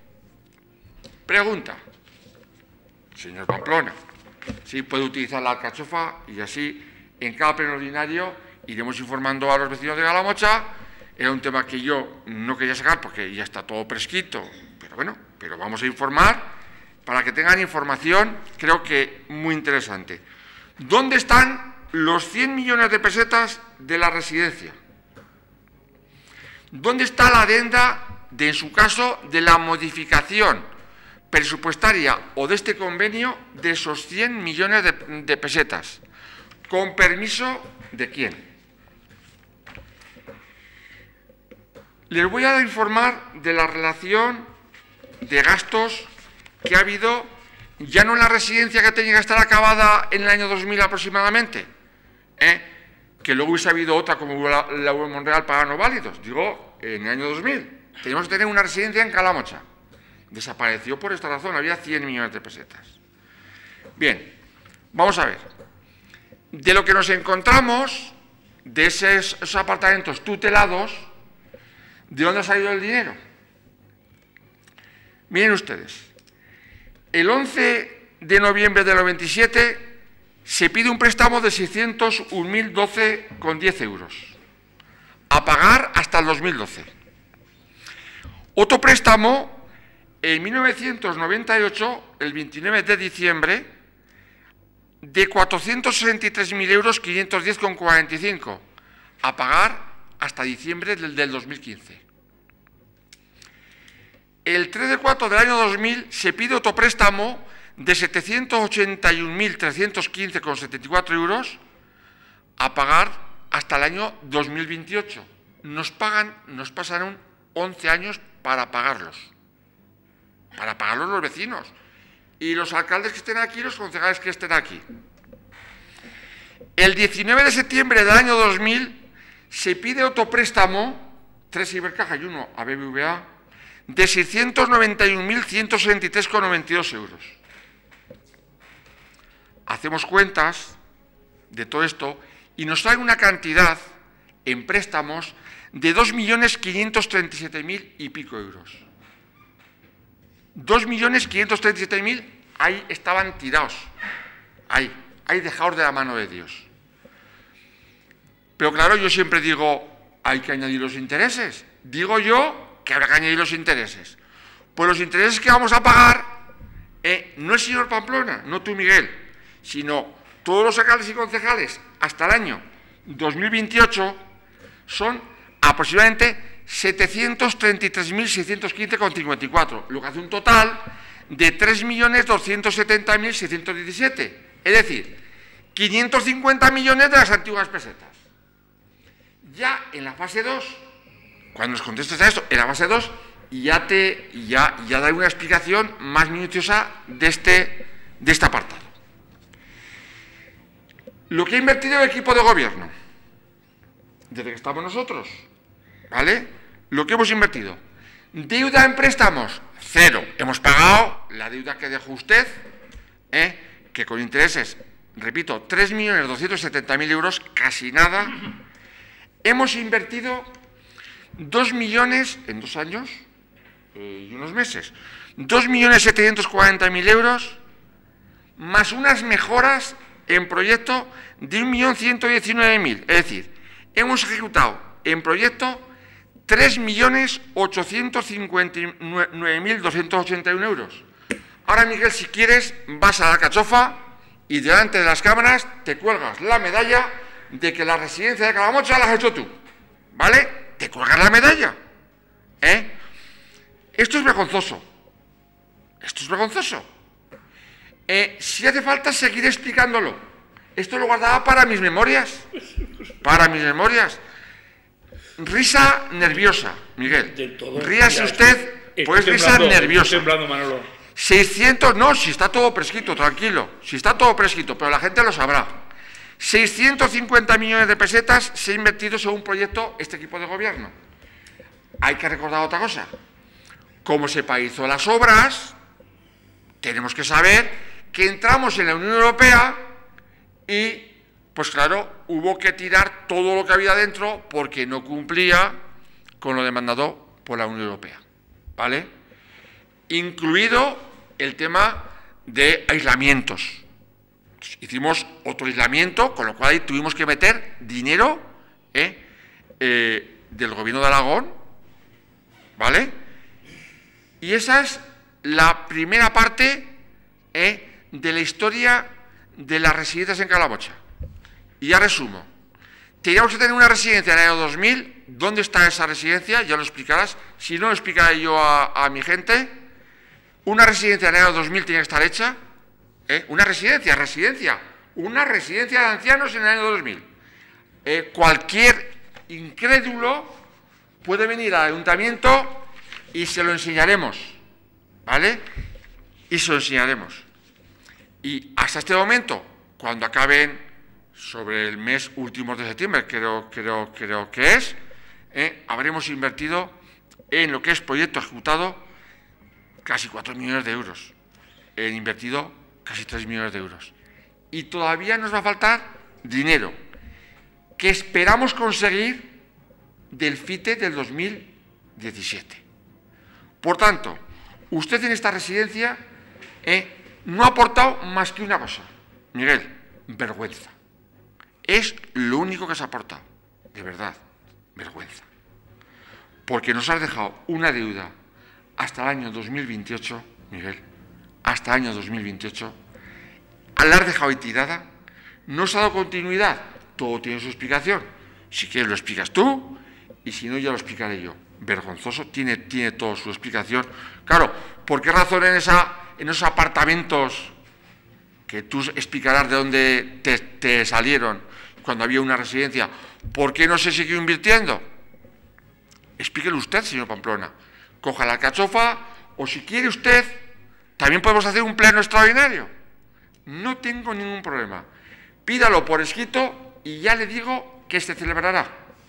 Pregunta, señor Pamplona, si puede utilizar la alcachofa y así en cada pleno ordinario iremos informando a los vecinos de Calamocha. Era un tema que yo no quería sacar porque ya está todo prescrito, pero bueno, pero vamos a informar para que tengan información, creo que muy interesante. ¿Dónde están los cien millones de pesetas de la residencia? ¿Dónde está la adenda de, en su caso, de la modificación presupuestaria o de este convenio de esos cien millones de, de pesetas? ¿Con permiso de quién? Les voy a informar de la relación de gastos que ha habido, ya no en la residencia que tenía que estar acabada en el año dos mil aproximadamente, ¿eh? que luego hubiese habido otra como la, la U de Monreal para no válidos, digo, en el año dos mil. Teníamos que tener una residencia en Calamocha. Desapareció por esta razón, había cien millones de pesetas. Bien, vamos a ver. De lo que nos encontramos, de esos, esos apartamentos tutelados, ¿de dónde ha salido el dinero? Miren ustedes, el once de noviembre del noventa y siete se pide un préstamo de seiscientos un mil doce coma diez euros, a pagar hasta el dos mil doce. Otro préstamo en mil novecientos noventa y ocho, el veintinueve de diciembre, de cuatrocientos sesenta y tres mil euros quinientos diez coma cuarenta y cinco, a pagar hasta diciembre del, del dos mil quince. El tres de cuatro del año dos mil se pide otro préstamo de setecientos ochenta y un mil trescientos quince coma setenta y cuatro euros a pagar hasta el año dos mil veintiocho. Nos pagan, nos pasaron once años para pagarlos, para pagarlos los vecinos y los alcaldes que estén aquí, los concejales que estén aquí. El diecinueve de septiembre del año dos mil se pide otro préstamo, tres Ibercaja y uno a B B V A, de seiscientos noventa y un mil ciento sesenta y tres coma noventa y dos euros. Hacemos cuentas de todo esto y nos sale una cantidad en préstamos de dos millones quinientos treinta y siete mil y pico euros. dos millones quinientos treinta y siete mil ahí estaban tirados, ahí, ahí dejados de la mano de Dios. Pero claro, yo siempre digo, hay que añadir los intereses. Digo yo que habrá que añadir los intereses. Pues los intereses que vamos a pagar eh, no el señor Pamplona, no tú, Miguel, sino todos los alcaldes y concejales hasta el año dos mil veintiocho son aproximadamente setecientos treinta y tres mil seiscientos quince coma cincuenta y cuatro, lo que hace un total de tres millones doscientos setenta mil seiscientos diecisiete, es decir, quinientos cincuenta millones de las antiguas pesetas. Ya en la fase dos, cuando nos contestes a esto, en la fase dos, ya te ya, ya daré una explicación más minuciosa de este, de este apartado. Lo que ha invertido el equipo de gobierno, desde que estamos nosotros, ¿vale? Lo que hemos invertido. Deuda en préstamos, cero. Hemos pagado la deuda que dejó usted, ¿eh? que con intereses, repito, tres millones doscientos setenta mil euros, casi nada. Hemos invertido dos millones en dos años eh, y unos meses, dos millones setecientos cuarenta mil euros, más unas mejoras en proyecto de un millón ciento diecinueve mil. Es decir, hemos ejecutado en proyecto tres millones ochocientos cincuenta y nueve mil doscientos ochenta y uno euros. Ahora, Miguel, si quieres, vas a la Cachofa y delante de las cámaras te cuelgas la medalla de que la residencia de Calamocha la has hecho tú, ¿vale? Te cuelgas la medalla, ¿eh? Esto es vergonzoso, esto es vergonzoso. Eh, si hace falta, seguiré explicándolo. Esto lo guardaba para mis memorias, para mis memorias. Risa nerviosa, Miguel. Del todo, Ríase mira, usted, estoy, pues estoy risa temblando, nerviosa. Estoy temblando, Manolo. seiscientos, no, si está todo prescrito, tranquilo, si está todo prescrito, pero la gente lo sabrá. seiscientos cincuenta millones de pesetas se ha invertido según proyecto este equipo de gobierno. Hay que recordar otra cosa. Como se paralizó las obras, tenemos que saber que entramos en la Unión Europea y, pues claro, hubo que tirar todo lo que había dentro porque no cumplía con lo demandado por la Unión Europea, ¿vale? Incluido el tema de aislamientos. Hicimos otro aislamiento, con lo cual ahí tuvimos que meter dinero ¿eh? Eh, del gobierno de Aragón, ¿vale? Y esa es la primera parte ¿eh? de la historia de las residencias en Calamocha. Y ya resumo. Teníamos que tener una residencia en el año dos mil. ¿Dónde está esa residencia? Ya lo explicarás. Si no, lo explicaré yo a, a mi gente. Una residencia en el año dos mil tenía que estar hecha. ¿Eh? Una residencia, residencia, una residencia de ancianos en el año dos mil. Eh, cualquier incrédulo puede venir al ayuntamiento y se lo enseñaremos, ¿vale? Y se lo enseñaremos. Y hasta este momento, cuando acaben sobre el mes último de septiembre, creo, creo, creo que es, eh, habremos invertido en lo que es proyecto ejecutado casi cuatro millones de euros. En invertido casi tres millones de euros. Y todavía nos va a faltar dinero, que esperamos conseguir del FITE del dos mil diecisiete. Por tanto, usted en esta residencia eh, no ha aportado más que una cosa, Miguel, vergüenza. Es lo único que se ha aportado, de verdad, vergüenza. Porque nos has dejado una deuda hasta el año dos mil veintiocho, Miguel, hasta el año dos mil veintiocho, al haber dejado ahí tirada, no se ha dado continuidad. Todo tiene su explicación. Si quieres lo explicas tú, y si no ya lo explicaré yo. Vergonzoso, tiene, tiene toda su explicación. Claro, ¿por qué razón en, esa, en esos apartamentos que tú explicarás de dónde te, te salieron cuando había una residencia, por qué no se siguió invirtiendo? Explíquelo usted, señor Pamplona. Coja la Cachofa, o si quiere usted, también podemos hacer un pleno extraordinario. No tengo ningún problema. Pídalo por escrito y ya le digo que se celebrará.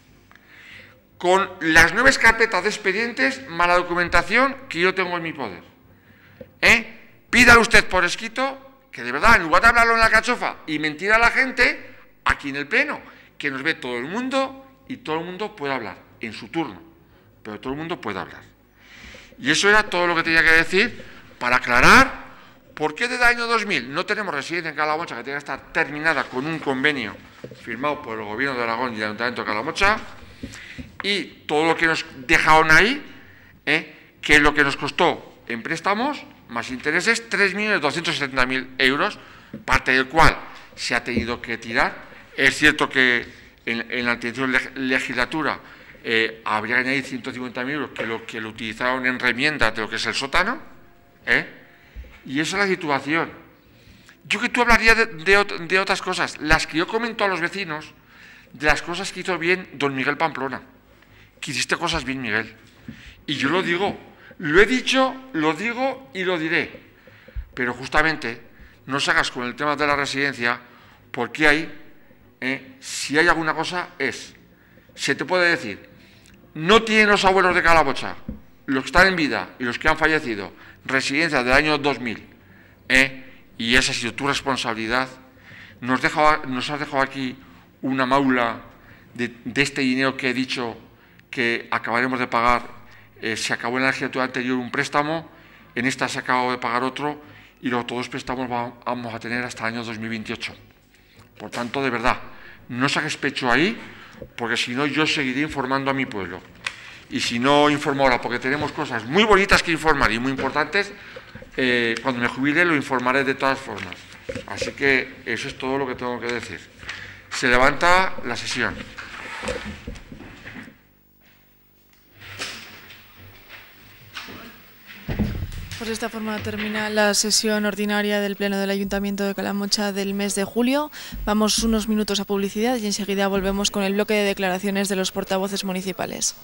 Con las nueve carpetas de expedientes, más la documentación que yo tengo en mi poder. ¿Eh? Pídalo usted por escrito, que de verdad, en lugar de hablarlo en la Cachofa y mentir a la gente, aquí en el pleno, que nos ve todo el mundo y todo el mundo puede hablar en su turno, pero todo el mundo puede hablar. Y eso era todo lo que tenía que decir para aclarar por qué desde el año dos mil no tenemos residencia en Calamocha, que tiene que estar terminada con un convenio firmado por el Gobierno de Aragón y el Ayuntamiento de Calamocha, y todo lo que nos dejaron ahí, ¿eh? que es lo que nos costó en préstamos más intereses, tres millones doscientos setenta mil euros, parte del cual se ha tenido que tirar. Es cierto que en, en la anterior legislatura eh, habría que añadir ciento cincuenta mil euros, que lo que lo utilizaron en remiendas de lo que es el sótano, ¿eh? Y esa es la situación. Yo que tú hablaría de, de, de otras cosas, las que yo comento a los vecinos, de las cosas que hizo bien don Miguel Pamplona, que hiciste cosas bien, Miguel. Y yo lo digo, lo he dicho, lo digo y lo diré. Pero justamente no salgas con el tema de la residencia, porque hay, eh, si hay alguna cosa, es, se te puede decir, no tienen los abuelos de Calamocha, los que están en vida y los que han fallecido, residencia del año dos mil, eh, y esa ha sido tu responsabilidad. Nos, deja, nos has dejado aquí una maula de, de este dinero que he dicho que acabaremos de pagar. Eh, se acabó en la legislatura anterior un préstamo, en esta se acabó de pagar otro, y los otros préstamos vamos a tener hasta el año dos mil veintiocho. Por tanto, de verdad, no saques pecho ahí, porque si no yo seguiré informando a mi pueblo. Y si no informo ahora, porque tenemos cosas muy bonitas que informar y muy importantes, eh, cuando me jubile lo informaré de todas formas. Así que eso es todo lo que tengo que decir. Se levanta la sesión. Pues de esta forma termina la sesión ordinaria del Pleno del Ayuntamiento de Calamocha del mes de julio. Vamos unos minutos a publicidad y enseguida volvemos con el bloque de declaraciones de los portavoces municipales.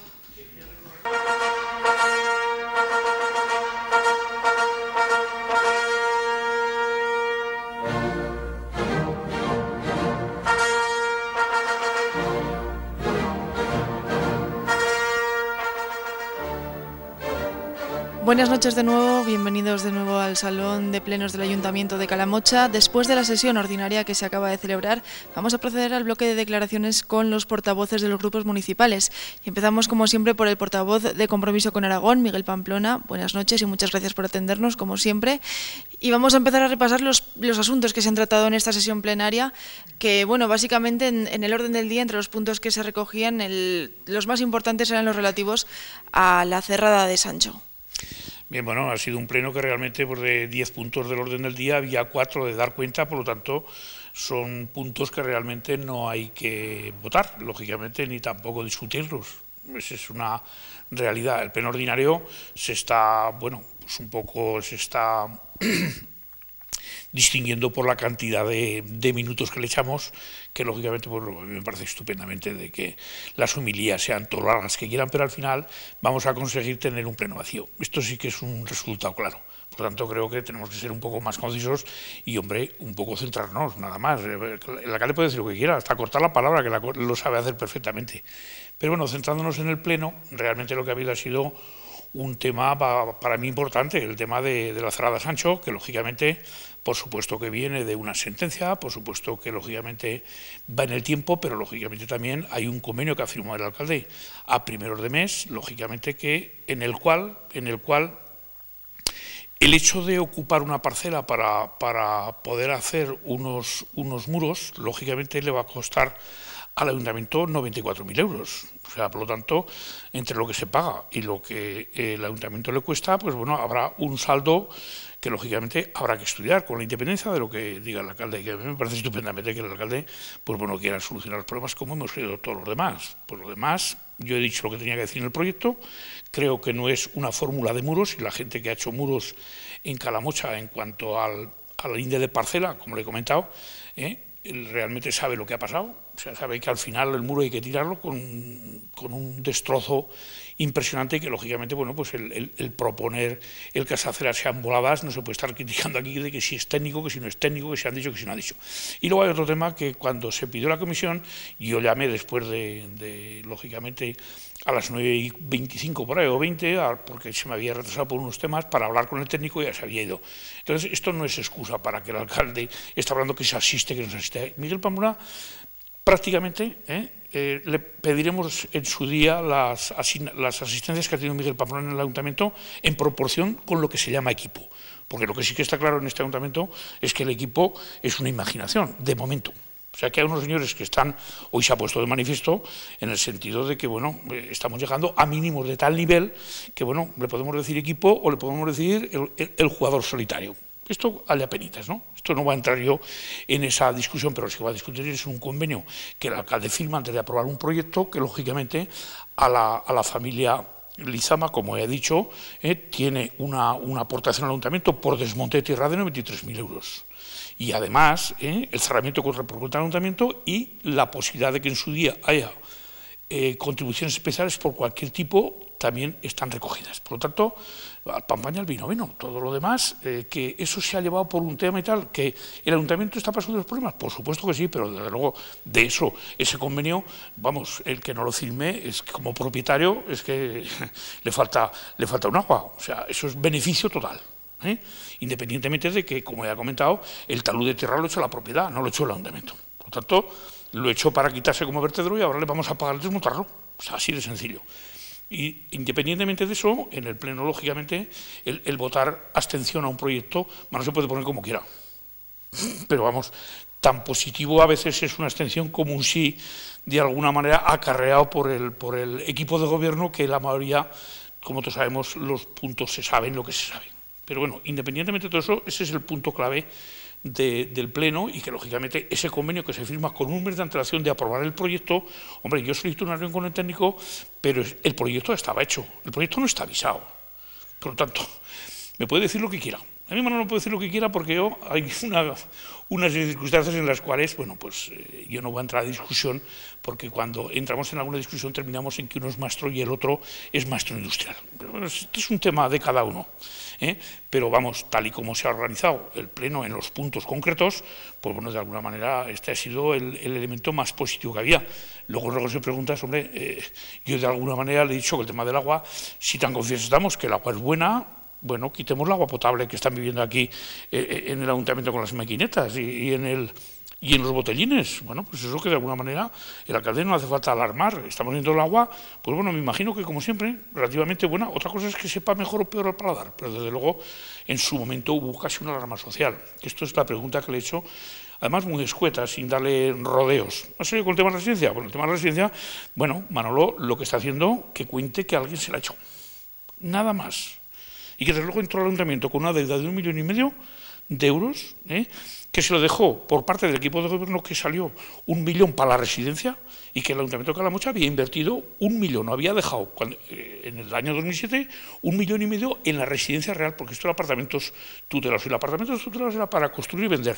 Buenas noches de nuevo, bienvenidos de nuevo al Salón de Plenos del Ayuntamiento de Calamocha. Después de la sesión ordinaria que se acaba de celebrar, vamos a proceder al bloque de declaraciones con los portavoces de los grupos municipales. Y empezamos, como siempre, por el portavoz de Compromiso con Aragón, Miguel Pamplona. Buenas noches y muchas gracias por atendernos, como siempre. Y vamos a empezar a repasar los, los asuntos que se han tratado en esta sesión plenaria, que, bueno, básicamente en, en el orden del día, entre los puntos que se recogían, el, los más importantes eran los relativos a la cerrada de Sancho. Bien, bueno, ha sido un pleno que realmente pues, de diez puntos del orden del día había cuatro de dar cuenta, por lo tanto son puntos que realmente no hay que votar, lógicamente, ni tampoco discutirlos. Esa es una realidad. El pleno ordinario se está, bueno, pues un poco se está distinguiendo por la cantidad de, de minutos que le echamos, que lógicamente pues, a mí me parece estupendamente de que las homilías sean todas las largas que quieran, pero al final vamos a conseguir tener un pleno vacío. Esto sí que es un resultado claro. Por tanto, creo que tenemos que ser un poco más concisos y, hombre, un poco centrarnos, nada más. El alcalde puede decir lo que quiera, hasta cortar la palabra, que la, lo sabe hacer perfectamente. Pero bueno, centrándonos en el pleno, realmente lo que ha habido ha sido un tema para, para mí importante, el tema de, de la cerrada Sancho, que lógicamente, por supuesto que viene de una sentencia, por supuesto que lógicamente va en el tiempo, pero lógicamente también hay un convenio que ha firmado el alcalde a primeros de mes, lógicamente que en el cual, en el cual el hecho de ocupar una parcela para, para poder hacer unos, unos muros, lógicamente le va a costar al ayuntamiento noventa y cuatro mil euros. O sea, por lo tanto, entre lo que se paga y lo que el ayuntamiento le cuesta, pues bueno, habrá un saldo que lógicamente habrá que estudiar con la independencia de lo que diga el alcalde, y que a mí me parece estupendamente que el alcalde, pues bueno, quiera solucionar los problemas como hemos querido todos los demás. Por lo demás, yo he dicho lo que tenía que decir en el proyecto, creo que no es una fórmula de muros, y la gente que ha hecho muros en Calamocha en cuanto al, al índice de parcela, como le he comentado, ¿eh? Él realmente sabe lo que ha pasado, o sea, sabe que al final el muro hay que tirarlo con, con un destrozo impresionante y que lógicamente, bueno, pues el, el, el proponer el que las aceras sean voladas, no se puede estar criticando aquí de que si es técnico, que si no es técnico, que si han dicho, que si no ha dicho. Y luego hay otro tema que cuando se pidió la comisión, yo llamé después de, de lógicamente, a las nueve y veinticinco por ahí, o veinte, porque se me había retrasado por unos temas, para hablar con el técnico y ya se había ido. Entonces, esto no es excusa para que el alcalde esté hablando que se asiste, que no se asiste. Miguel Pamplona, prácticamente, ¿eh? Eh, le pediremos en su día las, las asistencias que ha tenido Miguel Pamplona en el ayuntamiento en proporción con lo que se llama equipo. Porque lo que sí que está claro en este ayuntamiento es que el equipo es una imaginación, de momento. O sea que hay unos señores que están, hoy se ha puesto de manifiesto, en el sentido de que, bueno, estamos llegando a mínimos de tal nivel que, bueno, le podemos decir equipo o le podemos decir el, el, el jugador solitario. Esto a penitas, ¿no? Esto no va a entrar yo en esa discusión, pero lo que va a discutir es un convenio que el alcalde firma antes de aprobar un proyecto que, lógicamente, a la, a la familia Lizama, como he dicho, eh, tiene una, una aportación al ayuntamiento por desmonte de tierra de noventa y tres mil euros. Y además, eh, el cerramiento que repercute al ayuntamiento y la posibilidad de que en su día haya eh, contribuciones especiales por cualquier tipo también están recogidas. Por lo tanto, al pan pan y al vino vino. Todo lo demás, eh, que eso se ha llevado por un tema y tal, que el ayuntamiento está pasando los problemas, por supuesto que sí, pero desde luego de eso, ese convenio, vamos, el que no lo firme es que como propietario es que le falta, le falta un agua. O sea, eso es beneficio total. ¿eh? Independientemente de que, como ya he comentado, el talud de tierra lo ha hecho la propiedad, no lo ha hecho el ayuntamiento. Por lo tanto, lo he hecho para quitarse como vertedero y ahora le vamos a pagar el desmontarlo. O sea, así de sencillo. Y independientemente de eso, en el Pleno, lógicamente, el, el votar abstención a un proyecto, bueno, se puede poner como quiera. Pero vamos, tan positivo a veces es una abstención como un sí, de alguna manera, acarreado por el, por el equipo de gobierno, que la mayoría, como todos sabemos, los puntos se saben lo que se sabe. Pero bueno, independientemente de todo eso, ese es el punto clave De, del Pleno y que, lógicamente, ese convenio que se firma con un mes de antelación de aprobar el proyecto, hombre, yo solicito una reunión con el técnico, pero el proyecto estaba hecho, el proyecto no está avisado. Por lo tanto, me puede decir lo que quiera. A mí no me puede decir lo que quiera porque yo, hay una, una serie de circunstancias en las cuales, bueno, pues eh, yo no voy a entrar a discusión porque cuando entramos en alguna discusión terminamos en que uno es maestro y el otro es maestro industrial. Pero bueno, este es un tema de cada uno. ¿Eh? Pero vamos, tal y como se ha organizado el Pleno en los puntos concretos, pues bueno, de alguna manera este ha sido el, el elemento más positivo que había. Luego, luego se pregunta, hombre, eh, yo de alguna manera le he dicho que el tema del agua, si tan confiados estamos que el agua es buena, bueno, quitemos el agua potable que están viviendo aquí eh, en el ayuntamiento con las maquinetas y, y en el... Y en los botellines, bueno, pues eso que de alguna manera el alcalde no hace falta alarmar, estamos viendo el agua, pues bueno, me imagino que como siempre, relativamente buena. Otra cosa es que sepa mejor o peor al paladar, pero desde luego en su momento hubo casi una alarma social. Esto es la pregunta que le he hecho, además muy escueta, sin darle rodeos. ¿Ha salido con el tema de la residencia? Bueno, el tema de la residencia, bueno, Manolo lo que está haciendo, que cuente que alguien se la ha hecho. Nada más. Y que desde luego entró al ayuntamiento con una deuda de un millón y medio de euros, ¿eh? que se lo dejó por parte del equipo de gobierno, que salió un millón para la residencia y que el Ayuntamiento de Calamocha había invertido un millón, no había dejado cuando, eh, en el año dos mil siete un millón y medio en la residencia real, porque esto era apartamentos tutelados y el apartamento tutelados era para construir y vender.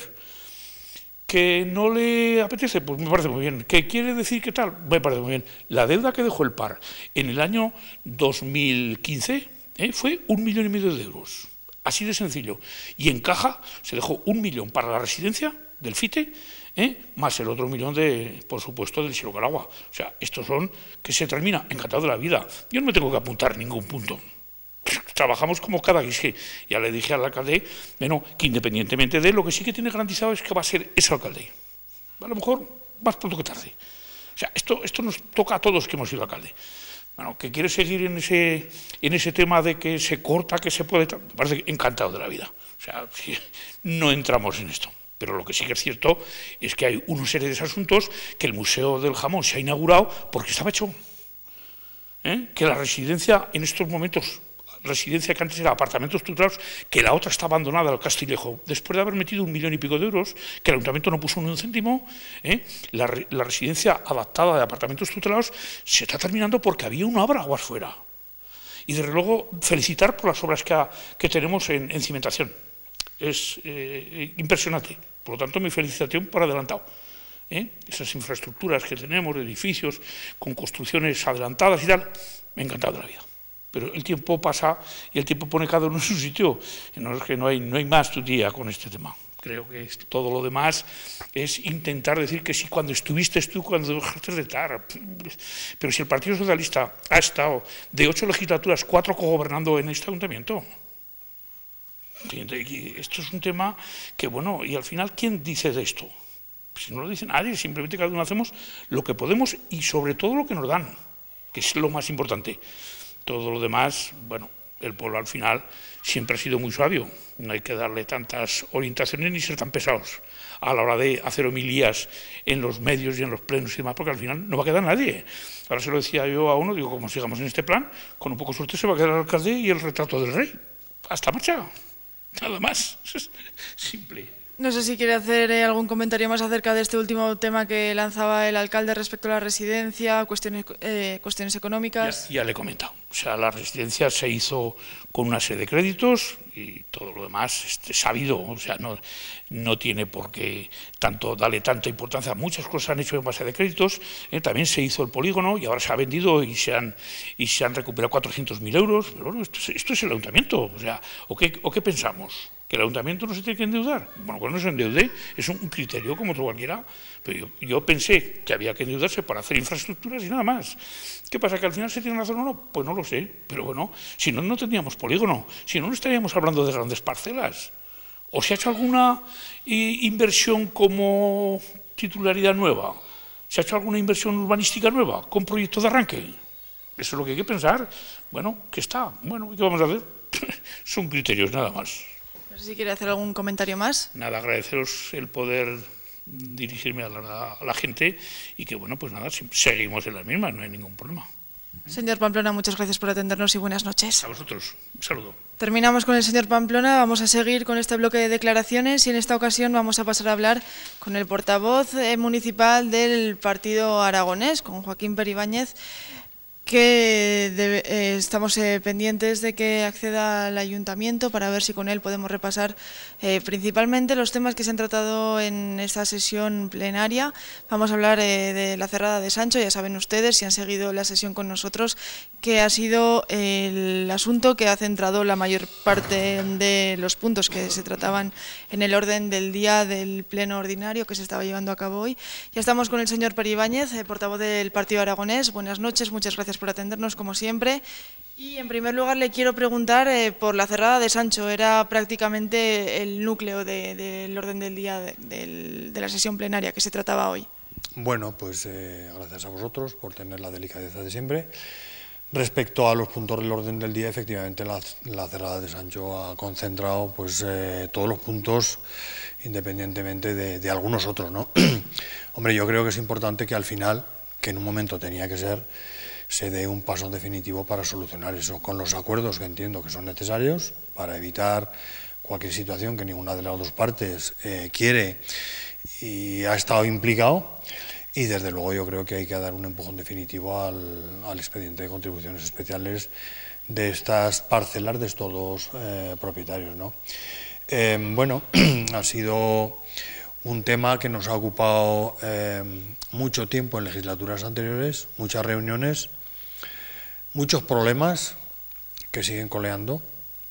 ¿Que no le apetece? Pues me parece muy bien. ¿Qué quiere decir qué tal? Me parece muy bien. La deuda que dejó el P A R en el año dos mil quince eh, fue un millón y medio de euros. Así de sencillo. Y en caja se dejó un millón para la residencia del FITE, ¿eh? más el otro millón, de, por supuesto, del Silo Calagua. O sea, estos son que se termina encantado de la vida. Yo no me tengo que apuntar ningún punto. Trabajamos como cada que ya le dije al alcalde, bueno, que independientemente de lo que sí que tiene garantizado es que va a ser ese alcalde. A lo mejor más pronto que tarde. O sea, esto, esto nos toca a todos que hemos sido alcalde. Bueno, que quiere seguir en ese, en ese tema de que se corta, que se puede... Me parece encantado de la vida. O sea, sí, no entramos en esto. Pero lo que sí que es cierto es que hay una serie de asuntos que el Museo del Jamón se ha inaugurado porque estaba hecho. ¿Eh? Que la residencia en estos momentos... residencia que antes era apartamentos tutelados, que la otra está abandonada al Castilejo, después de haber metido un millón y pico de euros, que el ayuntamiento no puso ni un céntimo, ¿eh? la, la residencia adaptada de apartamentos tutelados se está terminando porque había una obra aguas fuera. Y desde luego felicitar por las obras que, ha, que tenemos en, en cimentación. Es eh, impresionante. Por lo tanto, mi felicitación por adelantado. ¿Eh? Esas infraestructuras que tenemos, de edificios, con construcciones adelantadas y tal, me ha encantado de la vida. Pero el tiempo pasa y el tiempo pone cada uno en su sitio. No es que no hay, no hay más tu día con este tema. Creo que todo lo demás es intentar decir que sí, cuando estuviste tú, cuando dejaste de estar. Pero si el Partido Socialista ha estado de ocho legislaturas, cuatro cogobernando en este ayuntamiento. Esto es un tema que, bueno, y al final, ¿quién dice de esto? Si no lo dice nadie, simplemente cada uno hacemos lo que podemos y sobre todo lo que nos dan, que es lo más importante. Todo lo demás, bueno, el pueblo al final siempre ha sido muy sabio. No hay que darle tantas orientaciones ni ser tan pesados. a la hora de hacer homilías en los medios y en los plenos y demás, porque al final no va a quedar nadie. Ahora se lo decía yo a uno, digo, como sigamos en este plan, con un poco de suerte se va a quedar el alcalde y el retrato del rey. Hasta marcha. Nada más. Simple. No sé si quiere hacer eh, algún comentario más acerca de este último tema que lanzaba el alcalde respecto a la residencia, cuestiones, eh, cuestiones económicas. Ya, ya le he comentado. O sea, la residencia se hizo con una serie de créditos y todo lo demás es sabido. O sea, no, no tiene por qué tanto, darle tanta importancia. Muchas cosas se han hecho en base de créditos. Eh, también se hizo el polígono y ahora se ha vendido y se han, y se han recuperado cuatrocientos mil euros. Pero bueno, esto es, esto es el ayuntamiento. O sea, ¿o qué, o qué pensamos? ¿Que el ayuntamiento no se tiene que endeudar? Bueno, pues no se endeude, es un criterio como otro cualquiera, pero yo, yo pensé que había que endeudarse para hacer infraestructuras y nada más. ¿Qué pasa, que al final se tiene razón o no? Pues no lo sé, pero bueno, si no, no tendríamos polígono, si no, no estaríamos hablando de grandes parcelas. ¿O se ha hecho alguna eh, inversión como titularidad nueva? ¿Se ha hecho alguna inversión urbanística nueva con proyecto de arranque? Eso es lo que hay que pensar. Bueno, ¿qué está? Bueno, ¿qué vamos a hacer? Son criterios, nada más. No sé si quiere hacer algún comentario más. Nada, agradeceros el poder dirigirme a la, a la gente y que, bueno, pues nada, seguimos en las mismas, no hay ningún problema. Señor Pamplona, muchas gracias por atendernos y buenas noches. A vosotros, un saludo. Terminamos con el señor Pamplona, vamos a seguir con este bloque de declaraciones y en esta ocasión vamos a pasar a hablar con el portavoz eh, municipal del Partido Aragonés, con Joaquín Peribáñez, que debe, eh, estamos eh, pendientes de que acceda al ayuntamiento para ver si con él podemos repasar eh, principalmente los temas que se han tratado en esta sesión plenaria. Vamos a hablar eh, de la cerrada de Sancho, ya saben ustedes, si han seguido la sesión con nosotros, que ha sido el asunto que ha centrado la mayor parte de los puntos que se trataban en el orden del día del pleno ordinario que se estaba llevando a cabo hoy. Ya estamos con el señor Peribáñez, eh, portavoz del Partido Aragonés. Buenas noches, muchas gracias por atendernos como siempre. Y en primer lugar le quiero preguntar eh, por la cerrada de Sancho. Era prácticamente el núcleo del de, de orden del día de, de, de la sesión plenaria que se trataba hoy. Bueno, pues eh, gracias a vosotros por tener la delicadeza de siempre. Respecto a los puntos del orden del día, efectivamente la, la cerrada de Sancho ha concentrado pues eh, todos los puntos independientemente de, de algunos otros, ¿no? Hombre, yo creo que es importante que al final, que en un momento tenía que ser, se dé un paso definitivo para solucionar eso, con los acuerdos que entiendo que son necesarios para evitar cualquier situación que ninguna de las dos partes eh, quiere y ha estado implicado. Y desde luego yo creo que hay que dar un empujón definitivo al, al expediente de contribuciones especiales de estas parcelas de estos dos eh, propietarios, ¿no? Eh, bueno, ha sido un tema que nos ha ocupado eh, mucho tiempo en legislaturas anteriores, muchas reuniones, muchos problemas que siguen coleando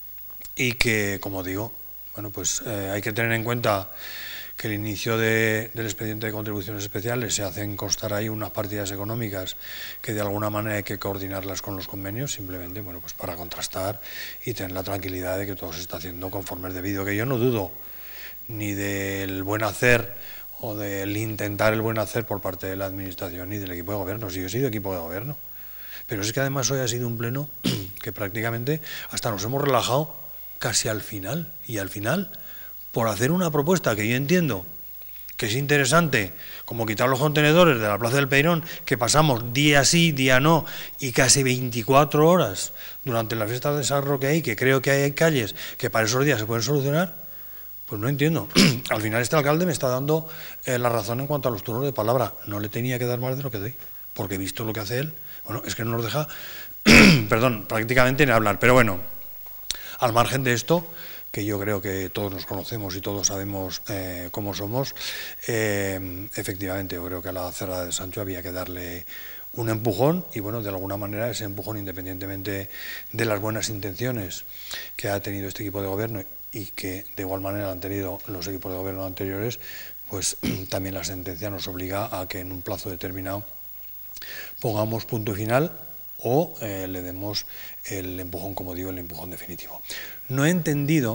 y que, como digo, bueno, pues eh, hay que tener en cuenta que el inicio de, del expediente de contribuciones especiales se hacen constar ahí unas partidas económicas que de alguna manera hay que coordinarlas con los convenios, simplemente, bueno, pues para contrastar y tener la tranquilidad de que todo se está haciendo conforme es debido, que yo no dudo ni del buen hacer o del intentar el buen hacer por parte de la Administración ni del equipo de gobierno. Sí, yo he sido equipo de gobierno, pero es que además hoy ha sido un pleno que prácticamente hasta nos hemos relajado casi al final, y al final por hacer una propuesta que yo entiendo que es interesante, como quitar los contenedores de la Plaza del Peirón, que pasamos día sí, día no, y casi veinticuatro horas durante las fiestas de San Roque ahí, que creo que hay calles que para esos días se pueden solucionar, pues no entiendo. Al final este alcalde me está dando eh, la razón en cuanto a los turnos de palabra. No le tenía que dar más de lo que doy, porque he visto lo que hace él, bueno, es que no nos deja, perdón, prácticamente ni hablar. Pero bueno, al margen de esto, que yo creo que todos nos conocemos y todos sabemos eh, cómo somos, eh, efectivamente yo creo que a la cerrada de Sancho había que darle un empujón y bueno, de alguna manera ese empujón, independientemente de las buenas intenciones que ha tenido este equipo de gobierno y que de igual manera han tenido los equipos de gobierno anteriores, pues también la sentencia nos obliga a que en un plazo determinado pongamos punto final o eh, le demos el empujón, como digo, el empujón definitivo. No he entendido,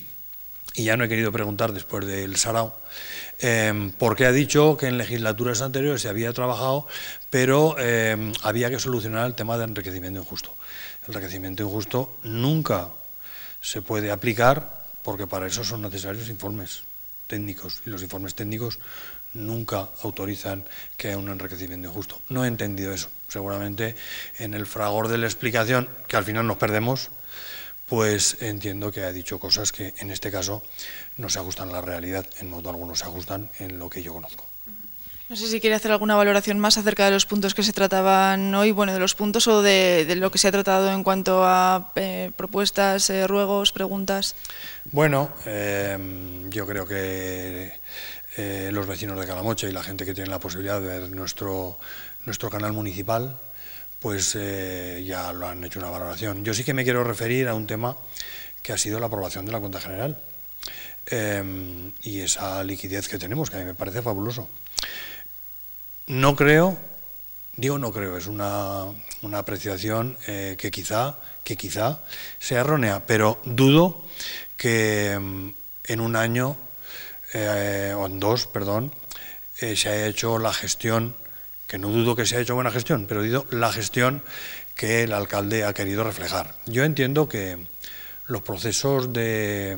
y ya no he querido preguntar después del Sarao, eh, por qué ha dicho que en legislaturas anteriores se había trabajado, pero eh, había que solucionar el tema del enriquecimiento injusto. El enriquecimiento injusto nunca se puede aplicar porque para eso son necesarios informes. técnicos y los informes técnicos nunca autorizan que haya un enriquecimiento injusto. No he entendido eso. Seguramente en el fragor de la explicación, que al final nos perdemos, pues entiendo que ha dicho cosas que en este caso no se ajustan a la realidad, en modo alguno se ajustan en lo que yo conozco. No sé si quiere hacer alguna valoración más acerca de los puntos que se trataban hoy, bueno, de los puntos o de, de lo que se ha tratado en cuanto a eh, propuestas, eh, ruegos, preguntas. Bueno, eh, yo creo que eh, los vecinos de Calamocha y la gente que tiene la posibilidad de ver nuestro, nuestro canal municipal, pues eh, ya lo han hecho una valoración. Yo sí que me quiero referir a un tema que ha sido la aprobación de la cuenta general eh, y esa liquidez que tenemos, que a mí me parece fabuloso. No creo, digo no creo, es una, una apreciación eh, que, quizá, que quizá sea errónea, pero dudo que en un año, eh, o en dos, perdón, eh, se haya hecho la gestión, que no dudo que se haya hecho buena gestión, pero digo la gestión que el alcalde ha querido reflejar. Yo entiendo que los procesos de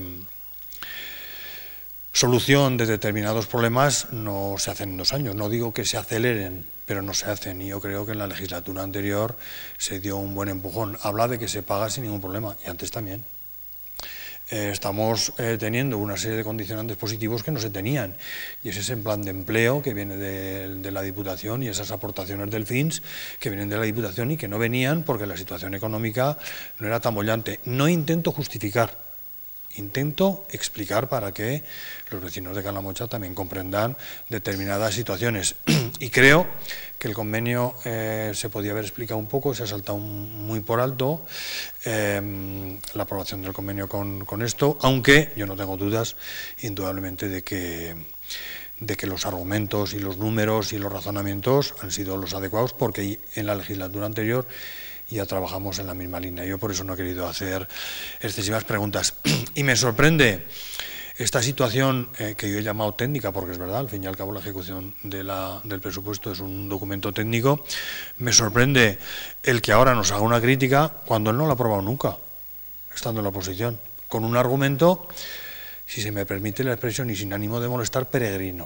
solución de determinados problemas no se hacen en dos años. No digo que se aceleren, pero no se hacen. Y yo creo que en la legislatura anterior se dio un buen empujón. Habla de que se paga sin ningún problema, y antes también. Eh, estamos eh, teniendo una serie de condicionantes positivos que no se tenían. Y ese es el plan de empleo que viene de, de la Diputación y esas aportaciones del F I N S que vienen de la Diputación y que no venían porque la situación económica no era tan bollante. No intento justificar. Intento explicar para que los vecinos de Calamocha también comprendan determinadas situaciones. Y creo que el convenio eh, se podía haber explicado un poco, se ha saltado un, muy por alto eh, la aprobación del convenio con, con esto, aunque yo no tengo dudas, indudablemente, de que, de que los argumentos y los números y los razonamientos han sido los adecuados, porque en la legislatura anterior ya trabajamos en la misma línea. Yo por eso no he querido hacer excesivas preguntas. Y me sorprende esta situación eh, que yo he llamado técnica, porque es verdad, al fin y al cabo la ejecución de la, del presupuesto es un documento técnico. Me sorprende el que ahora nos haga una crítica cuando él no lo ha aprobado nunca, estando en la oposición, con un argumento, si se me permite la expresión y sin ánimo de molestar, peregrino.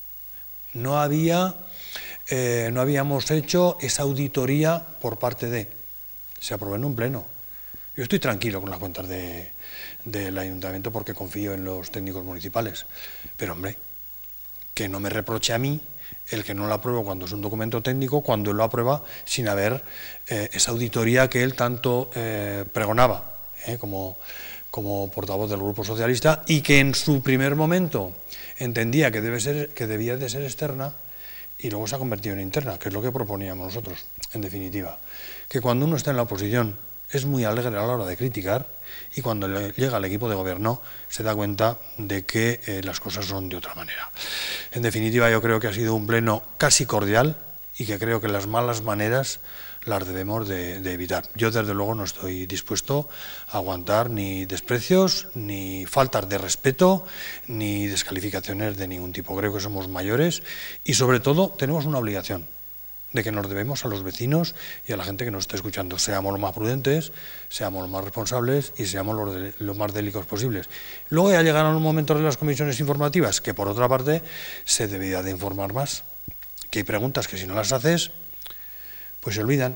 No había, eh, no habíamos hecho esa auditoría por parte de... Se aprobó en un pleno. Yo estoy tranquilo con las cuentas de, del ayuntamiento porque confío en los técnicos municipales. Pero, hombre, que no me reproche a mí el que no lo apruebo cuando es un documento técnico, cuando él lo aprueba sin haber eh, esa auditoría que él tanto eh, pregonaba eh, como, como portavoz del Grupo Socialista, y que en su primer momento entendía que, debe ser, que debía de ser externa y luego se ha convertido en interna, que es lo que proponíamos nosotros, en definitiva. Que cuando uno está en la oposición es muy alegre a la hora de criticar, y cuando le llega al equipo de gobierno se da cuenta de que eh, las cosas son de otra manera. En definitiva, yo creo que ha sido un pleno casi cordial y que creo que las malas maneras las debemos de, de evitar. Yo, desde luego, no estoy dispuesto a aguantar ni desprecios, ni faltas de respeto, ni descalificaciones de ningún tipo. Creo que somos mayores y, sobre todo, tenemos una obligación de que nos debemos a los vecinos y a la gente que nos está escuchando. Seamos los más prudentes, seamos los más responsables y seamos los, de, los más delicados posibles. Luego ya llegarán los momentos de las comisiones informativas, que por otra parte se debería de informar más. Que hay preguntas que si no las haces, pues se olvidan.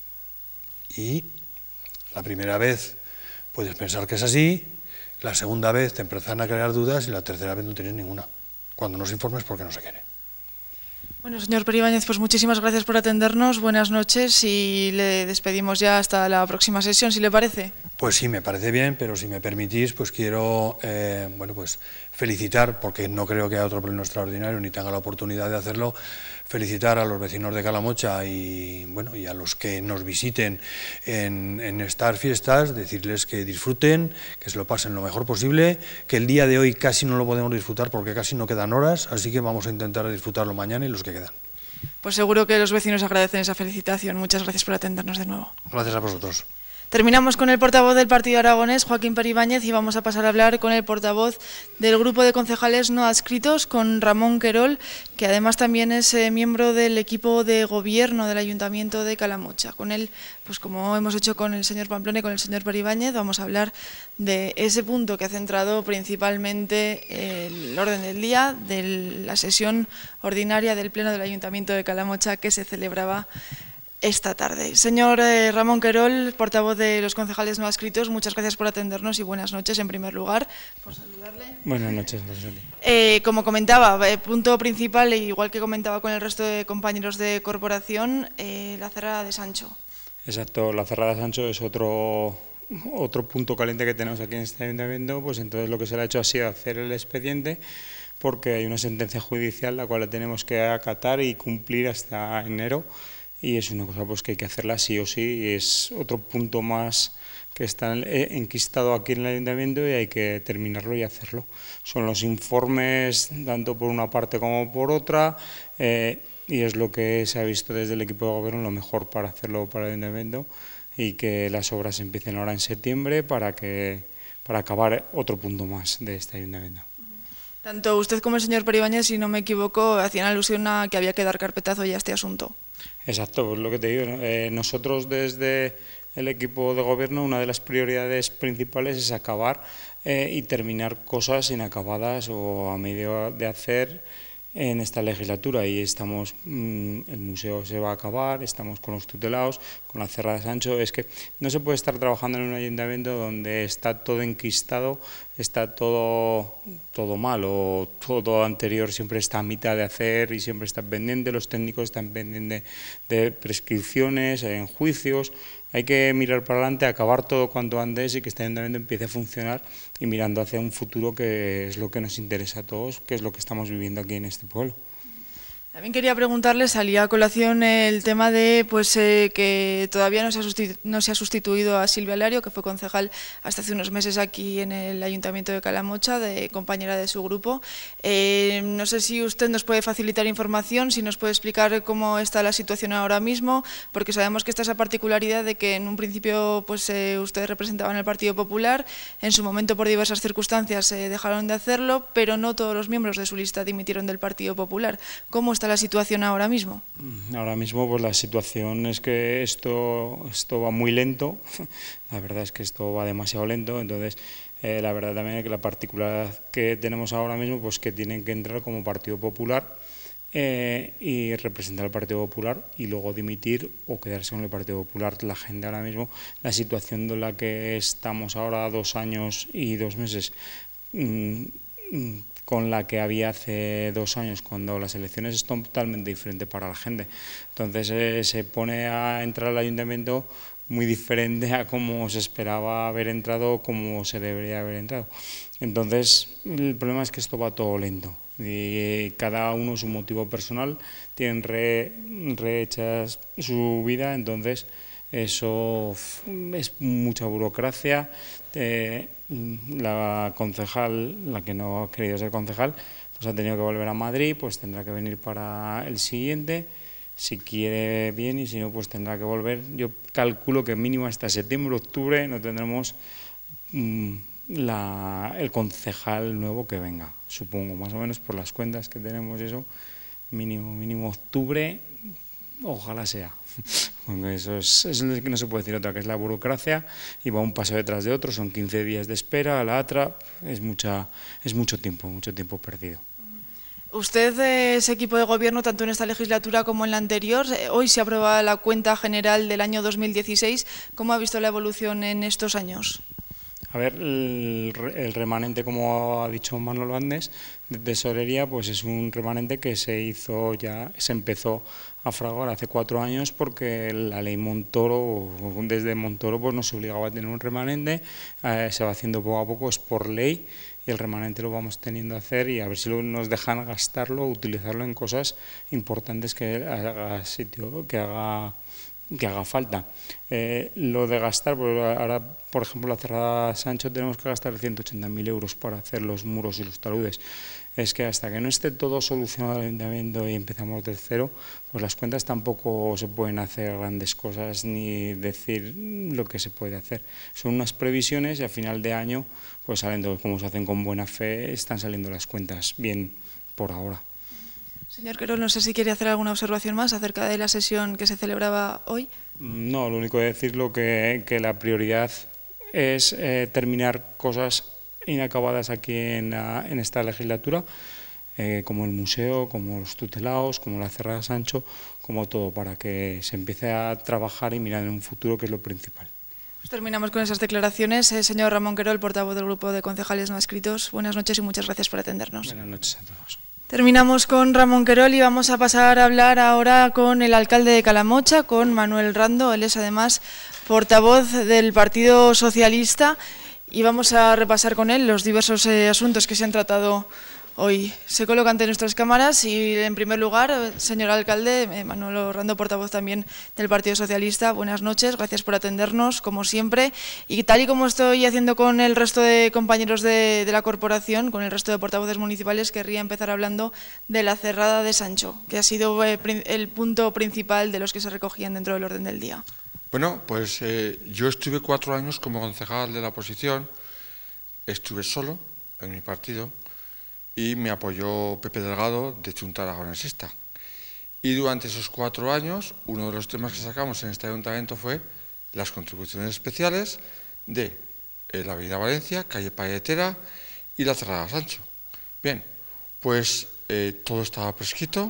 Y la primera vez puedes pensar que es así, la segunda vez te empiezan a crear dudas y la tercera vez no tienes ninguna. Cuando no se informes porque no se quiere. Bueno, señor Peribáñez, pues muchísimas gracias por atendernos, buenas noches y le despedimos ya hasta la próxima sesión, si le parece. Pues sí, me parece bien, pero si me permitís, pues quiero eh, bueno, pues felicitar, porque no creo que haya otro pleno extraordinario ni tenga la oportunidad de hacerlo, felicitar a los vecinos de Calamocha y, bueno, y a los que nos visiten en, en estas fiestas, decirles que disfruten, que se lo pasen lo mejor posible, que el día de hoy casi no lo podemos disfrutar porque casi no quedan horas, así que vamos a intentar disfrutarlo mañana y los que quedan. Pues seguro que los vecinos agradecen esa felicitación. Muchas gracias por atendernos de nuevo. Gracias a vosotros. Terminamos con el portavoz del Partido Aragonés, Joaquín Peribáñez, y vamos a pasar a hablar con el portavoz del grupo de concejales no adscritos, con Ramón Querol, que además también es eh, miembro del equipo de gobierno del Ayuntamiento de Calamocha. Con él, pues como hemos hecho con el señor Pamplona y con el señor Peribáñez, vamos a hablar de ese punto que ha centrado principalmente el orden del día de la sesión ordinaria del Pleno del Ayuntamiento de Calamocha que se celebraba esta tarde. Señor eh, Ramón Querol, portavoz de los concejales no adscritos, muchas gracias por atendernos y buenas noches en primer lugar. Por saludarle. Buenas noches, gracias. Eh, como comentaba, eh, punto principal, e igual que comentaba con el resto de compañeros de corporación, eh, la cerrada de Sancho. Exacto, la cerrada de Sancho es otro, otro punto caliente que tenemos aquí en este ayuntamiento, pues entonces lo que se le ha hecho ha sido hacer el expediente, porque hay una sentencia judicial la cual la tenemos que acatar y cumplir hasta enero. Y es una cosa pues que hay que hacerla sí o sí, y es otro punto más que está enquistado aquí en el ayuntamiento y hay que terminarlo y hacerlo. Son los informes, tanto por una parte como por otra, eh, y es lo que se ha visto desde el equipo de gobierno lo mejor para hacerlo para el ayuntamiento y que las obras empiecen ahora en septiembre para, que, para acabar otro punto más de este ayuntamiento. Tanto usted como el señor Peribáñez, si no me equivoco, hacían alusión a que había que dar carpetazo ya a este asunto. Exacto, pues lo que te digo, ¿no? eh, nosotros desde el equipo de gobierno una de las prioridades principales es acabar eh, y terminar cosas inacabadas o a medio de hacer en esta legislatura, y estamos, mmm, el museo se va a acabar, estamos con los tutelados, con la cerrada de Sancho. Es que no se puede estar trabajando en un ayuntamiento donde está todo enquistado, está todo, todo mal, o todo anterior siempre está a mitad de hacer y siempre está pendiente, los técnicos están pendientes de prescripciones, en juicios. Hay que mirar para adelante, acabar todo cuanto antes y que este ayuntamiento empiece a funcionar y mirando hacia un futuro que es lo que nos interesa a todos, que es lo que estamos viviendo aquí en este pueblo. También quería preguntarle, salía a colación el tema de pues eh, que todavía no se, ha no se ha sustituido a Silvia Lario, que fue concejal hasta hace unos meses aquí en el Ayuntamiento de Calamocha, de compañera de su grupo. Eh, no sé si usted nos puede facilitar información, si nos puede explicar cómo está la situación ahora mismo, porque sabemos que está esa particularidad de que en un principio pues eh, ustedes representaban al Partido Popular, en su momento por diversas circunstancias eh, dejaron de hacerlo, pero no todos los miembros de su lista dimitieron del Partido Popular. ¿Cómo está la situación ahora mismo? Ahora mismo pues la situación es que esto, esto va muy lento, la verdad es que esto va demasiado lento, entonces eh, la verdad también es que la particularidad que tenemos ahora mismo pues que tienen que entrar como Partido Popular eh, y representar al Partido Popular y luego dimitir o quedarse con el Partido Popular. La gente ahora mismo, la situación de la que estamos ahora dos años y dos meses mmm, mmm, con la que había hace dos años, cuando las elecciones es totalmente diferente para la gente. Entonces eh, se pone a entrar al ayuntamiento muy diferente a cómo se esperaba haber entrado o cómo se debería haber entrado. Entonces el problema es que esto va todo lento y cada uno su motivo personal, tienen re, rehechas su vida, entonces eso es mucha burocracia. Eh, la concejal, la que no ha querido ser concejal, pues ha tenido que volver a Madrid, pues tendrá que venir para el siguiente, si quiere bien, y si no, pues tendrá que volver. Yo calculo que mínimo hasta septiembre, octubre no tendremos mmm, la, el concejal nuevo que venga, supongo, más o menos por las cuentas que tenemos, eso, mínimo, mínimo octubre, ojalá sea. Bueno, eso es, es lo que no se puede decir otra, que es la burocracia, y va un paso detrás de otro, son quince días de espera, a la otra, es, mucha, es mucho tiempo, mucho tiempo perdido. Usted es equipo de gobierno tanto en esta legislatura como en la anterior. Hoy se aprueba la cuenta general del año dos mil dieciséis. ¿Cómo ha visto la evolución en estos años? A ver, el, el remanente, como ha dicho Manolo antes, de tesorería, pues es un remanente que se hizo ya, se empezó a fraguar hace cuatro años porque la ley Montoro, desde Montoro, pues nos obligaba a tener un remanente, eh, se va haciendo poco a poco, es por ley, y el remanente lo vamos teniendo a hacer y a ver si nos dejan gastarlo, utilizarlo en cosas importantes que haga sitio, que haga que haga falta. Eh, lo de gastar, pues ahora, por ejemplo, la cerrada Sancho tenemos que gastar ciento ochenta mil euros para hacer los muros y los taludes. Es que hasta que no esté todo solucionado el ayuntamiento y empezamos de cero, pues las cuentas tampoco se pueden hacer grandes cosas ni decir lo que se puede hacer. Son unas previsiones y a final de año, pues saliendo, como se hacen con buena fe, están saliendo las cuentas bien por ahora. Señor Querol, no sé si quiere hacer alguna observación más acerca de la sesión que se celebraba hoy. No, lo único de decirlo que, que la prioridad es eh, terminar cosas inacabadas aquí en, la, en esta legislatura, eh, como el museo, como los tutelados, como la cerrada Sancho, como todo, para que se empiece a trabajar y mirar en un futuro, que es lo principal. Pues terminamos con esas declaraciones. Eh, señor Ramón Querol, portavoz del Grupo de Concejales No Adscritos, buenas noches y muchas gracias por atendernos. Buenas noches a todos. Terminamos con Ramón Querol y vamos a pasar a hablar ahora con el alcalde de Calamocha, con Manuel Rando. Él es además portavoz del Partido Socialista y vamos a repasar con él los diversos eh, asuntos que se han tratado hoy. Se coloca ante nuestras cámaras y, en primer lugar, señor alcalde, eh, Manuel Rando, portavoz también del Partido Socialista, buenas noches, gracias por atendernos, como siempre. Y tal y como estoy haciendo con el resto de compañeros de, de la corporación, con el resto de portavoces municipales, querría empezar hablando de la cerrada de Sancho, que ha sido eh, el punto principal de los que se recogían dentro del orden del día. Bueno, pues eh, yo estuve cuatro años como concejal de la oposición, estuve solo en mi partido y me apoyó Pepe Delgado de Junta Aragonesista. Y durante esos cuatro años, uno de los temas que sacamos en este ayuntamiento fue las contribuciones especiales de eh, la Avenida Valencia, calle Palletera y la cerrada Sancho. Bien, pues eh, todo estaba prescrito,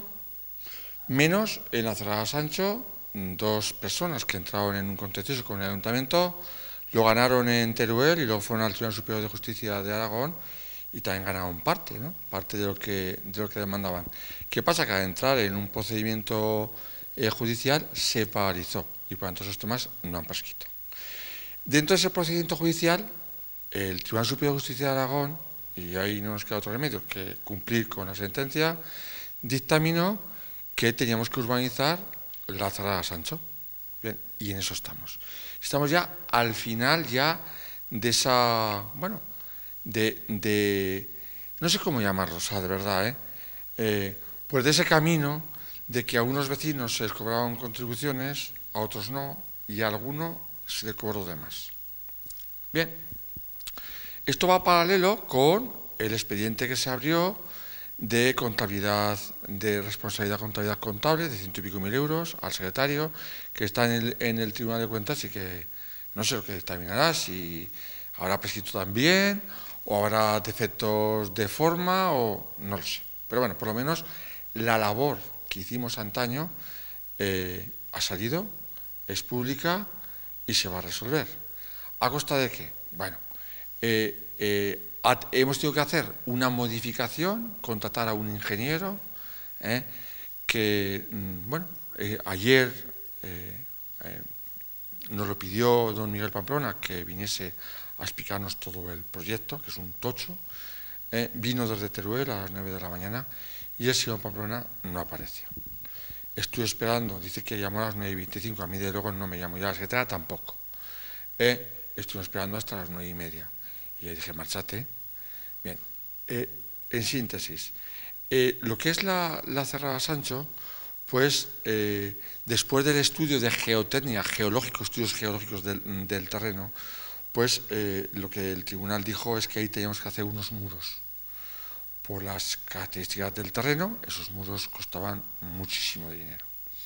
menos en la cerrada Sancho. Dos personas que entraron en un contencioso con el ayuntamiento, lo ganaron en Teruel y luego fueron al Tribunal Superior de Justicia de Aragón y también ganaron parte, ¿no? Parte de lo que, de lo que demandaban. ¿Qué pasa? Que al entrar en un procedimiento eh, judicial se paralizó y por tanto esos temas no han prescrito. Dentro de ese procedimiento judicial, el Tribunal Superior de Justicia de Aragón, y ahí no nos queda otro remedio que cumplir con la sentencia, dictaminó que teníamos que urbanizar la cerrada Sancho. Bien, y en eso estamos. Estamos ya al final ya de esa, bueno, de, de no sé cómo llamarlo, o sea, de verdad, ¿eh? Eh, pues de ese camino de que a unos vecinos se les cobraban contribuciones, a otros no, y a alguno se le cobró de más. Bien, esto va paralelo con el expediente que se abrió de contabilidad, de responsabilidad contabilidad contable de ciento y pico mil euros al secretario, que está en el, en el Tribunal de Cuentas y que no sé lo que dictaminará, si habrá prescrito también, o habrá defectos de forma, o no lo sé. Pero bueno, por lo menos la labor que hicimos antaño eh, ha salido, es pública y se va a resolver. ¿A costa de qué? Bueno, eh, eh, hemos tenido que hacer una modificación, contratar a un ingeniero eh, que, bueno, eh, ayer eh, eh, nos lo pidió don Miguel Pamplona que viniese a explicarnos todo el proyecto, que es un tocho. Eh, vino desde Teruel a las nueve de la mañana y el señor Pamplona no apareció. Estuve esperando, dice que llamó a las nueve y veinticinco, a mí de luego no me llamó, ya la secretaria tampoco. Eh, estuve esperando hasta las nueve y media y le dije, márchate. Bien, eh, en síntesis, eh, lo que es la, la cerrada Sancho, pues eh, después del estudio de geotecnia, geológico, estudios geológicos del, del terreno, pues eh, lo que el tribunal dijo es que ahí teníamos que hacer unos muros. Por las características del terreno, esos muros costaban muchísimo dinero.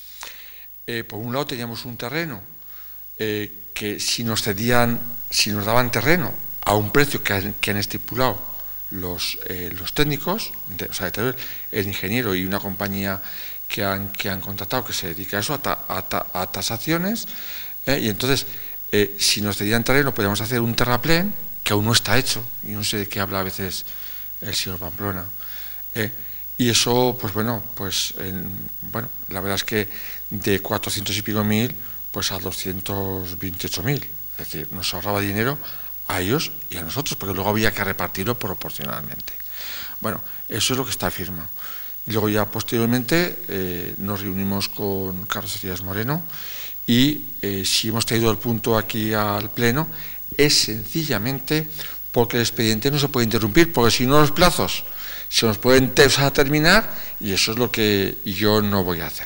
Eh, por un lado teníamos un terreno eh, que si nos cedían, si nos daban terreno a un precio que han, que han estipulado los, eh, los técnicos, de, o sea, de Teruel, el ingeniero y una compañía que han, que han contratado que se dedica a eso, a, ta, a, ta, a tasaciones, eh, y entonces, eh, si nos cedían terreno, podíamos hacer un terraplén, que aún no está hecho, y no sé de qué habla a veces el señor Pamplona. Eh, y eso, pues bueno, pues en, bueno, la verdad es que de cuatrocientos y pico mil, pues a doscientos veintiocho mil. Es decir, nos ahorraba dinero a ellos y a nosotros, porque luego había que repartirlo proporcionalmente. Bueno, eso es lo que está firmado. Y luego ya posteriormente eh, nos reunimos con Carlos Elías Moreno y eh, si hemos traído el punto aquí al Pleno es sencillamente porque el expediente no se puede interrumpir, porque si no los plazos se nos pueden terminar y eso es lo que yo no voy a hacer.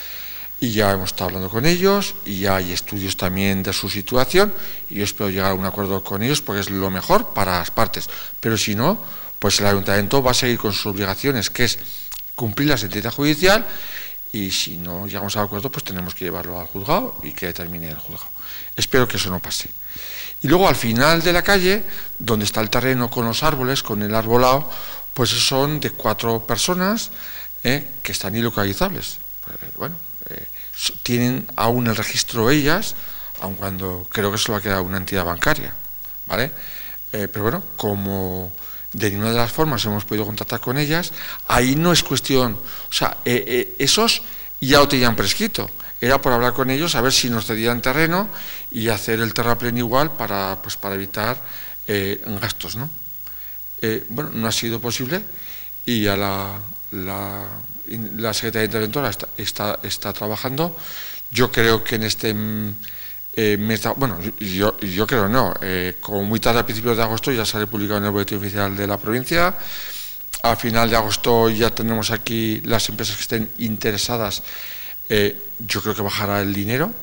Y ya hemos estado hablando con ellos y ya hay estudios también de su situación y yo espero llegar a un acuerdo con ellos porque es lo mejor para las partes. Pero si no, pues el Ayuntamiento va a seguir con sus obligaciones, que es cumplir la sentencia judicial y si no llegamos al acuerdo, pues tenemos que llevarlo al juzgado y que determine el juzgado. Espero que eso no pase. Y luego al final de la calle, donde está el terreno con los árboles, con el arbolado, pues son de cuatro personas eh, que están ilocalizables. Pues, bueno, eh, tienen aún el registro ellas, aun cuando creo que solo ha quedado una entidad bancaria, ¿vale? Eh, pero bueno, como de ninguna de las formas hemos podido contactar con ellas, ahí no es cuestión, o sea, eh, eh, esos ya lo tenían prescrito, era por hablar con ellos, a ver si nos cedían terreno y hacer el terraplén igual para, pues, para evitar eh, gastos, ¿no? Eh, bueno, no ha sido posible y ya la, la, la Secretaría Interventora está, está, está trabajando. Yo creo que en este eh, mes, de, bueno, yo, yo creo no, eh, como muy tarde a principios de agosto ya sale publicado en el boletín oficial de la provincia. A final de agosto ya tenemos aquí las empresas que estén interesadas. Eh, yo creo que bajará el dinero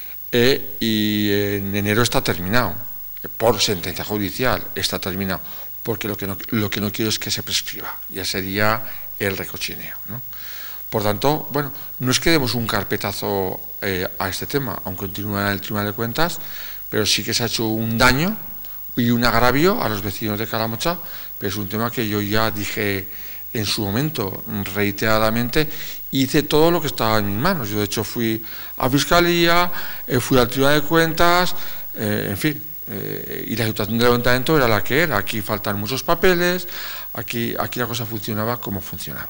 eh, y en enero está terminado, eh, por sentencia judicial está terminado, porque lo que, no, lo que no quiero es que se prescriba, ya sería el recochineo, ¿no? Por tanto, bueno, no es que demos un carpetazo eh, a este tema, aunque continúa en el Tribunal de Cuentas, pero sí que se ha hecho un daño y un agravio a los vecinos de Calamocha, pero es un tema que yo ya dije en su momento, reiteradamente, hice todo lo que estaba en mis manos. Yo, de hecho, fui a Fiscalía, eh, fui al Tribunal de Cuentas, eh, en fin, eh, y la situación del Ayuntamiento era la que era. Aquí faltan muchos papeles, aquí, aquí la cosa funcionaba como funcionaba.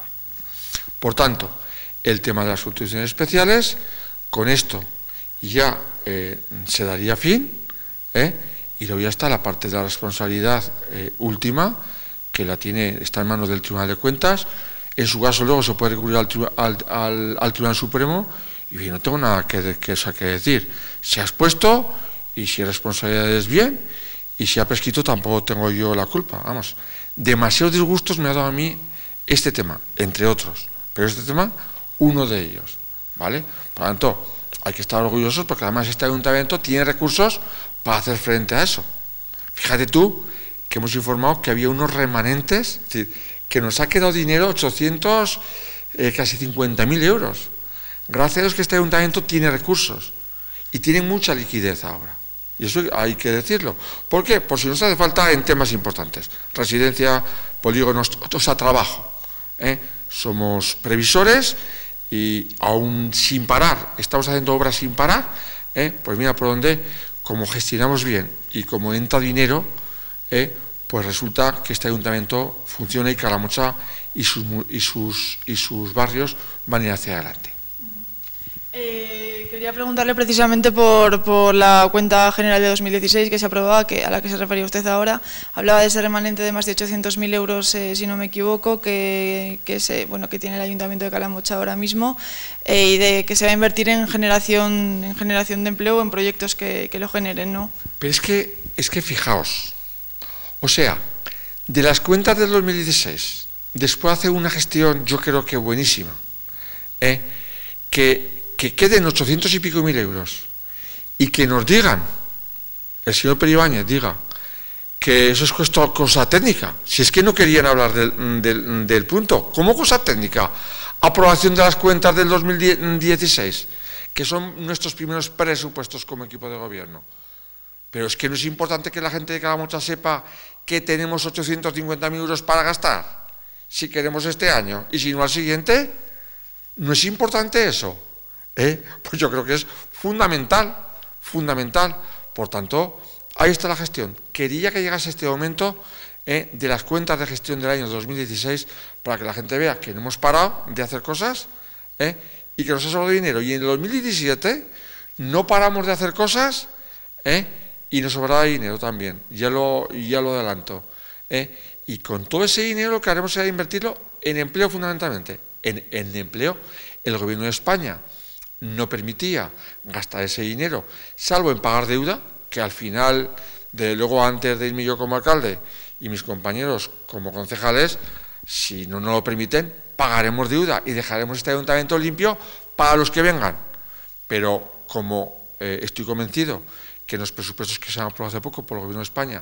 Por tanto, el tema de las contribuciones especiales, con esto ya eh, se daría fin, eh, y luego ya está la parte de la responsabilidad eh, última, que la tiene, está en manos del Tribunal de Cuentas. En su caso luego se puede recurrir al, al, al, al Tribunal Supremo y no tengo nada que, que, que decir. Se ha expuesto y si hay responsabilidades bien y si ha prescrito tampoco tengo yo la culpa. Vamos, demasiados disgustos me ha dado a mí este tema, entre otros, pero este tema, uno de ellos, ¿vale? Por lo tanto, hay que estar orgullosos porque además este ayuntamiento tiene recursos para hacer frente a eso. Fíjate tú que hemos informado que había unos remanentes, es decir, que nos ha quedado dinero, ochocientos, eh, casi cincuenta mil euros. Gracias a Dios que este ayuntamiento tiene recursos y tiene mucha liquidez ahora. Y eso hay que decirlo. ¿Por qué? Por si nos hace falta en temas importantes. Residencia, polígonos, o sea, trabajo. ¿eh? Somos previsores y aún sin parar, estamos haciendo obras sin parar, ¿eh? Pues mira por dónde, como gestionamos bien y como entra dinero, Eh, pues resulta que este ayuntamiento funciona y Calamocha y sus, y sus, y sus barrios van a ir hacia adelante. Eh, quería preguntarle precisamente por, por la cuenta general de dos mil dieciséis que se aprobaba, que, a la que se refería usted ahora. Hablaba de ese remanente de más de ochocientos mil euros, eh, si no me equivoco, que, que, se, bueno, que tiene el Ayuntamiento de Calamocha ahora mismo, eh, y de que se va a invertir en generación, en generación de empleo o en proyectos que, que lo generen, ¿no? Pero es que, es que fijaos, o sea, de las cuentas del dos mil dieciséis, después hace una gestión, yo creo que buenísima, ¿eh? que, que queden ochocientos y pico mil euros y que nos digan, el señor Peribáñez diga, que eso es cosa técnica. Si es que no querían hablar del, del, del punto, ¿cómo cosa técnica? Aprobación de las cuentas del dos mil dieciséis, que son nuestros primeros presupuestos como equipo de gobierno. Pero es que no es importante que la gente de Calamocha sepa que tenemos ochocientos cincuenta mil euros para gastar, si queremos este año, y si no al siguiente. ¿No es importante eso? ¿Eh? Pues yo creo que es fundamental, fundamental. Por tanto, ahí está la gestión. Quería que llegase este momento eh, de las cuentas de gestión del año dos mil dieciséis para que la gente vea que no hemos parado de hacer cosas eh, y que nos ha sobrado dinero. Y en el dos mil diecisiete no paramos de hacer cosas, ¿eh? Y nos sobrará dinero también, ya lo, ya lo adelanto. ¿eh? Y con todo ese dinero lo que haremos será invertirlo en empleo fundamentalmente. En, en empleo, el Gobierno de España no permitía gastar ese dinero, salvo en pagar deuda, que al final, de luego antes de irme yo como alcalde y mis compañeros como concejales, si no nos lo permiten, pagaremos deuda y dejaremos este ayuntamiento limpio para los que vengan. Pero como eh, estoy convencido que en los presupuestos que se han aprobado hace poco por el Gobierno de España,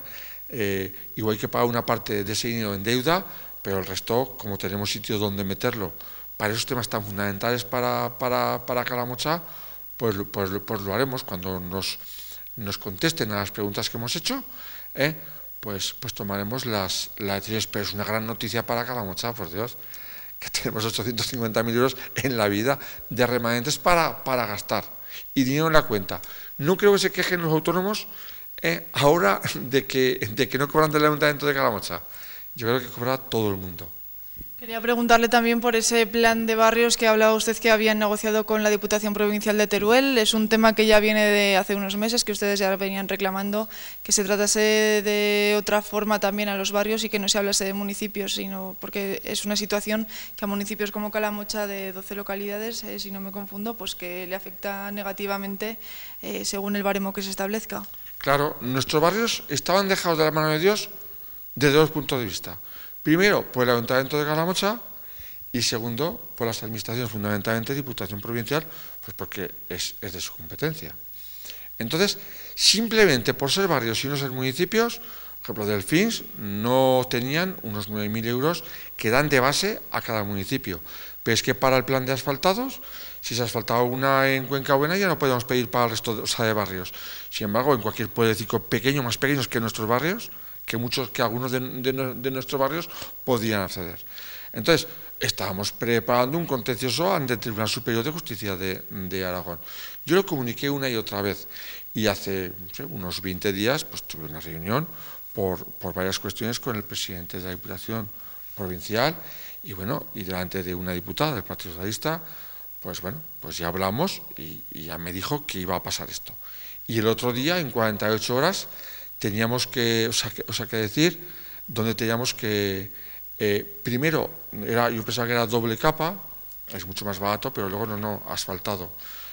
eh, igual hay que pagar una parte de ese dinero en deuda, pero el resto, como tenemos sitio donde meterlo, para esos temas tan fundamentales para, para, para Calamocha, pues, pues, pues lo haremos cuando nos, nos contesten a las preguntas que hemos hecho, ¿eh? pues, pues tomaremos las, las decisiones. Pero es una gran noticia para Calamocha, por Dios, que tenemos ochocientos cincuenta mil euros en la vida de remanentes para, para gastar y dinero en la cuenta. No creo que se quejen los autónomos eh, ahora de que, de que no cobran del Ayuntamiento de Calamocha. Yo creo que cobra todo el mundo. Quería preguntarle también por ese plan de barrios que hablaba usted que habían negociado con la Diputación Provincial de Teruel. Es un tema que ya viene de hace unos meses, que ustedes ya venían reclamando, que se tratase de otra forma también a los barrios y que no se hablase de municipios, sino porque es una situación que a municipios como Calamocha, de doce localidades, eh, si no me confundo, pues que le afecta negativamente eh, según el baremo que se establezca. Claro, nuestros barrios estaban dejados de la mano de Dios desde dos puntos de vista. Primero, por el Ayuntamiento de Calamocha y segundo, por las administraciones, fundamentalmente Diputación Provincial, pues porque es, es de su competencia. Entonces, simplemente por ser barrios y no ser municipios, por ejemplo, Delfins no tenían unos nueve mil euros que dan de base a cada municipio. Pero es que para el plan de asfaltados, si se ha asfaltado una en Cuenca Buena, ya no podemos pedir para el resto de, o sea, de barrios. Sin embargo, en cualquier pueblecito pequeño, más pequeños que nuestros barrios, que muchos, que algunos de, de, de nuestros barrios podían acceder. Entonces, estábamos preparando un contencioso ante el Tribunal Superior de Justicia de, de Aragón. Yo lo comuniqué una y otra vez y hace no sé, unos veinte días pues tuve una reunión por, por varias cuestiones con el presidente de la Diputación Provincial y bueno, y delante de una diputada del Partido Socialista, pues bueno, pues ya hablamos y, y ya me dijo que iba a pasar esto. Y el otro día, en cuarenta y ocho horas, teníamos que, o sea, que, o sea, que decir donde teníamos que, eh, primero, era, yo pensaba que era doble capa, es mucho más barato, pero luego no, no, asfaltado.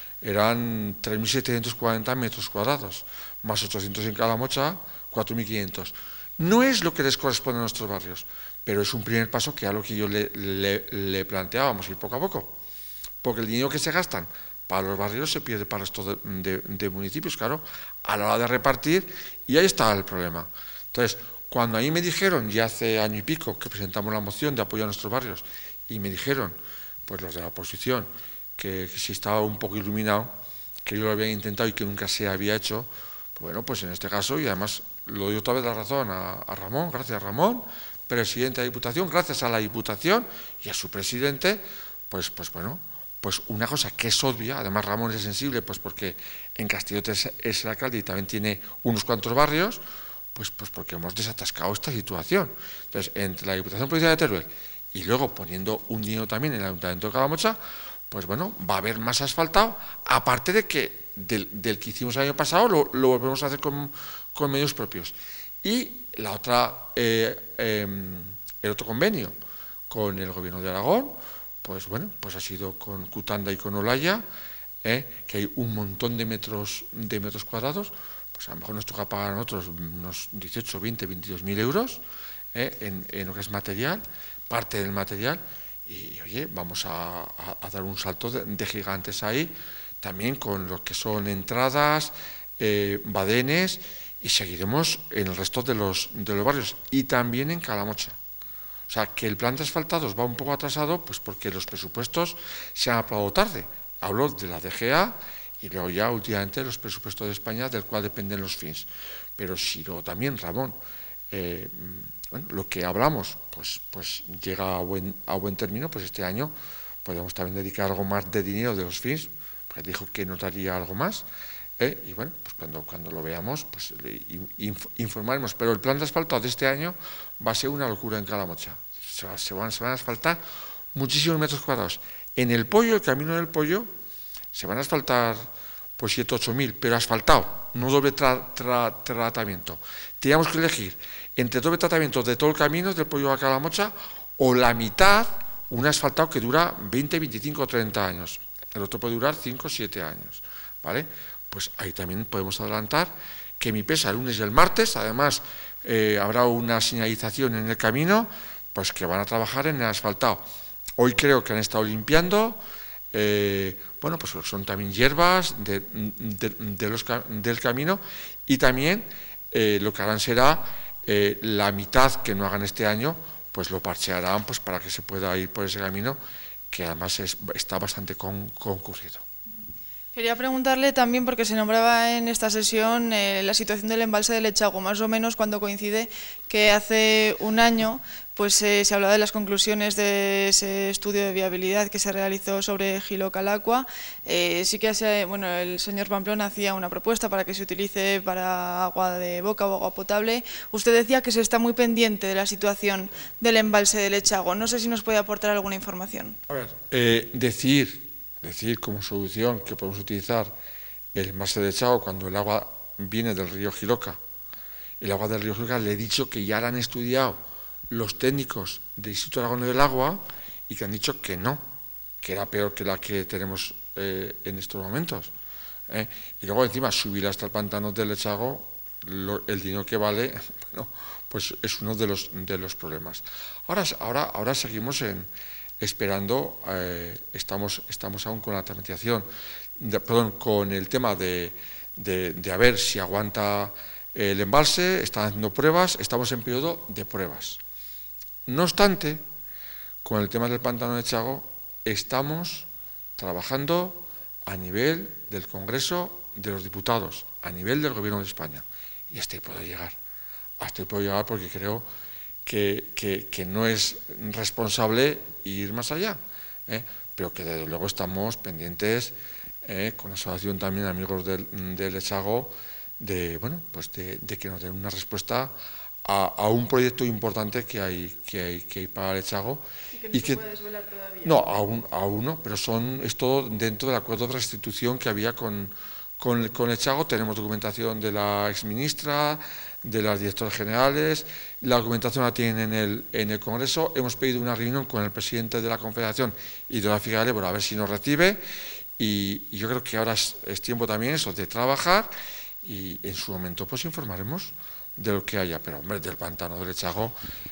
Eran tres mil setecientos cuarenta metros cuadrados, más ochocientos en Calamocha, cuatro mil quinientos. No es lo que les corresponde a nuestros barrios, pero es un primer paso que a lo que yo le, le, le planteábamos, ir poco a poco. Porque el dinero que se gastan para los barrios se pierde para estos de, de, de municipios, claro, a la hora de repartir, y ahí está el problema. Entonces, cuando ahí me dijeron, ya hace año y pico, que presentamos la moción de apoyo a nuestros barrios, y me dijeron, pues los de la oposición, que, que si estaba un poco iluminado, que yo lo había intentado y que nunca se había hecho, pues bueno, pues en este caso, y además lo doy otra vez la razón a, a Ramón, gracias Ramón, presidente de la Diputación, gracias a la Diputación y a su presidente, pues, pues bueno, pues una cosa que es obvia, además Ramón es sensible, pues porque en Castillote es, es el alcalde y también tiene unos cuantos barrios, pues, pues porque hemos desatascado esta situación. Entonces, entre la Diputación Provincial de Teruel y luego poniendo un dinero también en el Ayuntamiento de Calamocha, pues bueno, va a haber más asfaltado, aparte de que del, del que hicimos el año pasado lo, lo volvemos a hacer con, con medios propios. Y la otra, eh, eh, el otro convenio con el Gobierno de Aragón, pues bueno, pues ha sido con Cutanda y con Olaya, eh, que hay un montón de metros, de metros cuadrados, pues a lo mejor nos toca pagar a nosotros unos dieciocho, veinte, veintidós mil euros eh, en, en lo que es material, parte del material, y oye, vamos a, a, a dar un salto de, de gigantes ahí, también con lo que son entradas, eh, badenes, y seguiremos en el resto de los, de los barrios, y también en Calamocha. O sea, que el plan de asfaltados va un poco atrasado, pues porque los presupuestos se han aprobado tarde. Hablo de la D G A y luego ya últimamente los presupuestos de España, del cual dependen los F I N S. Pero si luego también, Ramón, eh, bueno, lo que hablamos, pues, pues llega a buen, a buen término, pues este año podemos también dedicar algo más de dinero de los F I N S, porque dijo que notaría algo más. Eh, y bueno, pues cuando, cuando lo veamos, pues le inf informaremos. Pero el plan de asfaltado de este año va a ser una locura en Calamocha. Se, va, se, van, se van a asfaltar muchísimos metros cuadrados. En el Pollo, el camino del Pollo, se van a asfaltar pues siete, ocho mil, pero asfaltado, no doble tra tra tratamiento. Teníamos que elegir entre doble tratamiento de todo el camino del Pollo a Calamocha o la mitad, un asfaltado que dura veinte, veinticinco, treinta años. el otro puede durar cinco o siete años, ¿vale? Pues ahí también podemos adelantar que MIPESA el lunes y el martes, además eh, habrá una señalización en el camino, pues que van a trabajar en el asfaltado. Hoy creo que han estado limpiando, eh, bueno, pues son también hierbas de, de, de los, del camino, y también eh, lo que harán será eh, la mitad que no hagan este año, pues lo parchearán pues para que se pueda ir por ese camino, que además es, está bastante con, concurrido. Quería preguntarle también, porque se nombraba en esta sesión eh, la situación del embalse del Echago, más o menos cuando coincide que hace un año pues eh, se hablaba de las conclusiones de ese estudio de viabilidad que se realizó sobre Gilocalacua. Eh, sí que hace, bueno, el señor Pamplona hacía una propuesta para que se utilice para agua de boca o agua potable. Usted decía que se está muy pendiente de la situación del embalse del Echago. No sé si nos puede aportar alguna información. A ver, eh, decir... decir como solución que podemos utilizar el embalse de Echago cuando el agua viene del río Jiloca. El agua del río Jiloca, le he dicho que ya la han estudiado los técnicos del Instituto Aragonés del Agua y que han dicho que no, que era peor que la que tenemos eh, en estos momentos. ¿eh? Y luego encima subir hasta el pantano del Echago, lo, el dinero que vale, bueno, pues es uno de los, de los problemas. Ahora, ahora, ahora seguimos en... esperando, eh, estamos, estamos aún con la tramitación, de, perdón, con el tema de, de, de a ver si aguanta el embalse, están haciendo pruebas, estamos en periodo de pruebas. No obstante, con el tema del pantano de Echago, estamos trabajando a nivel del Congreso de los Diputados, a nivel del Gobierno de España, y hasta ahí puedo llegar, hasta ahí puedo llegar porque creo que, que, que no es responsable ir más allá, ¿eh? pero que desde luego estamos pendientes eh, con la asociación también Amigos del, del Echago de, bueno, pues de, de que nos den una respuesta a, a un proyecto importante que hay, que hay, que hay para el Echago. ¿Y que no y se que, puede desvelar todavía? No, aún, aún no, pero son, es todo dentro del acuerdo de restitución que había con, con, con el Echago. Tenemos documentación de la exministra, de las directoras generales, la documentación la tienen en el, en el Congreso. Hemos pedido una reunión con el presidente de la Confederación Hidrográfica del Ebro a ver si nos recibe, y, y yo creo que ahora es, es tiempo también eso de trabajar, y en su momento pues informaremos de lo que haya, pero hombre, del pantano del Echago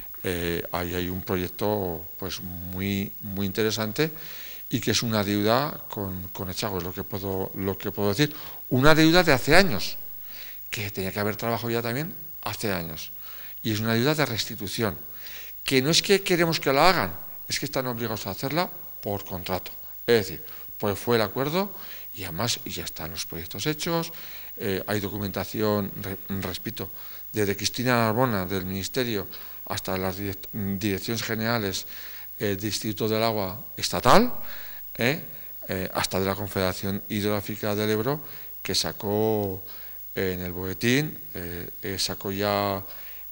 eh, ahí hay un proyecto pues muy, muy interesante, y que es una deuda con, con Echago, es lo que puedo, lo que puedo decir, una deuda de hace años, que tenía que haber trabajado ya también hace años. Y es una deuda de restitución, que no es que queremos que la hagan, es que están obligados a hacerla por contrato. Es decir, pues fue el acuerdo y además ya están los proyectos hechos, eh, hay documentación, re, repito, desde Cristina Narbona del Ministerio hasta las direcciones generales eh, del Instituto del Agua Estatal, eh, eh, hasta de la Confederación Hidrográfica del Ebro, que sacó en el boletín, eh, eh, sacó ya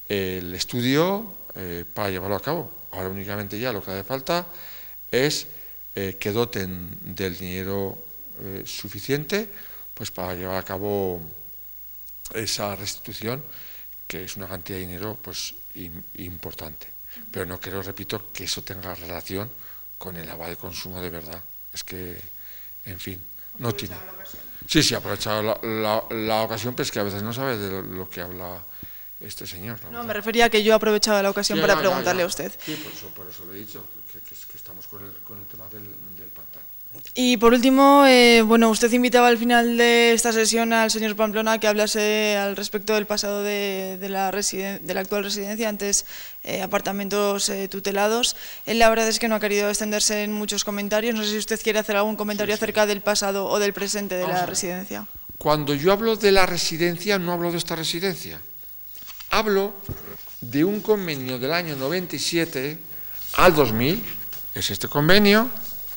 el estudio eh, para llevarlo a cabo. Ahora únicamente ya lo que hace falta es eh, que doten del dinero eh, suficiente pues para llevar a cabo esa restitución, que es una cantidad de dinero pues im, importante. Pero no creo, repito, que eso tenga relación con el agua de consumo de verdad. Es que, en fin, no tiene... Sí, sí, ha aprovechado la, la, la ocasión, pero es que a veces no sabe de lo, lo que habla este señor. No, me refería a que yo he aprovechado la ocasión sí, para ya, preguntarle ya, ya. a usted. Sí, por eso, por eso le he dicho, que, que, que estamos con el, con el tema del, del pantano. Y por último, eh, bueno, usted invitaba al final de esta sesión al señor Pamplona a que hablase al respecto del pasado de, de, la, residen de la actual residencia, antes eh, apartamentos eh, tutelados. Él la verdad es que no ha querido extenderse en muchos comentarios. No sé si usted quiere hacer algún comentario sí, sí. acerca del pasado o del presente de Vamos la residencia. Cuando yo hablo de la residencia, no hablo de esta residencia. Hablo de un convenio del año noventa y siete al dos mil, es este convenio,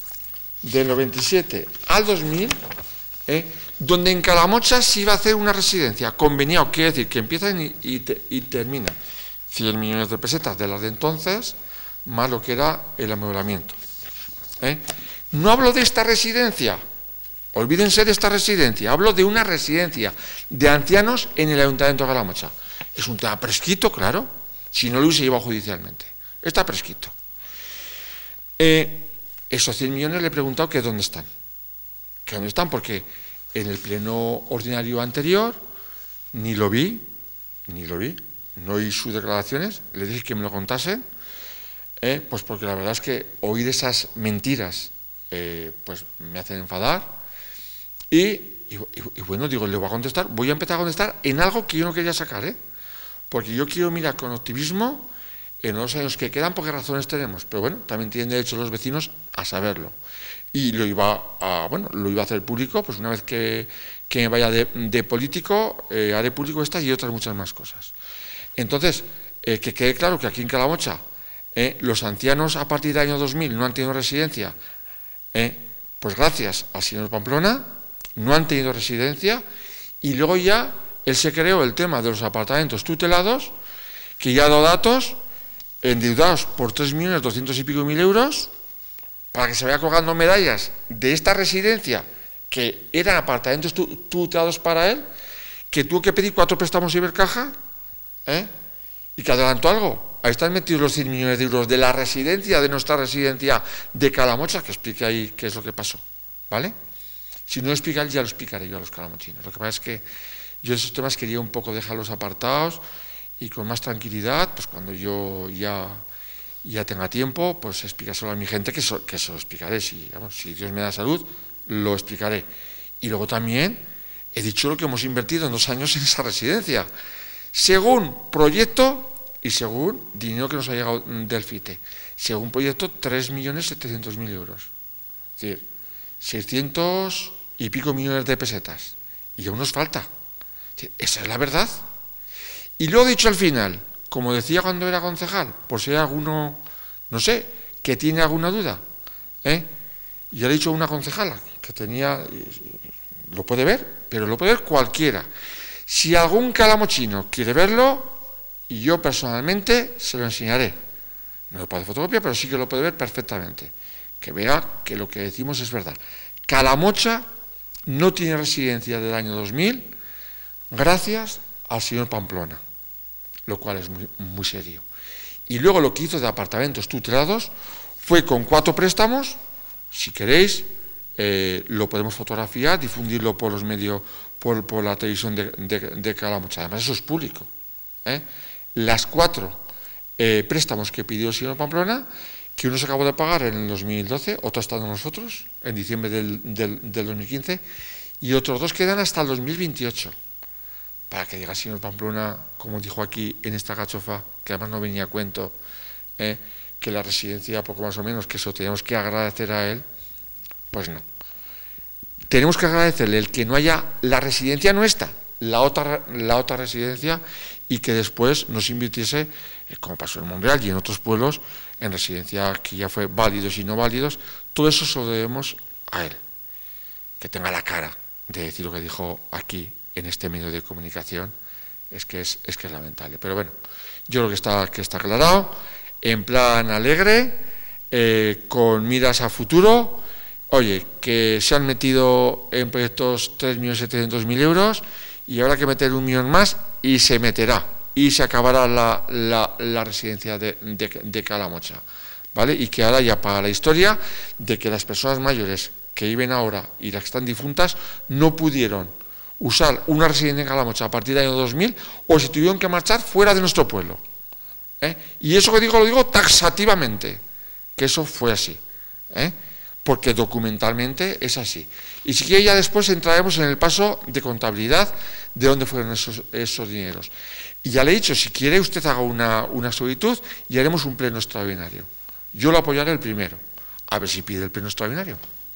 del noventa y siete al dos mil, eh, donde en Calamocha se iba a hacer una residencia, conveniado, quiere decir que empiezan y, y, te, y terminan, cien millones de pesetas de las de entonces, más lo que era el amueblamiento. Eh. No hablo de esta residencia, olvídense de esta residencia, hablo de una residencia de ancianos en el Ayuntamiento de Calamocha. Es un tema prescrito, claro, si no lo hubiese llevado judicialmente, está prescrito. Eh, Esos cien millones le he preguntado que dónde están. que dónde están, porque en el pleno ordinario anterior ni lo vi, ni lo vi, no oí sus declaraciones, le dije que me lo contasen, eh, pues porque la verdad es que oír esas mentiras eh, pues me hacen enfadar y, y, y bueno, digo, le voy a contestar, voy a empezar a contestar en algo que yo no quería sacar, ¿eh? Porque yo quiero mirar con optimismo en los años que quedan, porque razones tenemos, pero bueno, también tienen derecho los vecinos a saberlo. Y lo iba a, bueno, lo iba a hacer público, pues una vez que, que me vaya de, de político, eh, haré público estas y otras muchas más cosas. Entonces, eh, que quede claro que aquí en Calamocha, eh, los ancianos a partir del año dos mil no han tenido residencia, eh, pues gracias al señor Pamplona, no han tenido residencia, y luego ya él se creó el tema de los apartamentos tutelados, que ya ha dado datos, endeudados por tres millones doscientos y pico mil euros, para que se vaya colgando medallas de esta residencia, que eran apartamentos tutelados para él, que tuvo que pedir cuatro préstamos Ibercaja, ¿eh? Y que adelantó algo. Ahí están metidos los cien millones de euros de la residencia, de nuestra residencia de Calamocha, que explique ahí qué es lo que pasó, ¿vale? Si no lo explica él, ya lo explicaré yo a los calamochinos. Lo que pasa es que yo esos temas quería un poco dejarlos apartados y con más tranquilidad, pues cuando yo ya, ya tenga tiempo, pues explícaselo a mi gente, que, so, que se lo explicaré. Si, vamos, si Dios me da salud, lo explicaré. Y luego también he dicho lo que hemos invertido en dos años en esa residencia, según proyecto y según dinero que nos ha llegado del FITE. Según proyecto, tres millones setecientos mil euros. Es decir, seiscientos y pico millones de pesetas. Y aún nos falta. Es decir, esa es la verdad. Y lo he dicho al final, como decía cuando era concejal, por si hay alguno, no sé, que tiene alguna duda, ¿eh? Y ya le he dicho a una concejala que tenía, lo puede ver, pero lo puede ver cualquiera. Si algún calamochino quiere verlo, y yo personalmente se lo enseñaré. No lo puede fotocopiar, pero sí que lo puede ver perfectamente. Que vea que lo que decimos es verdad. Calamocha no tiene residencia del año dos mil gracias al señor Pamplona, lo cual es muy, muy serio. Y luego lo que hizo de apartamentos tutelados fue con cuatro préstamos, si queréis, eh, lo podemos fotografiar, difundirlo por los medios, por, por la televisión de, de, de Calamocha. Además, eso es público, ¿eh? Las cuatro eh, préstamos que pidió el señor Pamplona, que uno se acabó de pagar en el dos mil doce, otro está en nosotros, en diciembre del, del, del dos mil quince, y otros dos quedan hasta el dos mil veintiocho. Para que diga el señor Pamplona, como dijo aquí en esta cachofa, que además no venía a cuento, eh, que la residencia, poco más o menos, que eso tenemos que agradecer a él, pues no. Tenemos que agradecerle el que no haya la residencia nuestra, la otra, la otra residencia, y que después nos invirtiese, eh, como pasó en Montreal y en otros pueblos, en residencia que ya fue válidos y no válidos. Todo eso se lo debemos a él. Que tenga la cara de decir lo que dijo aquí en este medio de comunicación, es que es, es que es lamentable. Pero bueno, yo creo que está, que está aclarado, en plan alegre, eh, con miras a futuro. Oye, que se han metido en proyectos tres millones setecientos mil euros y habrá que meter un millón más y se meterá y se acabará la, la, la residencia de, de, de Calamocha, ¿vale? Y que ahora ya para la historia de que las personas mayores que viven ahora y las que están difuntas no pudieron usar una residencia en Calamocha a partir del año dos mil o se tuvieron que marchar fuera de nuestro pueblo, ¿eh? Y eso que digo lo digo taxativamente, que eso fue así, ¿eh? Porque documentalmente es así. Y si quiere ya después entraremos en el paso de contabilidad de dónde fueron esos, esos dineros. Y ya le he dicho, si quiere usted haga una, una solicitud y haremos un pleno extraordinario. Yo lo apoyaré el primero, a ver si pide el pleno extraordinario.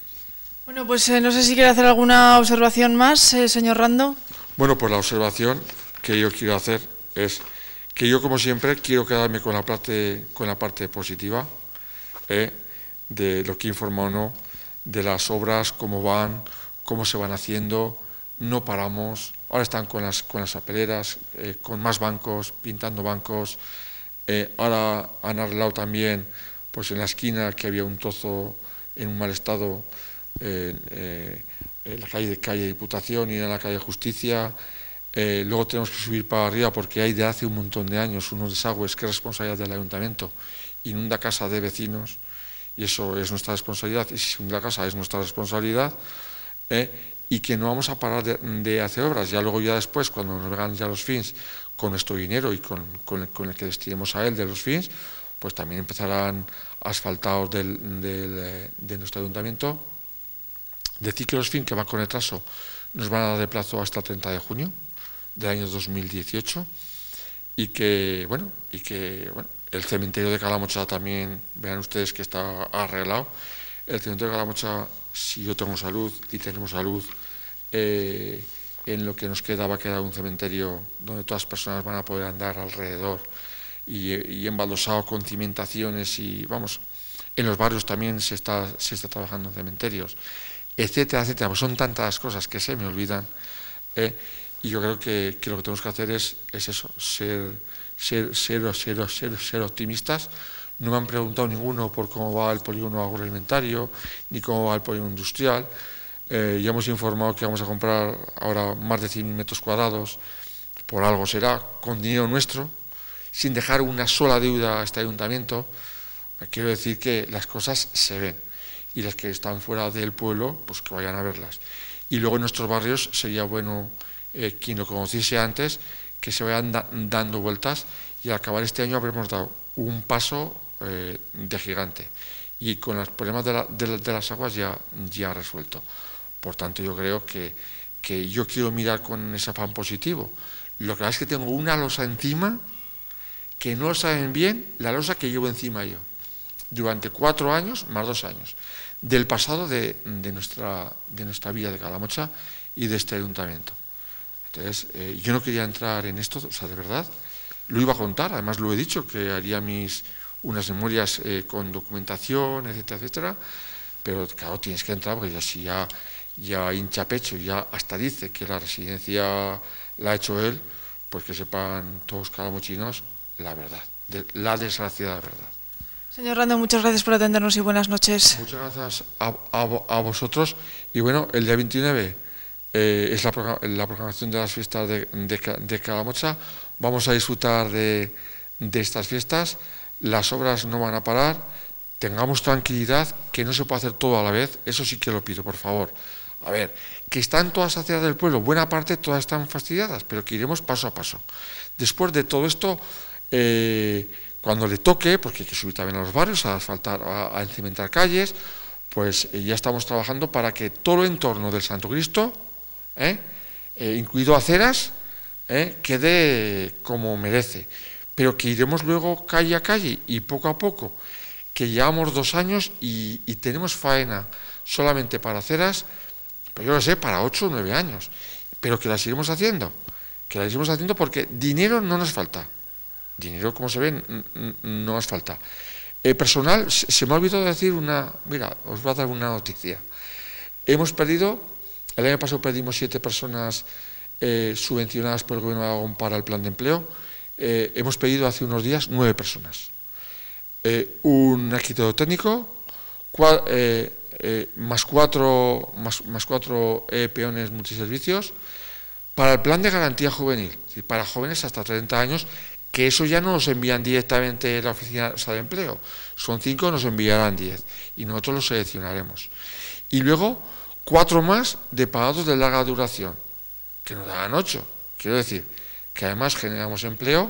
Bueno, pues eh, no sé si quiere hacer alguna observación más, eh, señor Rando. Bueno, pues la observación que yo quiero hacer es que yo, como siempre, quiero quedarme con la parte, con la parte positiva, eh, de lo que informa o no, de las obras, cómo van, cómo se van haciendo, no paramos. Ahora están con las, con las papeleras, eh, con más bancos, pintando bancos. Eh, ahora han arreglado también, pues en la esquina que había un trozo en un mal estado, eh, eh, en la calle de calle Diputación y en la calle Justicia. Eh, luego tenemos que subir para arriba porque hay de hace un montón de años unos desagües que es responsabilidad del ayuntamiento, inunda casa de vecinos y eso es nuestra responsabilidad, y si inunda casa es nuestra responsabilidad. ¿eh? Y que no vamos a parar de, de hacer obras. Ya luego, ya después, cuando nos vengan ya los fins con nuestro dinero y con, con, el, con el que destinemos a él de los fins, pues también empezarán asfaltados del, del, de nuestro ayuntamiento. Decir que los fins que van con retraso nos van a dar de plazo hasta el treinta de junio del año dos mil dieciocho y que, bueno, y que, bueno, el cementerio de Calamocha también, vean ustedes que está arreglado. El cementerio de Calamocha, si yo tengo salud y tenemos salud, eh, en lo que nos queda va a quedar un cementerio donde todas las personas van a poder andar alrededor y, y embaldosado con cimentaciones y, vamos, en los barrios también se está, se está trabajando en cementerios, etcétera, etcétera. Pues son tantas cosas que se me olvidan, eh, y yo creo que, que lo que tenemos que hacer es, es eso, ser, ser, ser, ser, ser, ser optimistas. No me han preguntado ninguno por cómo va el polígono agroalimentario, ni cómo va el polígono industrial. Eh, ya hemos informado que vamos a comprar ahora más de cien mil metros cuadrados, por algo será, con dinero nuestro, sin dejar una sola deuda a este ayuntamiento. Quiero decir que las cosas se ven, y las que están fuera del pueblo, pues que vayan a verlas. Y luego en nuestros barrios sería bueno, eh, quien lo conociese antes, que se vayan da dando vueltas, y al acabar este año habremos dado un paso eh, de gigante, y con los problemas de, la, de, la, de las aguas ya, ya resuelto. Por tanto, yo creo que, que yo quiero mirar con ese afán positivo. Lo que pasa es que tengo una losa encima que no saben bien la losa que llevo encima yo, durante cuatro años, más dos años, del pasado de, de, nuestra, de nuestra villa de Calamocha y de este ayuntamiento. Entonces, eh, yo no quería entrar en esto, o sea, de verdad, lo iba a contar, además lo he dicho, que haría mis unas memorias eh, con documentación, etcétera, etcétera, pero claro, tienes que entrar, porque ya si ya, ya hincha pecho, ya hasta dice que la residencia la ha hecho él, pues que sepan todos calamochinos la verdad, de, la desgraciada verdad. Señor Rando, muchas gracias por atendernos y buenas noches. Muchas gracias a, a, a vosotros. Y bueno, el día veintinueve eh, es la, la programación de las fiestas de, de, de Calamocha. Vamos a disfrutar de, de estas fiestas. Las obras no van a parar. Tengamos tranquilidad, que no se puede hacer todo a la vez. Eso sí que lo pido, por favor. A ver, que están todas hacia del pueblo, buena parte todas están fastidiadas, pero que iremos paso a paso. Después de todo esto, eh, cuando le toque, porque hay que subir también a los barrios, a asfaltar, a, a encimentar calles, pues eh, ya estamos trabajando para que todo el entorno del Santo Cristo, eh, eh, incluido aceras, eh, quede como merece. Pero que iremos luego calle a calle y poco a poco, que llevamos dos años y, y tenemos faena solamente para aceras, pues yo lo sé, para ocho o nueve años, pero que la seguimos haciendo, que la seguimos haciendo porque dinero no nos falta. Dinero, como se ve, no nos falta. Eh, personal, se me ha olvidado decir una... Mira, os voy a dar una noticia. Hemos perdido, el año pasado perdimos siete personas eh, subvencionadas por el Gobierno de Aragón para el plan de empleo. Eh, hemos pedido hace unos días nueve personas. Eh, un arquitecto técnico, cua, eh, eh, más cuatro, más, más cuatro eh, peones multiservicios, para el plan de garantía juvenil, es decir, para jóvenes hasta treinta años, que eso ya no nos envían directamente la oficina, o sea, de empleo. Son cinco, nos enviarán diez y nosotros los seleccionaremos. Y luego cuatro más de pagados de larga duración, que nos darán ocho. Quiero decir que además generamos empleo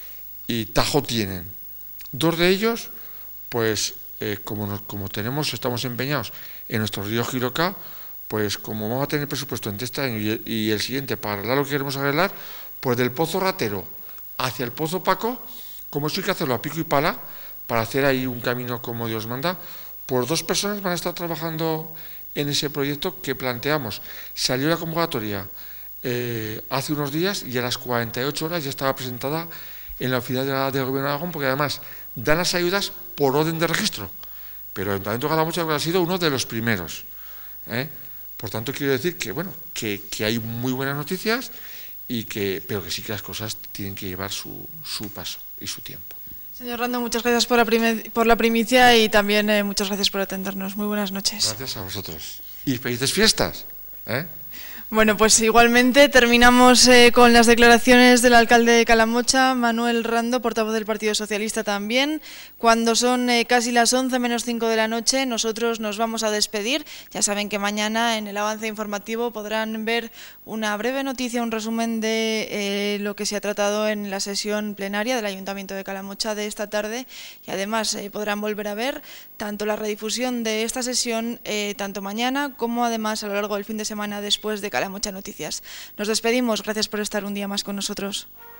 y tajo tienen. Dos de ellos, pues eh, como, nos, como tenemos, estamos empeñados en nuestro río Giroca, pues como vamos a tener presupuesto entre este año y, y el siguiente para arreglar lo que queremos arreglar, pues del Pozo Ratero hacia el Pozo Paco, como eso hay que hacerlo a pico y pala, para hacer ahí un camino como Dios manda, pues dos personas van a estar trabajando en ese proyecto que planteamos. Salió la convocatoria eh, hace unos días y a las cuarenta y ocho horas ya estaba presentada en la oficina de la, del Gobierno de Aragón, porque además dan las ayudas por orden de registro, pero el Ayuntamiento de Calamocha ha sido uno de los primeros. ¿eh? Por tanto, quiero decir que, bueno, que, que hay muy buenas noticias, y que, pero que sí que las cosas tienen que llevar su, su paso y su tiempo. Señor Rando, muchas gracias por la, por la primicia y también eh, muchas gracias por atendernos. Muy buenas noches. Gracias a vosotros. Y felices fiestas. ¿eh? Bueno, pues igualmente terminamos eh, con las declaraciones del alcalde de Calamocha, Manuel Rando, portavoz del Partido Socialista también. Cuando son eh, casi las once menos cinco de la noche, nosotros nos vamos a despedir. Ya saben que mañana en el avance informativo podrán ver una breve noticia, un resumen de eh, lo que se ha tratado en la sesión plenaria del Ayuntamiento de Calamocha de esta tarde, y además eh, podrán volver a ver tanto la redifusión de esta sesión, eh, tanto mañana como además a lo largo del fin de semana después de Calamocha Noticias. Nos despedimos, gracias por estar un día más con nosotros.